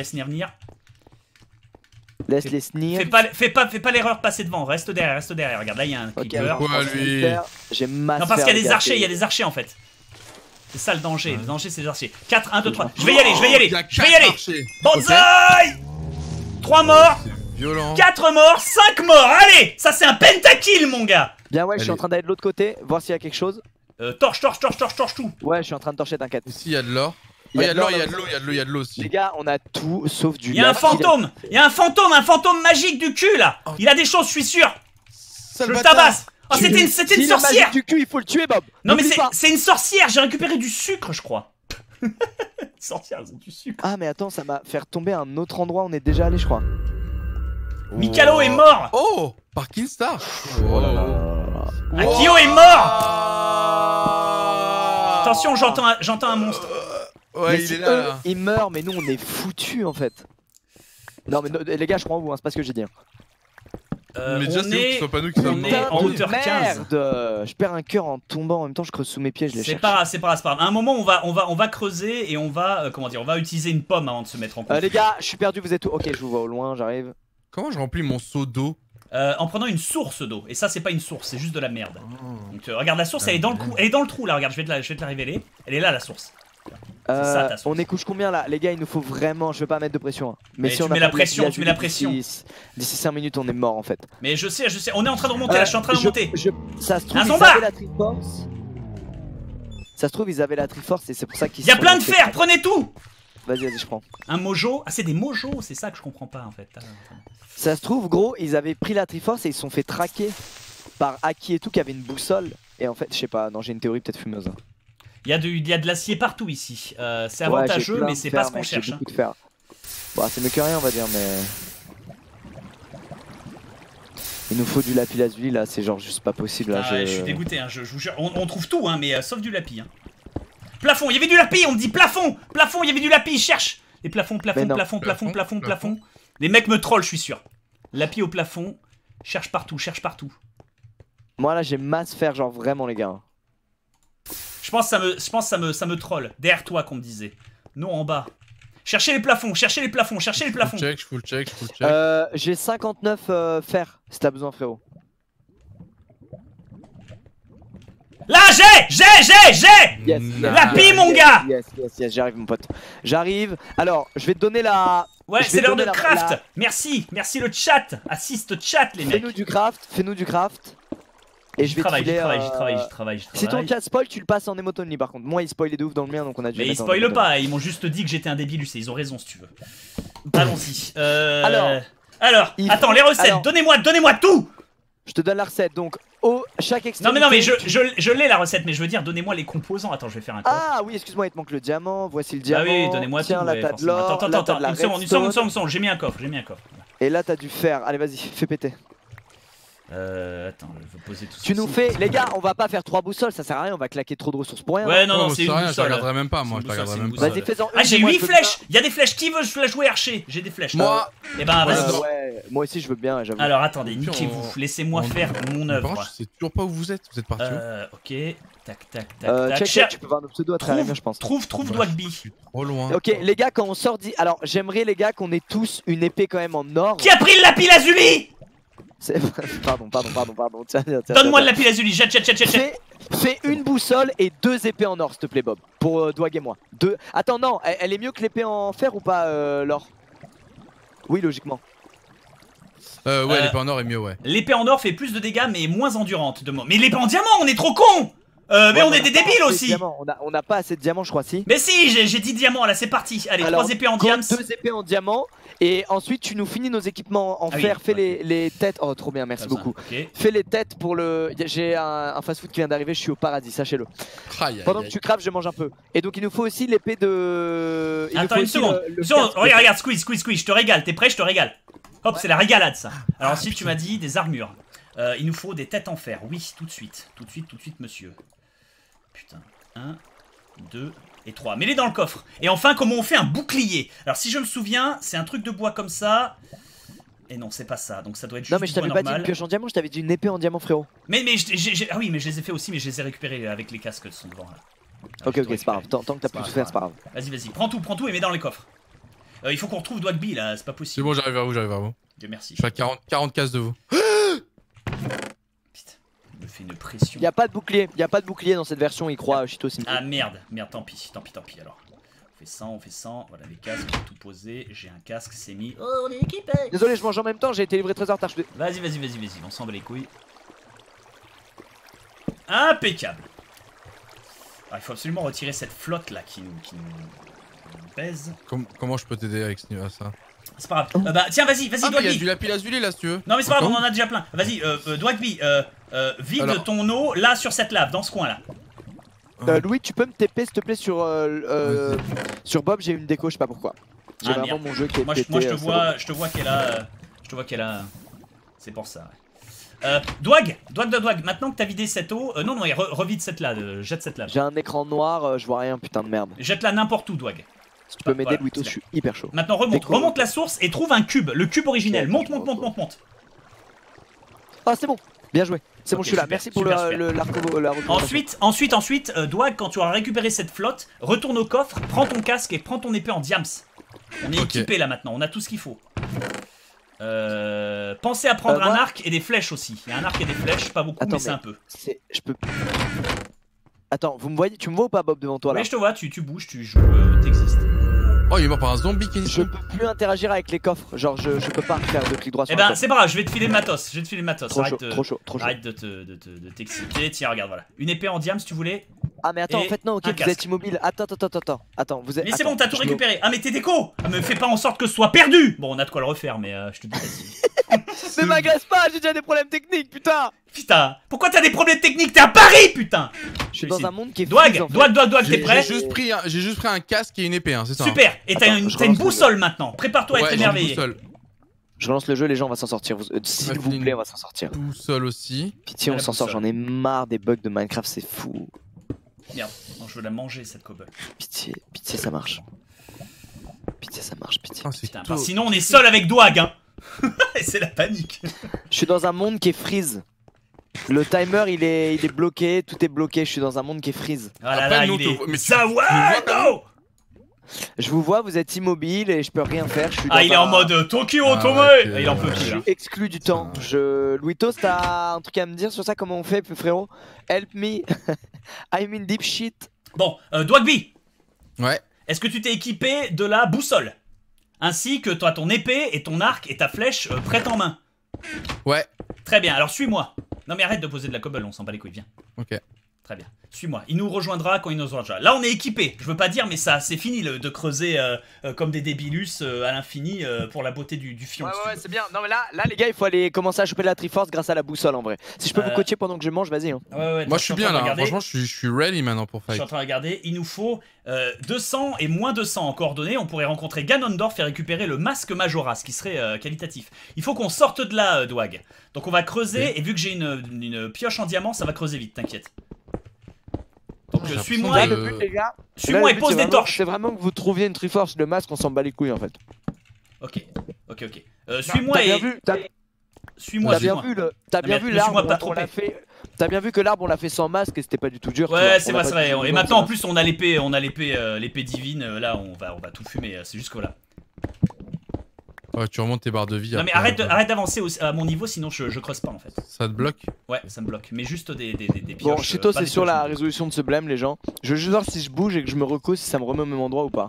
Laisse-les snir. Fais pas l'erreur de passer devant, reste derrière. Regarde, là, il y a un creeper. Pourquoi lui? J'ai massé. Non, parce qu'il y a des archers en fait. C'est ça le danger. Le danger, c'est les archers. 4, 1, 2, 3. Je vais y aller. Banzai. 3 morts. Violent. 4 morts, 5 morts. Allez, ça c'est un pentakill, mon gars. Bien, ouais, je suis en train d'aller de l'autre côté, voir s'il y a quelque chose. Torche tout. Ouais, je suis en train de torcher, t'inquiète. Ici, il y a de l'or. Il y a de l'eau aussi. Les gars, on a tout sauf du. Il y a un fantôme. Un fantôme magique du cul là. Il a des choses, je suis sûr. Je le tabasse. Oh, c'était une sorcière. Du cul, il faut le tuer, Bob. Non, mais c'est une sorcière. J'ai récupéré du sucre, je crois. Sorcière, c'est du sucre. Ah, mais attends, ça m'a fait retomber à un autre endroit. On est déjà allé, je crois. Mikalo est mort. Oh, par Killstar. Oh là là. Akio est mort. Attention, j'entends un monstre. Ouais, il est là. Il meurt, mais nous on est foutus en fait. Non, mais les gars, je crois en vous, hein, c'est pas ce que j'ai dit. Mais déjà, c'est que ce soit pas nous qui sommes morts. En hauteur 15. Merde. Je perds un cœur en tombant, en même temps je creuse sous mes pieds, je les cherche. C'est pas grave. À un moment, on va creuser et on va utiliser une pomme avant de se mettre en compte. Les gars, je suis perdu, vous êtes où? Ok, je vous vois au loin, j'arrive. Comment je remplis mon seau d'eau? En prenant une source d'eau. Et ça, c'est pas une source, c'est juste de la merde. Donc regarde, la source, elle est dans le trou. Elle est dans le trou là, regarde, je vais te la révéler. Elle est là, la source. Ça, ta source. On est couche combien là? Les gars, il nous faut vraiment. Je vais pas mettre de pression. Hein. Mais si tu mets la pression, tu mets la pression. D'ici 5 minutes, on est mort en fait. Mais je sais, on est en train de remonter là, je suis en train de remonter. Ça se trouve, ils avaient la Triforce. Ça se trouve, ils avaient la Triforce et c'est pour ça qu'ils. Y'a plein de fer, prenez tout! Vas-y, je prends. Un mojo? Ah, c'est des mojos, c'est ça que je comprends pas en fait. Ça se trouve, gros, ils avaient pris la Triforce et ils se sont fait traquer par Aki et tout qui avait une boussole. Et en fait, je sais pas, non, j'ai une théorie peut-être fumeuse. Hein. Il y a de l'acier partout ici. C'est avantageux, mais c'est pas ce qu'on cherche. Beaucoup de fer. Bon, c'est mieux que rien, on va dire, mais. Il nous faut du lapis lazuli là, c'est genre juste pas possible. Là, je suis dégoûté, hein, je vous jure. On trouve tout, hein, mais sauf du lapis. Hein. Plafond, il y avait du lapis, on me dit plafond! Plafond, il y avait du lapis, cherche! Les plafonds, plafond. Les mecs me trollent, je suis sûr. Lapis au plafond, cherche partout. Moi là j'ai masse fer, genre vraiment les gars. Je pense que ça me troll. Derrière toi qu'on me disait. Non, en bas. Cherchez les plafonds. Full check. J'ai 59 fer, si t'as besoin frérot. Là, j'ai yes, Lapis, mon gars. Yes, j'arrive mon pote. J'arrive. Alors, je vais te donner la... Ouais, c'est l'heure de craft. Merci le chat. Assiste chat, les mecs. Fais-nous du craft. Et je vais j'y travaille. Si ton chat spoil, tu le passes en emote only par contre. Moi, ils spoilaient de ouf dans le mien, donc on a dû. Mais ils spoilent pas, ils m'ont juste dit que j'étais un débile, ils ont raison si tu veux. Allons-y. Alors, attends, les recettes, donnez-moi tout. Je te donne la recette, donc chaque extrémité... Non mais je l'ai la recette, mais je veux dire donnez-moi les composants. Attends, je vais faire un coffre. Ah oui, excuse-moi, il te manque le diamant, voici le diamant. Ah oui, donnez-moi tout. Là t'as de l'or, attends, une seconde, j'ai mis un coffre. Et là t'as du fer, allez vas-y, fais péter. Attends, je vais poser tout ça. Tu nous fais, les gars, on va pas faire 3 boussoles, ça sert à rien, on va claquer trop de ressources pour rien. Ouais, non, c'est une boussole. Je regarderai même pas, moi, Vas-y, fais-en. Ah, j'ai 8 flèches. Il y a des flèches, qui veut jouer archer? J'ai des flèches. Moi. Eh ben, vas-y. Ouais, moi aussi je veux bien, j'avoue. Alors attendez, niquez-vous, laissez-moi faire mon œuvre. Je sais toujours pas où vous êtes parti où? Ok, tac. Check, tu peux voir nos pseudos à travers bien, je pense. Trouve Dwagby. Trop loin. Ok, les gars, quand on sort alors j'aimerais les gars qu'on ait tous une épée quand même en or. Qui a pris le lapis lazuli? Pardon. Tiens. Donne-moi le lapis lazuli, jette. Fais une boussole et 2 épées en or, s'il te plaît, Bob. Pour Dwag et moi. Attends, non, elle est mieux que l'épée en fer ou pas, l'or? Oui, logiquement. Ouais, l'épée en or est mieux, ouais. L'épée en or fait plus de dégâts, mais moins endurante. Mais l'épée en diamant, on est trop cons! Mais on est des débiles aussi! On n'a pas assez de diamants, je crois, si. Mais si, j'ai 10 diamants, là, c'est parti. Allez, 3 épées en diams. 2 épées en diamant. Et ensuite, tu nous finis nos équipements en fer. Fais les têtes. Oh, trop bien, merci beaucoup. Fais les têtes pour le. J'ai un fast-food qui vient d'arriver, je suis au paradis, sachez-le. Pendant que tu craftes, je mange un peu. Et donc, il nous faut aussi l'épée de. Attends une seconde. Regarde, squeeze, je te régale. T'es prêt? Je te régale. Hop, c'est la régalade, ça. Alors, ensuite, tu m'as dit des armures. Il nous faut des têtes en fer. Oui, tout de suite, monsieur. Putain. 1, 2 et 3. Mets-les dans le coffre. Et enfin, comment on fait un bouclier? Alors, si je me souviens, c'est un truc de bois comme ça. Et non, c'est pas ça. Donc, ça doit être juste. Non, mais je t'avais pas dit une pioche en diamant, je t'avais dit une épée en diamant, frérot. Ah oui, mais je les ai fait aussi, mais je les ai récupérés avec les casques qui sont devant là. Ok, c'est pas grave. Tant que t'as pu tout faire, c'est pas grave. Vas-y. Prends tout et mets dans les coffres. Il faut qu'on retrouve Dwagby là, c'est pas possible. C'est bon, j'arrive vers vous. Dieu merci. Je suis à 40 cases de vous. Me fait une pression. Y'a pas de bouclier dans cette version, il croit Chito. Ah merde, tant pis alors. On fait 100, voilà les casques, j'ai tout posé, j'ai un casque, c'est mis. Oh, on est équipé. Désolé, je mange en même temps, j'ai été livré très en retard. Vas-y, on s'en bat les couilles. Impeccable. Alors, il faut absolument retirer cette flotte là qui nous baise. Comment je peux t'aider avec ça? C'est pas grave. Bah tiens, vas-y, Dwagby. Il y a du lapis lazuli là si tu veux. Non mais c'est pas grave, on en a déjà plein. Vas-y, Dwagby, vide ton eau là sur cette lave, dans ce coin là. Louis, tu peux me TP s'il te plaît sur Bob, j'ai une déco, je sais pas pourquoi. J'ai vraiment mon jeu qui est pété. Moi je te vois qu'elle a. C'est pour ça. Dwag, maintenant que t'as vidé cette eau, non, revide cette lave, jette cette lave. J'ai un écran noir, je vois rien, putain de merde. Jette-la n'importe où, Dwag. Si tu peux m'aider, Louis, je suis hyper chaud. Maintenant remonte la source et trouve un cube, le cube originel. Monte. Ah, c'est bon, bien joué. C'est bon, je suis là. Merci pour la Ensuite, Dwag, quand tu auras récupéré cette flotte, retourne au coffre, prends ton casque et prends ton épée en diams. On est équipé là maintenant, on a tout ce qu'il faut. Pensez à prendre un arc et des flèches aussi. Il y a un arc et des flèches, pas beaucoup, mais c'est un peu. Je peux. Attends, vous me voyez, tu me vois ou pas, Bob, devant toi là? Oui, je te vois, tu bouges, tu joues, t'existes. Oh, il est mort par un zombie qui Je peux plus interagir avec les coffres, genre je peux pas faire de clic droit sur Eh ben, c'est pas grave, je vais te filer le matos. Trop chaud. Arrête de t'exciter. Tiens, regarde, voilà. Une épée en diams si tu voulais. Ah, mais attends, en fait, non, ok, vous êtes immobile. Attends, vous êtes. Mais c'est bon, t'as tout récupéré. Ah, mais t'es déco. Ah, me fais pas en sorte que ce soit perdu. Bon, on a de quoi le refaire, mais je te dis vas-y. Mais m'agresse pas, j'ai déjà des problèmes techniques, putain. Putain, pourquoi t'as des problèmes techniques? T'es à Paris, putain. Je suis dans un monde qui est Dwag, t'es prêt? J'ai juste pris un casque et une épée, hein, c'est ça. Super, et t'as une boussole maintenant. Prépare-toi à être émerveillé. Je relance le jeu, les gens, on va s'en sortir. S'il vous plaît, on va s'en sortir. Boussole aussi. Pitié, on s'en sort, j'en ai marre des bugs de Minecraft, c'est fou. Merde, non, je veux la manger cette cobble. Pitié, ça marche. Pitié. Putain, sinon on est seul avec Dwag, hein. Et c'est la panique. Je suis dans un monde qui est freeze. Le timer il est bloqué, tout est bloqué, je suis dans un monde qui est freeze. Ah là là, il est... Zawado. Je vous vois, vous êtes immobile et je peux rien faire. Il est en mode Tokyo Otome. Il en peut plus. Je suis exclu du temps. Louitos, t'as un truc à me dire sur ça? Comment on fait, frérot? Help me. I'm in deep shit. Bon, Dwagby. Ouais. Est-ce que tu t'es équipé de la boussole? Ainsi que toi, ton épée et ton arc et ta flèche prête en main? Ouais. Très bien, alors suis-moi. Non mais arrête de poser de la cobble, on s'en bat les couilles, viens. Ok. Très bien, suis-moi. Il nous rejoindra quand il nous rejoindra. Là on est équipé, je veux pas dire mais ça c'est fini de creuser comme des débilus à l'infini pour la beauté du fion. Ouais, c'est bien. Non mais là les gars, il faut aller commencer à choper la Triforce grâce à la boussole en vrai. Si je peux vous coacher pendant que je mange, vas-y. Hein. Ouais, moi je suis bien là, franchement je suis ready maintenant pour fight. Je suis en train de regarder, il nous faut 200 et moins 200 en coordonnées. On pourrait rencontrer Ganondorf et récupérer le masque Majora, ce qui serait qualitatif. Il faut qu'on sorte de là, Dwag. Donc on va creuser, et vu que j'ai une pioche en diamant, ça va creuser vite, t'inquiète. Donc suis-moi et pose des torches. C'est vraiment que vous trouviez une Triforce, le masque, on s'en bat les couilles en fait. Ok. Suis-moi et... Suis-moi. T'as bien vu l'arbre, t'as bien vu que l'arbre on l'a fait sans masque et c'était pas du tout dur. Ouais, c'est vrai. Et maintenant en plus on a l'épée divine. Là on va tout fumer. C'est juste que voilà. Ouais, tu remontes tes barres de vie. Non mais arrête d'avancer à mon niveau, sinon je creuse pas en fait. Ça te bloque? Ouais, ça me bloque. Mais juste des pioches. Bon, Cheeto, c'est sur la résolution de ce blême, les gens. Je veux juste voir si je bouge et que je me recose, si ça me remet au même endroit ou pas.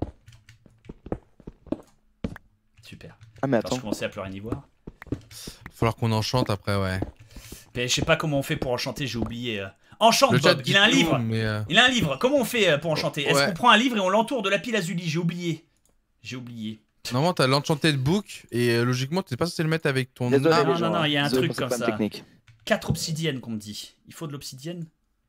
Super. Ah mais attends. Je commençais à plus rien y voir. Falloir qu'on enchante après, ouais. Mais je sais pas comment on fait pour enchanter, j'ai oublié. Enchante, Bob, il a un livre. Il a un livre. Comment on fait pour enchanter? Est-ce qu'on prend un livre et on l'entoure de la pile azuli? J'ai oublié. Normalement, t'as l'enchanted book et logiquement, t'es pas censé le mettre avec ton arme. Non, il y a un truc comme ça. 4 obsidiennes qu'on me dit. Il faut de l'obsidienne?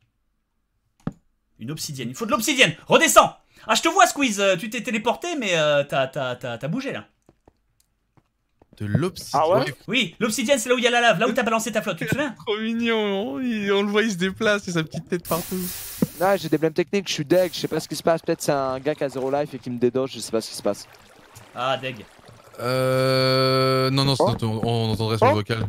Une obsidienne. Il faut de l'obsidienne. Redescends. Ah, je te vois, Squeeze. Tu t'es téléporté, mais t'as bougé là. De l'obsidienne? Ah ouais? Oui, l'obsidienne, c'est là où il y a la lave. Là où t'as balancé ta flotte, tu te souviens? Trop mignon. On le voit, il se déplace et sa petite tête partout. Ouais, j'ai des blèmes techniques. Je suis deg. Je sais pas ce qui se passe. Peut-être c'est un gars qui a 0 life et qui me dédoge. Je sais pas ce qui se passe. Ah, deg. Non, on entendrait son vocal.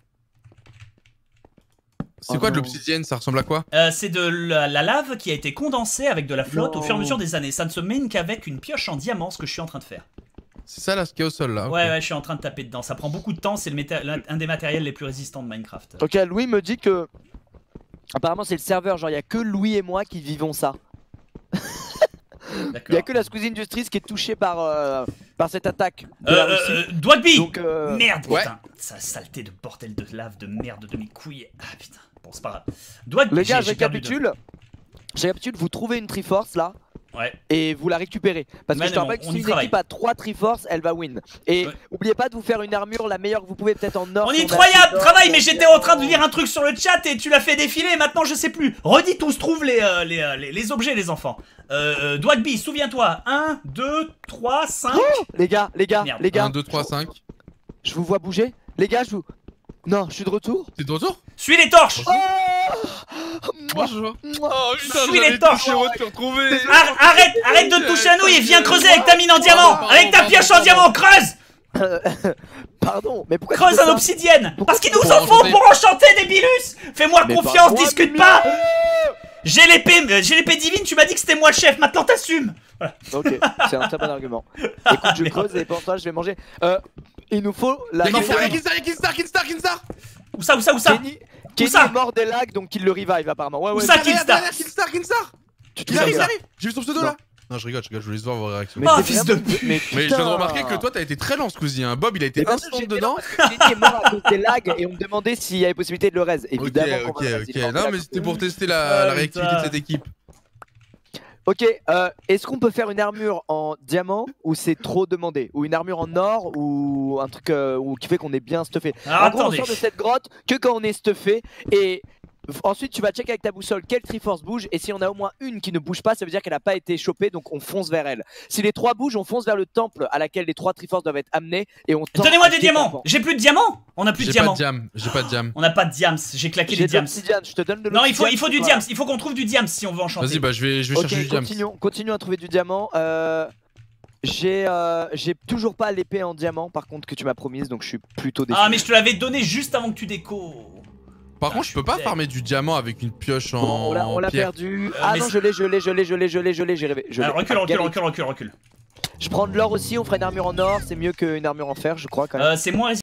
C'est quoi de l'obsidienne? Ça ressemble à quoi? C'est de la lave qui a été condensée avec de la flotte au fur et à mesure des années. Ça ne se mène qu'avec une pioche en diamant, ce que je suis en train de faire. C'est ça là, ce qui est au sol là? Ouais, je suis en train de taper dedans. Ça prend beaucoup de temps, c'est un des matériels les plus résistants de Minecraft. Ok, Louis me dit que... Apparemment c'est le serveur, genre il y a que Louis et moi qui vivons ça. Il y a que la Squeeze Industries qui est touchée par cette attaque. Dwagby. Merde, putain. Sa saleté de bordel de lave, de merde, de mes couilles. Ah putain, bon c'est pas grave. Dwagby, les gars, je récapitule. Vous trouvez une Triforce là. Ouais. Et vous la récupérez. Parce que je te rappelle que si une équipe a 3 Triforce, elle va win. Et oubliez pas de vous faire une armure la meilleure que vous pouvez, peut-être en or. On y travaille, mais j'étais en train de lire un truc sur le chat et tu l'as fait défiler. Maintenant je sais plus. Redis où se trouvent les objets, les enfants. Dwagby, souviens-toi. 1, 2, 3, 5. Les gars. 1, 2, 3, 5. Je vous vois bouger. Les gars, Non, je suis de retour. T'es de retour? Suis les torches. Bonjour. Oh putain, suis les torches. Retrouver. Arrête de te toucher à nous et viens creuser avec ta mine en diamant. Avec ta pioche en diamant, creuse. Pardon, mais pourquoi creuse un obsidienne? Parce qu'il nous en faut pour enchanter des bilus. Fais-moi confiance, discute pas. J'ai l'épée divine, tu m'as dit que c'était moi le chef, maintenant t'assumes. Voilà. Ok, c'est un très bon argument. Écoute, je creuse et pour toi, je vais manger. Il nous faut la. Kinstar. Où ça Kenny est mort des lags, donc il le revive apparemment. Ouais, Où ça, Kinstar? Il arrive. J'ai vu son pseudo là. Non, je rigole, je voulais juste voir vos réactions. Oh, fils de Mais je viens de remarquer que toi, t'as été très lent, Squeezie. Bob, il a été instant dedans. Kenny est mort à cause des lags et on me demandait s'il y avait possibilité de le raise. Évidemment. Ok. Non, mais c'était pour tester la réactivité de cette équipe. Ok, est-ce qu'on peut faire une armure en diamant ou c'est trop demandé? Ou une armure en or ou un truc qui fait qu'on est bien stuffé? En gros, on sort de cette grotte que quand on est stuffé et ensuite tu vas checker avec ta boussole quelle Triforce bouge et si on a au moins une qui ne bouge pas, ça veut dire qu'elle n'a pas été chopée donc on fonce vers elle. Si les 3 bougent, on fonce vers le temple à laquelle les 3 Triforces doivent être amenés et on tente. Donnez-moi des diamants. J'ai plus de diamants. On a plus de diamants. J'ai pas de diam. On n'a pas de diams, j'ai claqué les diams. Je te donne de non, il faut du diams, il faut qu'on trouve du diams si on veut enchanter. Vas-y, bah je vais chercher du diams. Continue à trouver du diamant. J'ai toujours pas l'épée en diamant par contre que tu m'as promise donc je suis plutôt déçu. Ah mais je te l'avais donné juste avant que tu déco. Par contre je peux pas farmer du diamant avec une pioche en on l'a perdu. Ah non je l'ai, j'ai rêvé. Recule. Je prends de l'or aussi, on fera une armure en or, c'est mieux qu'une armure en fer je crois quand même. C'est moins